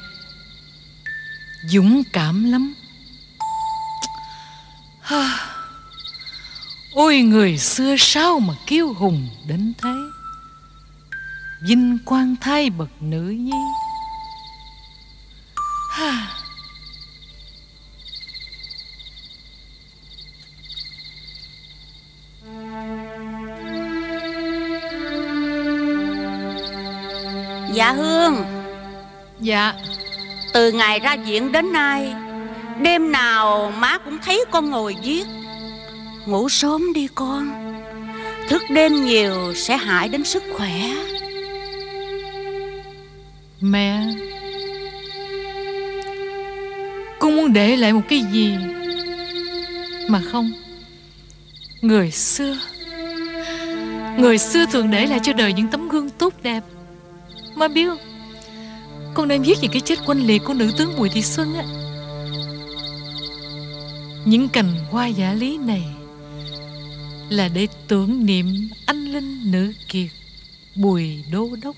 dũng cảm lắm. Ôi người xưa sao mà kiêu hùng đến thế, vinh quang thay bậc nữ nhi. Dạ Hương. Dạ. Từ ngày ra viện đến nay, đêm nào má cũng thấy con ngồi viết. Ngủ sớm đi con, thức đêm nhiều sẽ hại đến sức khỏe. Mẹ, con muốn để lại một cái gì mà không. Người xưa thường để lại cho đời những tấm gương tốt đẹp. Má biết không, con đang viết về cái chết oanh liệt của nữ tướng Bùi Thị Xuân á. Những cành hoa giả lý này là để tưởng niệm anh linh nữ kiệt Bùi Đô Đốc.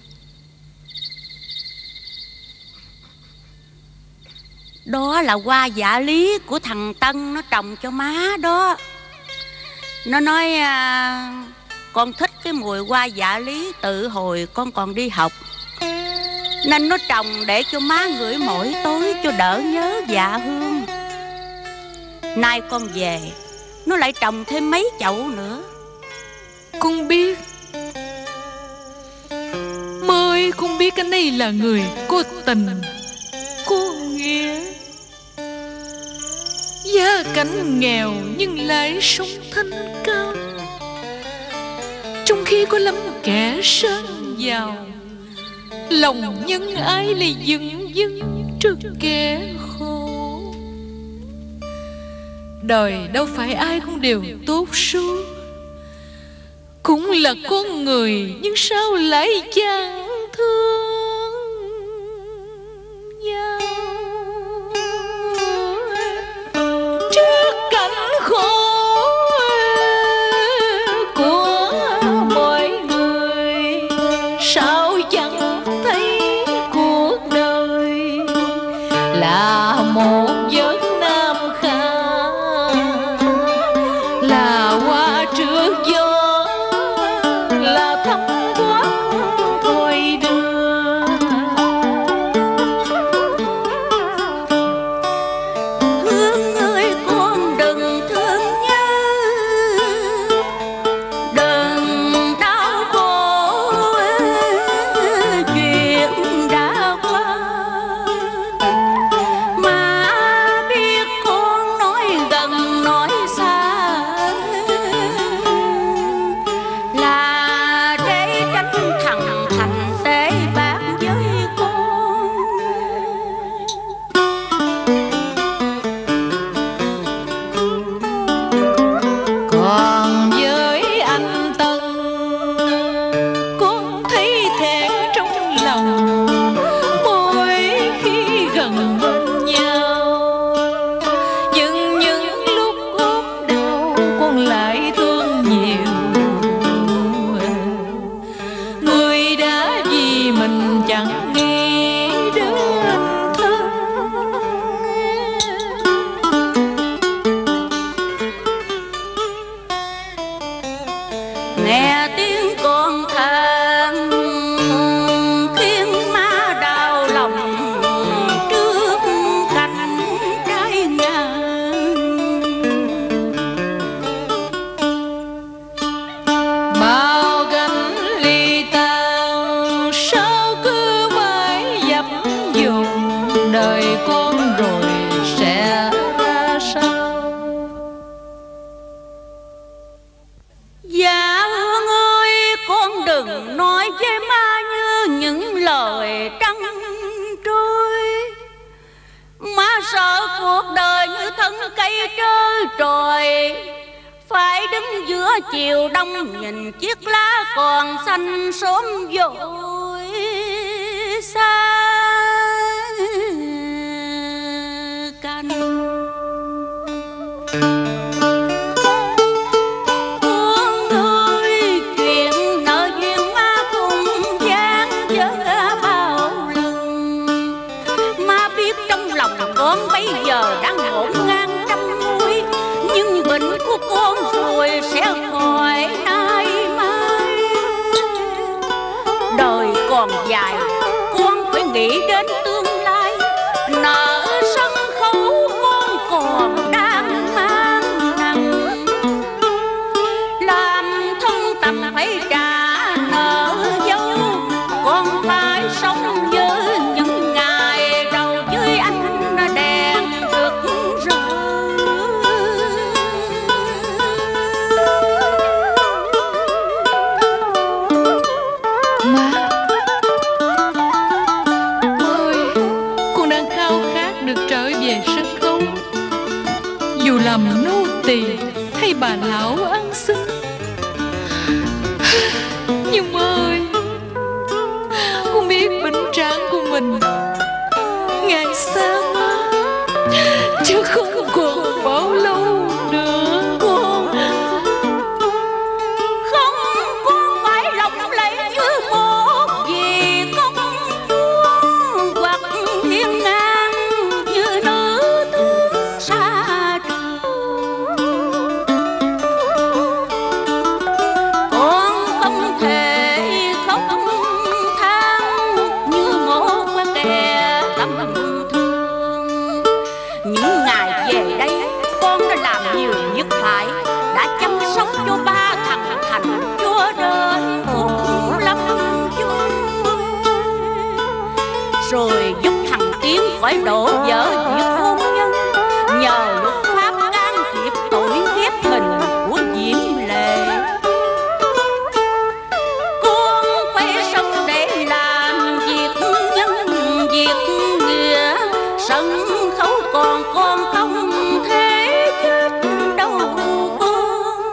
Đó là hoa dạ lý của thằng Tân nó trồng cho má đó. Nó nói con thích cái mùi hoa dạ lý từ hồi con còn đi học, nên nó trồng để cho má ngửi mỗi tối cho đỡ nhớ dạ Hương. Nay con về, nó lại trồng thêm mấy chậu nữa. Con biết, mới con biết anh ấy là người có tình có nghĩa, gia cảnh nghèo nhưng lại sống thanh cao, trong khi có lắm kẻ sang giàu, lòng nhân ái lại dưng dưng trước kẻ khổ. Đời đâu phải ai cũng đều tốt suốt, cũng là con người nhưng sao lại chẳng thương nhau. Trước cảnh khổ của mọi người, sao chẳng thấy cuộc đời là một giấc nam kha, là hoa trước gió, là thắm thoát thôi đưa. Hương ơi con đừng thương nhớ, đừng đau khổ thấy thẹn trong lòng mỗi khi gần bên nhau. Nhưng những lúc ốm đau con lại thương nhiều người đã vì mình chẳng nghĩ đến thân. Nghe tiếng con than khiến má đau lòng trước cảnh trái ngang. Bao gánh ly tan sao cứ mãi dập dùng, đời con rồi sẽ ra sao? Dạ Hương ơi, con đừng nói với má như những lời trăng trôi. Má sợ cuộc đời như thân cây trơ trọi, phải đứng giữa chiều đông nhìn chiếc lá còn xanh sớm vội xa cành. Con ơi, chuyện nợ duyên má cùng gian dở bao lần. Má biết trong lòng con bây giờ đang ngổn ngang trăm nguy, nhưng bệnh của con rồi sẽ khỏi nay mai. Đời còn dài, con phải nghĩ đến tương lai. Nợ sân khấu con còn đang mang nặng, làm thân tầm phải trả nợ dâu. Con phải sống với những ngày đầu dưới ánh đèn rực rỡ. Má ơi, con đang khao khát được trở về sân khấu, dù làm nô tỳ hay bà lão ăn xin. Nhưng má ơi, con biết bệnh trạng của mình ngày xa má, chứ không còn bao lâu nữa. Không, con phải lộng lẫy như một vị công chúa, hoặc hiên ngang như nữ tướng xa trường. Con không thể khóc than như một kẻ tầm thường. Những ngày về đây con đã làm nhiều việc phải, đã chăm sóc cho ba thằng Thành cho đến phút lâm chung, rồi giúp thằng Tiến khỏi đổ vỡ việc hôn nhân. Nhờ luật pháp can thiệp tội ghép hình của Diễm Lệ, con phải sống để làm việc nhân việc nghĩa. Sân khấu còn con không thể chết đâu con.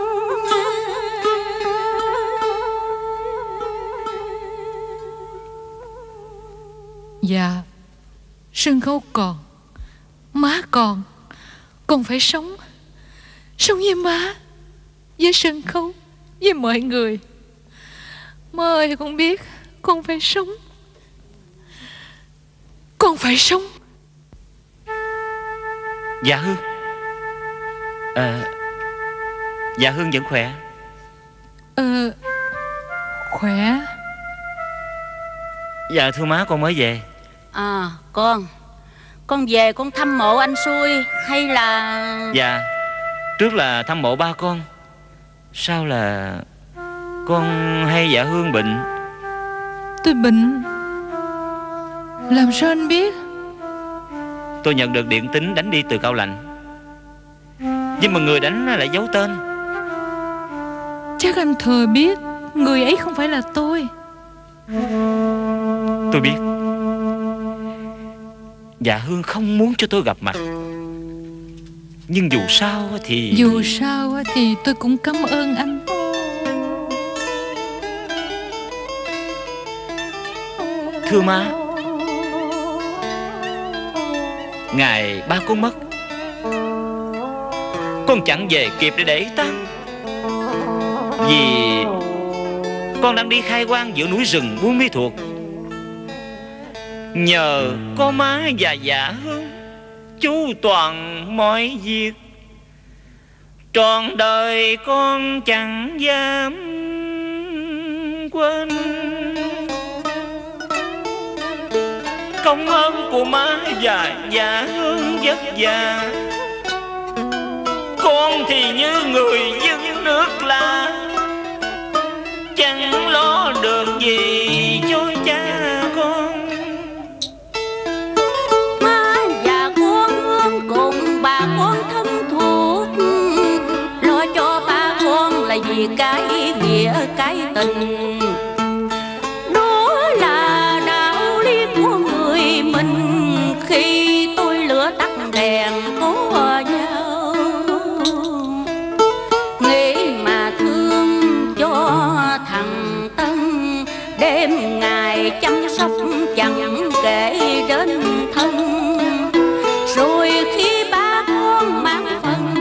Dạ, sân khấu còn, má còn, con phải sống. Sống với má, với sân khấu, với mọi người. Má ơi, con biết con phải sống. Con phải sống. Dạ Hương. Dạ Hương vẫn khỏe. Khỏe. Dạ thưa má, con mới về. À, con về con thăm mộ anh Xui hay là... Dạ, trước là thăm mộ ba con, sau là con hay dạ Hương bệnh. Tôi bệnh? Làm sao anh biết? Tôi nhận được điện tín đánh đi từ Cao Lạnh, nhưng mà người đánh lại giấu tên. Chắc anh thừa biết người ấy không phải là tôi. Tôi biết. Dạ Hương không muốn cho tôi gặp mặt, nhưng dù sao thì tôi cũng cảm ơn anh. Thưa má, ngày ba con mất, con chẳng về kịp để tang, vì con đang đi khai quang giữa núi rừng Buôn Mi Thuột. Nhờ có má và dạ Hương chu toàn mọi việc, trọn đời con chẳng dám quên. Công ơn của má và dạ Hương vất vả, con thì như người dân nước lạ, chẳng lo được gì cho cha con. Má và con Hương cùng bà con thân thuộc, lo cho ba con là vì cái nghĩa cái tình. Đó là đạo lý của người mình, khi tôi lửa tắt đèn có nhau, nghĩ mà thương cho thằng Tân, đêm ngày chăm sóc chẳng kể đến thân. Rồi khi ba con mang phần,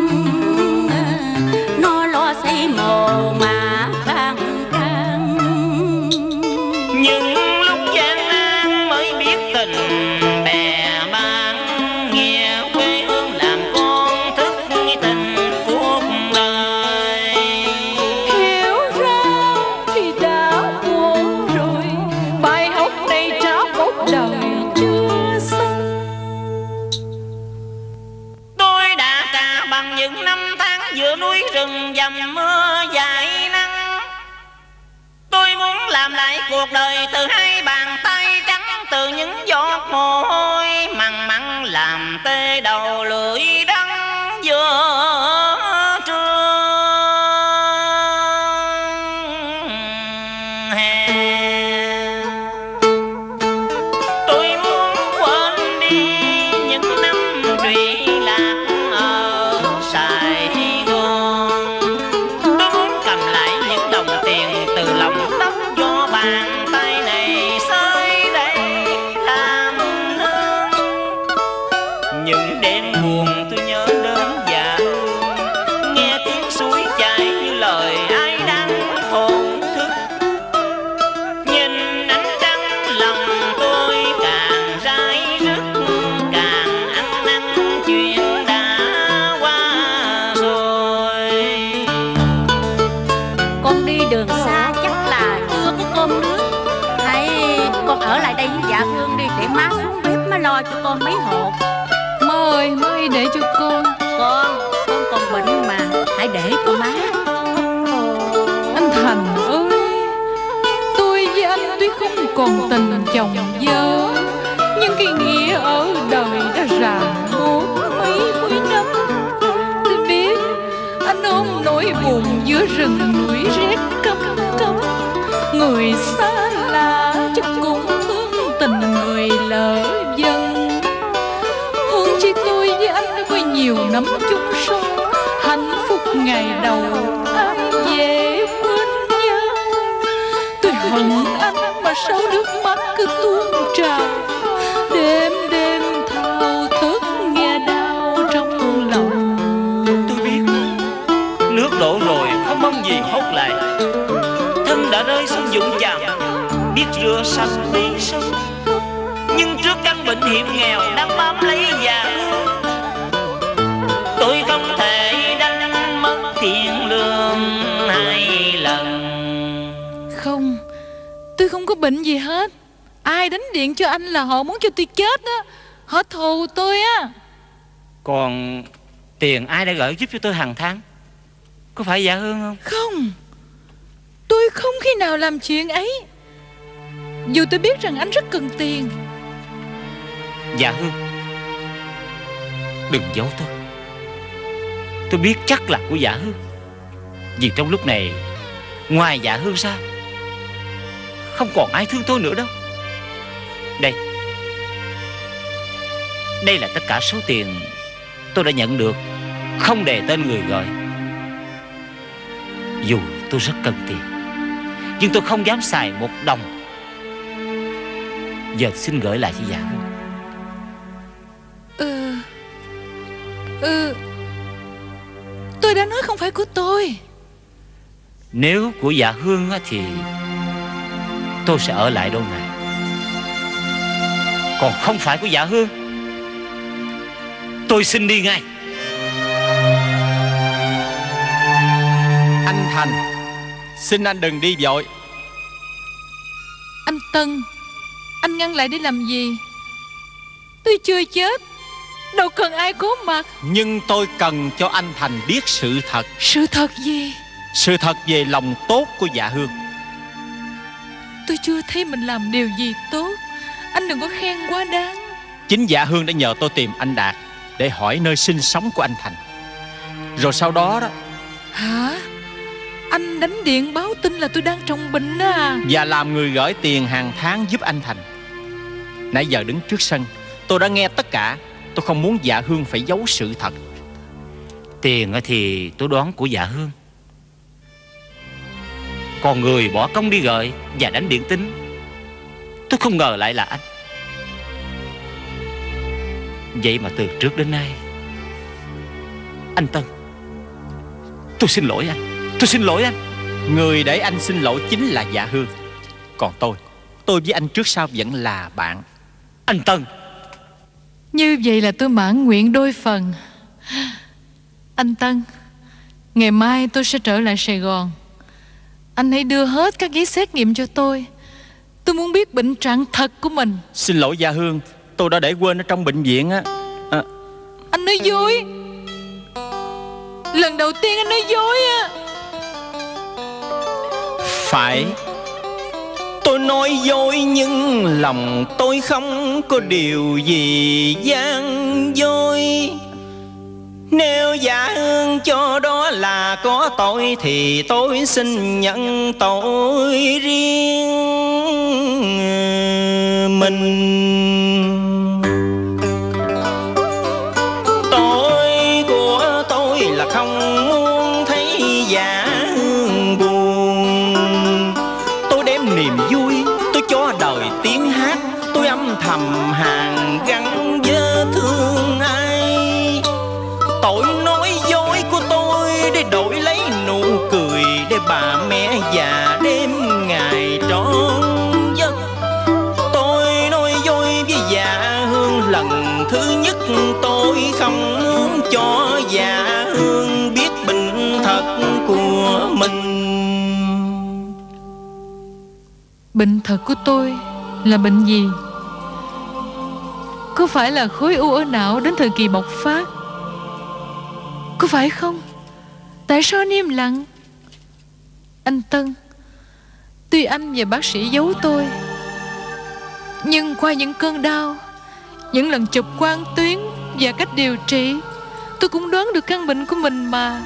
nó lo xây mồ mà khang trang. Những lúc gian nan mới biết tình bè bạn, nghe quê hương làm con thức tình cuộc đời. Hiểu ra thì đã muộn rồi, bài học này trả một đời chưa xong. Tôi đã cả bằng những năm tháng giữa núi rừng dầm mưa dài nắng. Tôi muốn làm lại cuộc đời từ hai bàn tay trắng, từ những giọt mồ hôi mặn mặn làm tê đầu lưỡi đắng giữa trưa hè. Tôi muốn quên đi những năm trụy lạc ở Sài Gòn. Tôi muốn cầm lại những đồng tiền từ lòng đất do bàn tay này xới đây làm nương. Những đêm buồn tôi nhớ đến dạ Hương, nghe tiếng suối chảy như lời ai đang thổn thức. Nhìn ánh trăng lòng tôi càng rải rứt, càng ăn năn chuyện đã qua rồi. Con đi đường xa chắc là chưa có cơm nước, hay con ở lại đây với dạ Hương đi, để má xuống bếp má lo cho con mấy hộp. Má ơi để cho con. Con còn bệnh mà, hãy để cho má. Anh Thành ơi, tôi với anh tuy không còn tình chồng vợ, nhưng cái nghĩa ở đời đã ràng buộc mấy mươi năm. Tôi biết anh ôm nỗi buồn giữa rừng núi rét căm căm, người xa lạ chắc cũng thương tình người lỡ dần. Hơn chi tôi với anh đã có nhiều năm chung sống, hạnh phúc ngày đầu ai về quên nhau. Tôi hận anh mà sao nước mắt cứ tuôn trào, đêm đêm thao thức nghe đau trong lòng. Tôi biết nước đổ rồi không mong gì hốt lại, thân đã rơi xuống vũng chàm, biết rửa sạch đi sâu. Nhưng trước căn bệnh hiểm nghèo đang bám lấy dạ Hương, tôi không thể đánh mất thiện lương hai lần. Không, tôi không có bệnh gì hết. Ai đánh điện cho anh là họ muốn cho tôi chết á, họ thù tôi á. Còn tiền ai đã gửi giúp cho tôi hàng tháng, có phải dạ Hương không? Không, tôi không khi nào làm chuyện ấy, dù tôi biết rằng anh rất cần tiền. Dạ Hương, đừng giấu tôi. Tôi biết chắc là của dạ Hương, vì trong lúc này ngoài dạ Hương ra không còn ai thương tôi nữa đâu. Đây là tất cả số tiền tôi đã nhận được, không đề tên người gọi. Dù tôi rất cần tiền, nhưng tôi không dám xài một đồng. Giờ xin gửi lại cho dạ Hương. Tôi đã nói không phải của tôi. Nếu của dạ Hương thì tôi sẽ ở lại đâu này. Còn không phải của dạ Hương, tôi xin đi ngay. Anh Thành, xin anh đừng đi vội. Anh Tân, anh ngăn lại để làm gì? Tôi chưa chết, đâu cần ai cố mặt. Nhưng tôi cần cho anh Thành biết sự thật. Sự thật gì? Sự thật về lòng tốt của dạ Hương. Tôi chưa thấy mình làm điều gì tốt. Anh đừng có khen quá đáng. Chính dạ Hương đã nhờ tôi tìm anh Đạt để hỏi nơi sinh sống của anh Thành. Rồi sau đó đó. Hả? Anh đánh điện báo tin là tôi đang trong bệnh đó à? Và làm người gửi tiền hàng tháng giúp anh Thành. Nãy giờ đứng trước sân, tôi đã nghe tất cả. Tôi không muốn dạ Hương phải giấu sự thật. Tiền thì tôi đoán của dạ Hương. Còn người bỏ công đi gửi và đánh điện tín, tôi không ngờ lại là anh. Vậy mà từ trước đến nay, anh Tân, tôi xin lỗi anh. Tôi xin lỗi anh. Người để anh xin lỗi chính là dạ Hương. Còn tôi với anh trước sau vẫn là bạn. Anh Tân, như vậy là tôi mãn nguyện đôi phần. Anh Tân, ngày mai tôi sẽ trở lại Sài Gòn. Anh hãy đưa hết các giấy xét nghiệm cho tôi. Tôi muốn biết bệnh trạng thật của mình. Xin lỗi dạ Hương, tôi đã để quên ở trong bệnh viện á. Anh nói dối. Lần đầu tiên anh nói dối á. Phải, tôi nói dối nhưng lòng tôi không có điều gì gian dối. Nếu dạ Hương cho đó là có tội thì tôi xin nhận tội riêng mình. Tội của tôi là không muốn thấy dạ Hương buồn. Tôi đem niềm vui, tôi cho đời tiếng hát. Tôi âm thầm hàng gắn vết thương ai. Tội nói dối của tôi để đổi lấy nụ cười, để bà mẹ già đêm ngày trọn giấc. Tôi nói dối với dạ Hương lần thứ nhất. Tôi không muốn cho dạ Hương biết bệnh thật của mình. Bệnh thật của tôi là bệnh gì? Có phải là khối u ở não đến thời kỳ bộc phát? Có phải không? Tại sao anh im lặng? Anh Tân, tuy anh và bác sĩ giấu tôi, nhưng qua những cơn đau, những lần chụp quang tuyến và cách điều trị, tôi cũng đoán được căn bệnh của mình mà.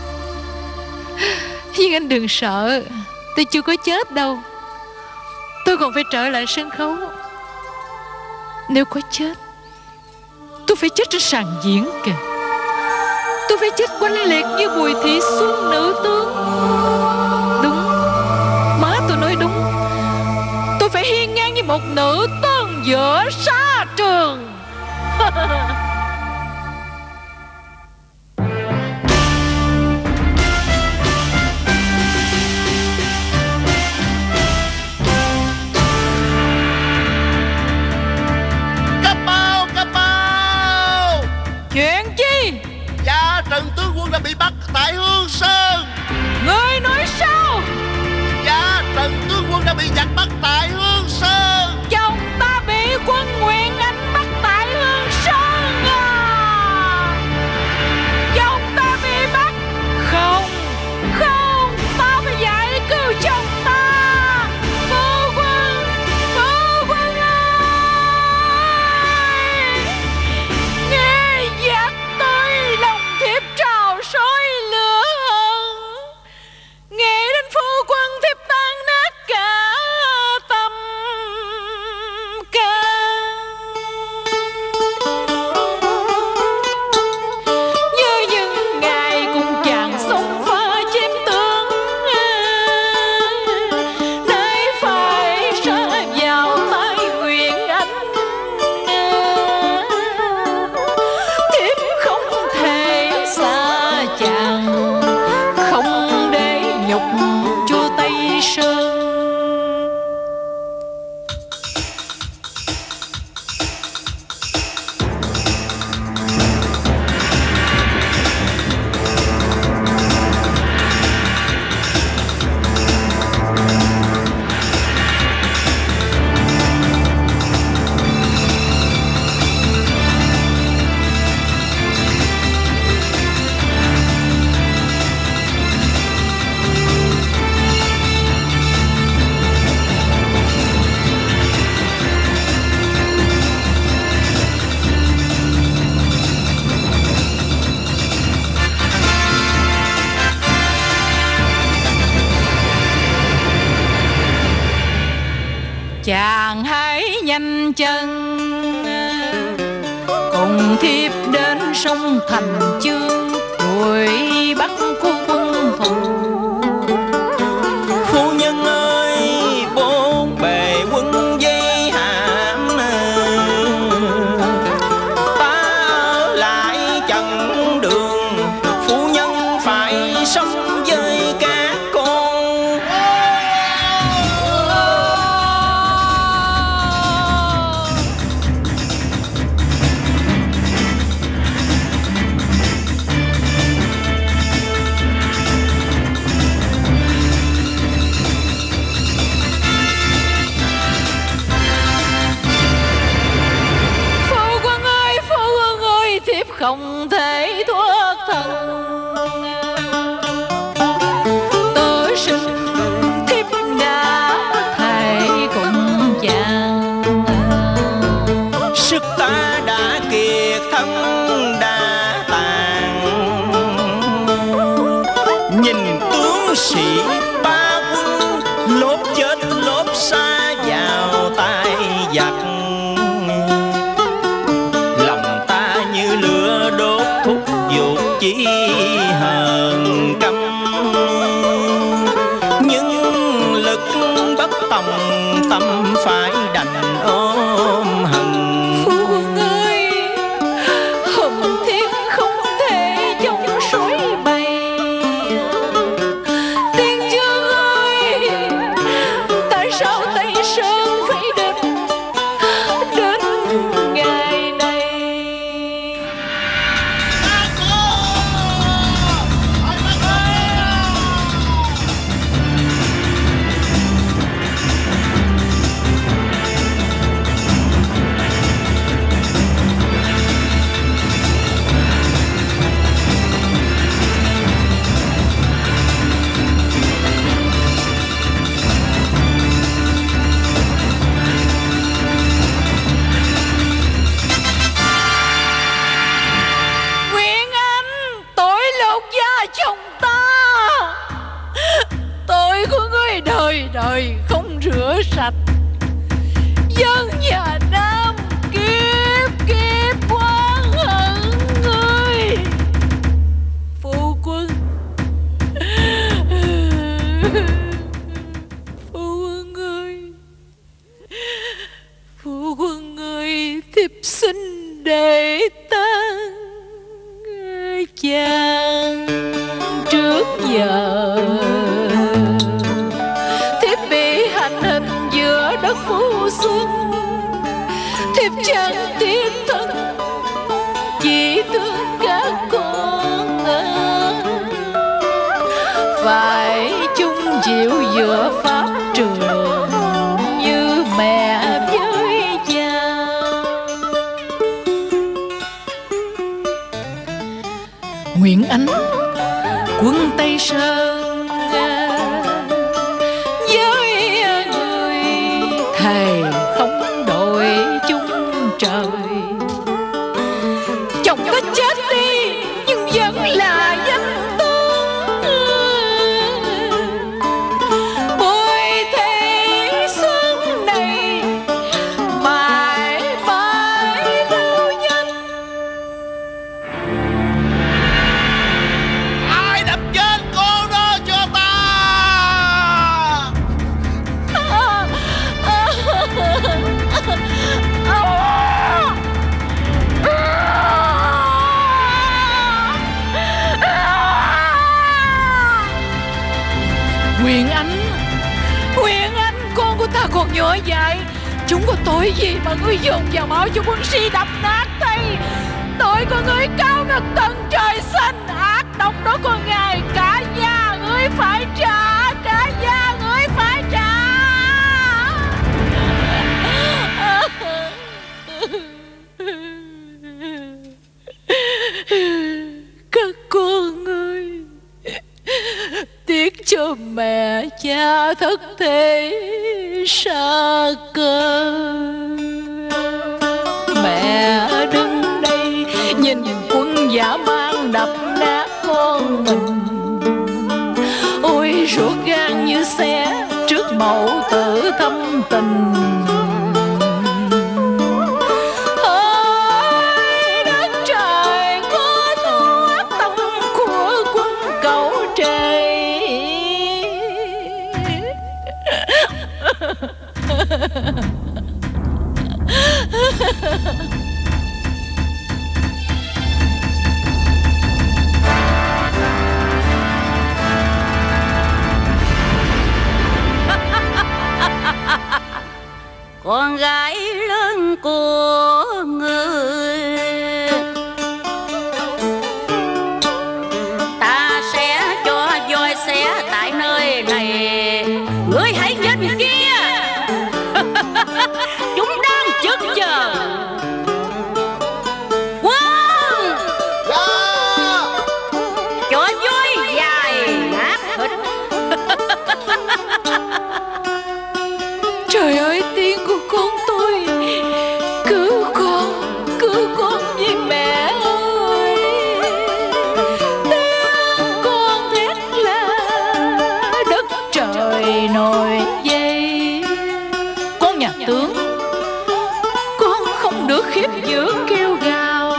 Nhưng anh đừng sợ, tôi chưa có chết đâu. Tôi còn phải trở lại sân khấu. Nếu có chết, tôi phải chết trên sàn diễn kìa. Tôi phải chết quanh liệt như Bùi Thị Xuân nữ tướng. Đúng, má tôi nói đúng. Tôi phải hiên ngang như một nữ tướng giữa sa trường. Cấp bao. Chuyện chi? Dạ Trần tướng quân đã bị bắt tại Hương Sơn. Ngươi nói sao? Dạ Trần tướng quân đã bị giặc bắt tại Hương Sơn. Chồng ta bị quân Nguyễn Anh bắt tại Hương Sơn à? Chồng ta bị bắt. Không, không, ta phải giải cứu chồng ta. Phu quân ơi, nghe giặc tới lòng thiếp trào sôi lửa chàng hãy nhanh chân cùng thiếp đến sông Thành Chương đuổi bắt của quân thù. Phu nhân ơi, bốn bề quân dây hãm, ta ở lại chặn đường, phu nhân phải sống với các con. Thiếp không thể thoát thân, tôi sinh thiếp đã thề cùng chàng. Sức ta đã kiệt, thân đã tàn, nhìn tướng sĩ ba quân lốp chết lốp xa vào tay giặc. Chỉ hờn căm, nhưng lực bất tòng tâm phải đành ôm hận. Phu quân ơi, hồng thiên không thể chống suối bay. Tiên Dương ơi, tại sao Tây Sơn phải đến ngày này? Đời không rửa sạch, dân nhà Nam kiếp kiếp oán hận người. Phu quân, phu quân ơi, phu quân ơi, thiếp xin để tang chàng trước giờ. Giữa đất Phú Xuân, thiếp chẳng tiếc thân, chỉ thương các con phải chung chịu giữa pháp trường như mẹ với cha. Nguyễn Ánh, quân Tây Sơn, thề không đổi chung trời. Chồng có chết đi nhưng vẫn là danh tướng, bồi thế xuân này mãi mãi lưu danh. Ai đập chết con đó cho ta? Nguyễn Ánh, Nguyễn Ánh, con của ta còn nhỏ dại, chúng có tội gì mà ngươi dồn vào máu cho quân si đập nát thay? Tội của ngươi cao ngất tận trời xanh, ác độc đó con ngài, cả nhà ngươi phải trả, cả nhà ngươi phải trả. Các con ơi, tiếc cho mẹ cha thất thế xa cơ. Mẹ đứng đây nhìn quân dã man đập nát con mình, ôi ruột gan như xé trước mẫu tử thâm tình. Con gái lớn của người, ta sẽ cho voi xé tại nơi này. Ngươi hãy nhìn kia, chúng đang chực chờ. Quân cho voi dài nát thịt. Trời ơi, tiếng của con tôi, cứu con vì mẹ ơi. Tiếng con thét là đất trời nổi dậy. Con nhà tướng, con không được khiếp giữ kêu gào.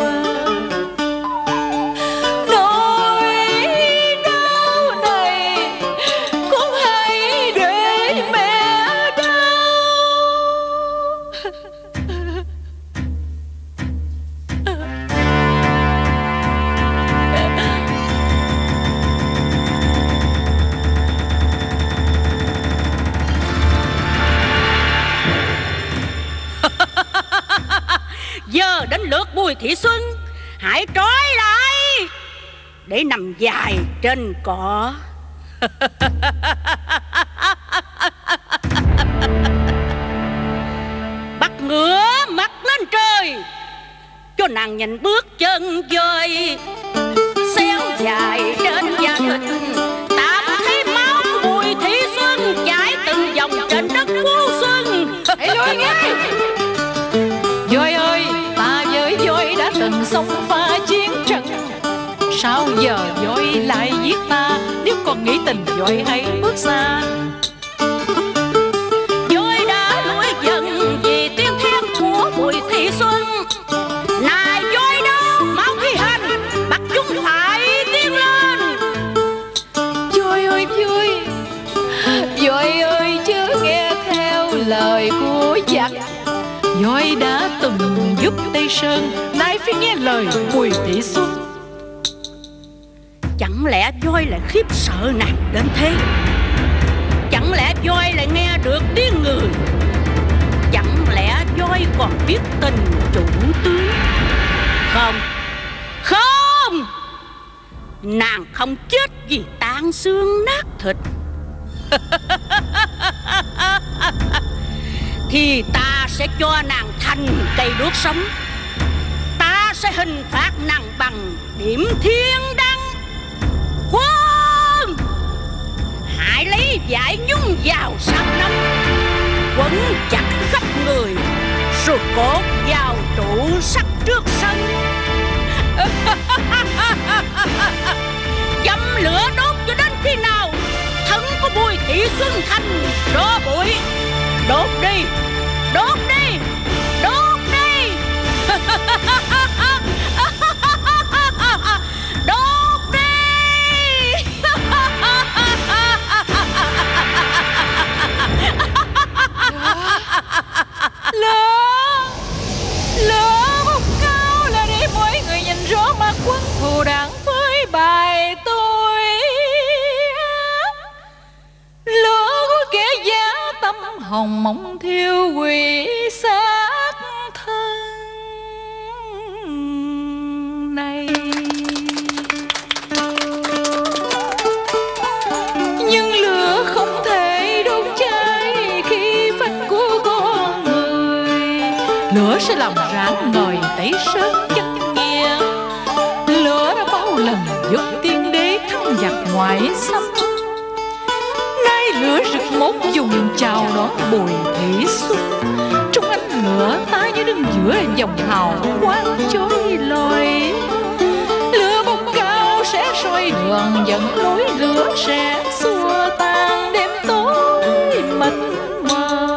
Nỗi đau này con hãy để mẹ đau. Giờ đến lượt Bùi Thị Xuân, hãy trói lại để nằm dài trên cỏ. Bắt ngửa mặt lên trời, cho nàng nhìn bước chân dơi xéo dài trên da thịt. Ta thấy máu của Bùi Thị Xuân chảy từng vòng trên đất Phú Xuân. Hãy lùi ngay. Voi ơi, ta với voi đã từng xông pha chiến trận. Sao giờ voi lại giết ta? Nếu còn nghĩ tình, voi hãy bước xa. Voi đã nuối dần vì tiếng thét của Bùi Thị Xuân. Này voi đâu, mau thi hành, bắt chúng phải tiến lên. Voi ơi voi, voi ơi chớ nghe theo lời của giặc. Voi đã từng giúp Tây Sơn, nay phải nghe lời Bùi Thị Xuân. Chẳng lẽ voi lại khiếp sợ nàng đến thế? Chẳng lẽ voi lại nghe được tiếng người? Chẳng lẽ voi còn biết tình chủ tướng? Không, không, nàng không chết vì tan xương nát thịt. Thì ta sẽ cho nàng thành cây đuốc sống. Ta sẽ hình phạt nàng bằng điểm thiên đăng. Quân, hãy lấy vải nhúng vào sau nắm, quấn chặt khắp người, rồi cột vào trụ sắt trước sân. Dầm lửa đốt cho đến khi nào thân của Bùi Thị Xuân thành tro bụi. Đốt đi, đốt đi, đốt đi. Đốt đi. Lửa bốc cao là để mỗi người nhìn rõ mặt quân thù đảng với bài tôi. Lửa của kẻ giá tâm hồng mong thiêu quỷ xác thân này. Nhưng lửa không thể đốt cháy khi phách của con người. Lửa sẽ làm rạng ngời Tây Sơn chân nghĩa. Lửa đã bao lần giúp tiên đế thắng giặc ngoại xâm. Nay lửa rực một dùng chào đón Bùi Thị Xuân. Trong ánh lửa ta như đứng giữa dòng hào quang chói lọi. Lửa bốc cao sẽ soi đường dẫn lối, lửa sẽ xua tan đêm tối mịt mờ.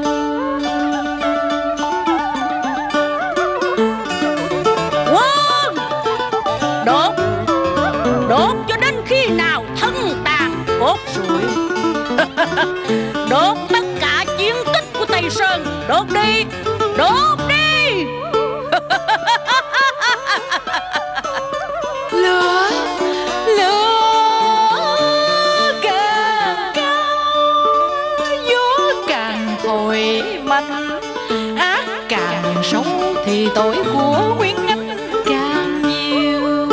Quân, đốt, đốt cho đến khi nào thân tàn cốt rụi. Đốt tất cả chiến tích Đốt đi, đốt đi. Lửa, lửa càng cao, gió càng thổi mạnh, ác càng sống thì tội của Nguyên Anh càng nhiều.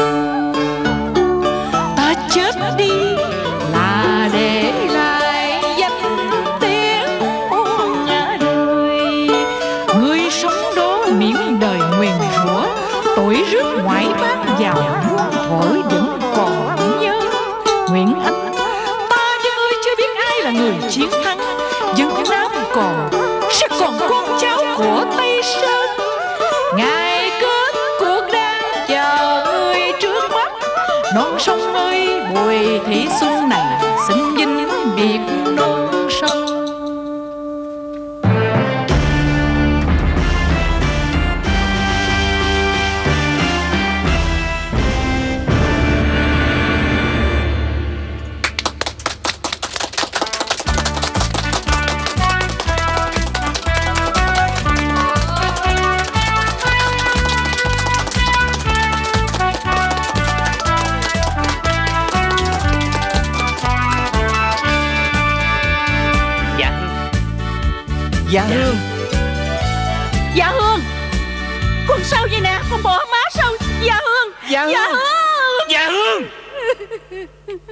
Ta chết đi là để lại danh tiếng muôn nhà đời. Người sống đó miệng đời nguyền rủa, tội rước ngoại bang vào muôn thổi vẫn còn nhớ. Nguyễn Anh, ta với ngươi chưa biết ai là người chiến thắng. Dân Nam còn sẽ còn con cháu của Tây Sơn. Ngày kết cuộc đang chờ người trước mắt. Non sông ơi, Bùi Thị Xuân này xin vinh biệt non sông. Dạ Hương. Dạ Hương, con sao vậy nè? Con bỏ má sao? Dạ Hương. Dạ Hương. Dạ Hương. Dạ Hương.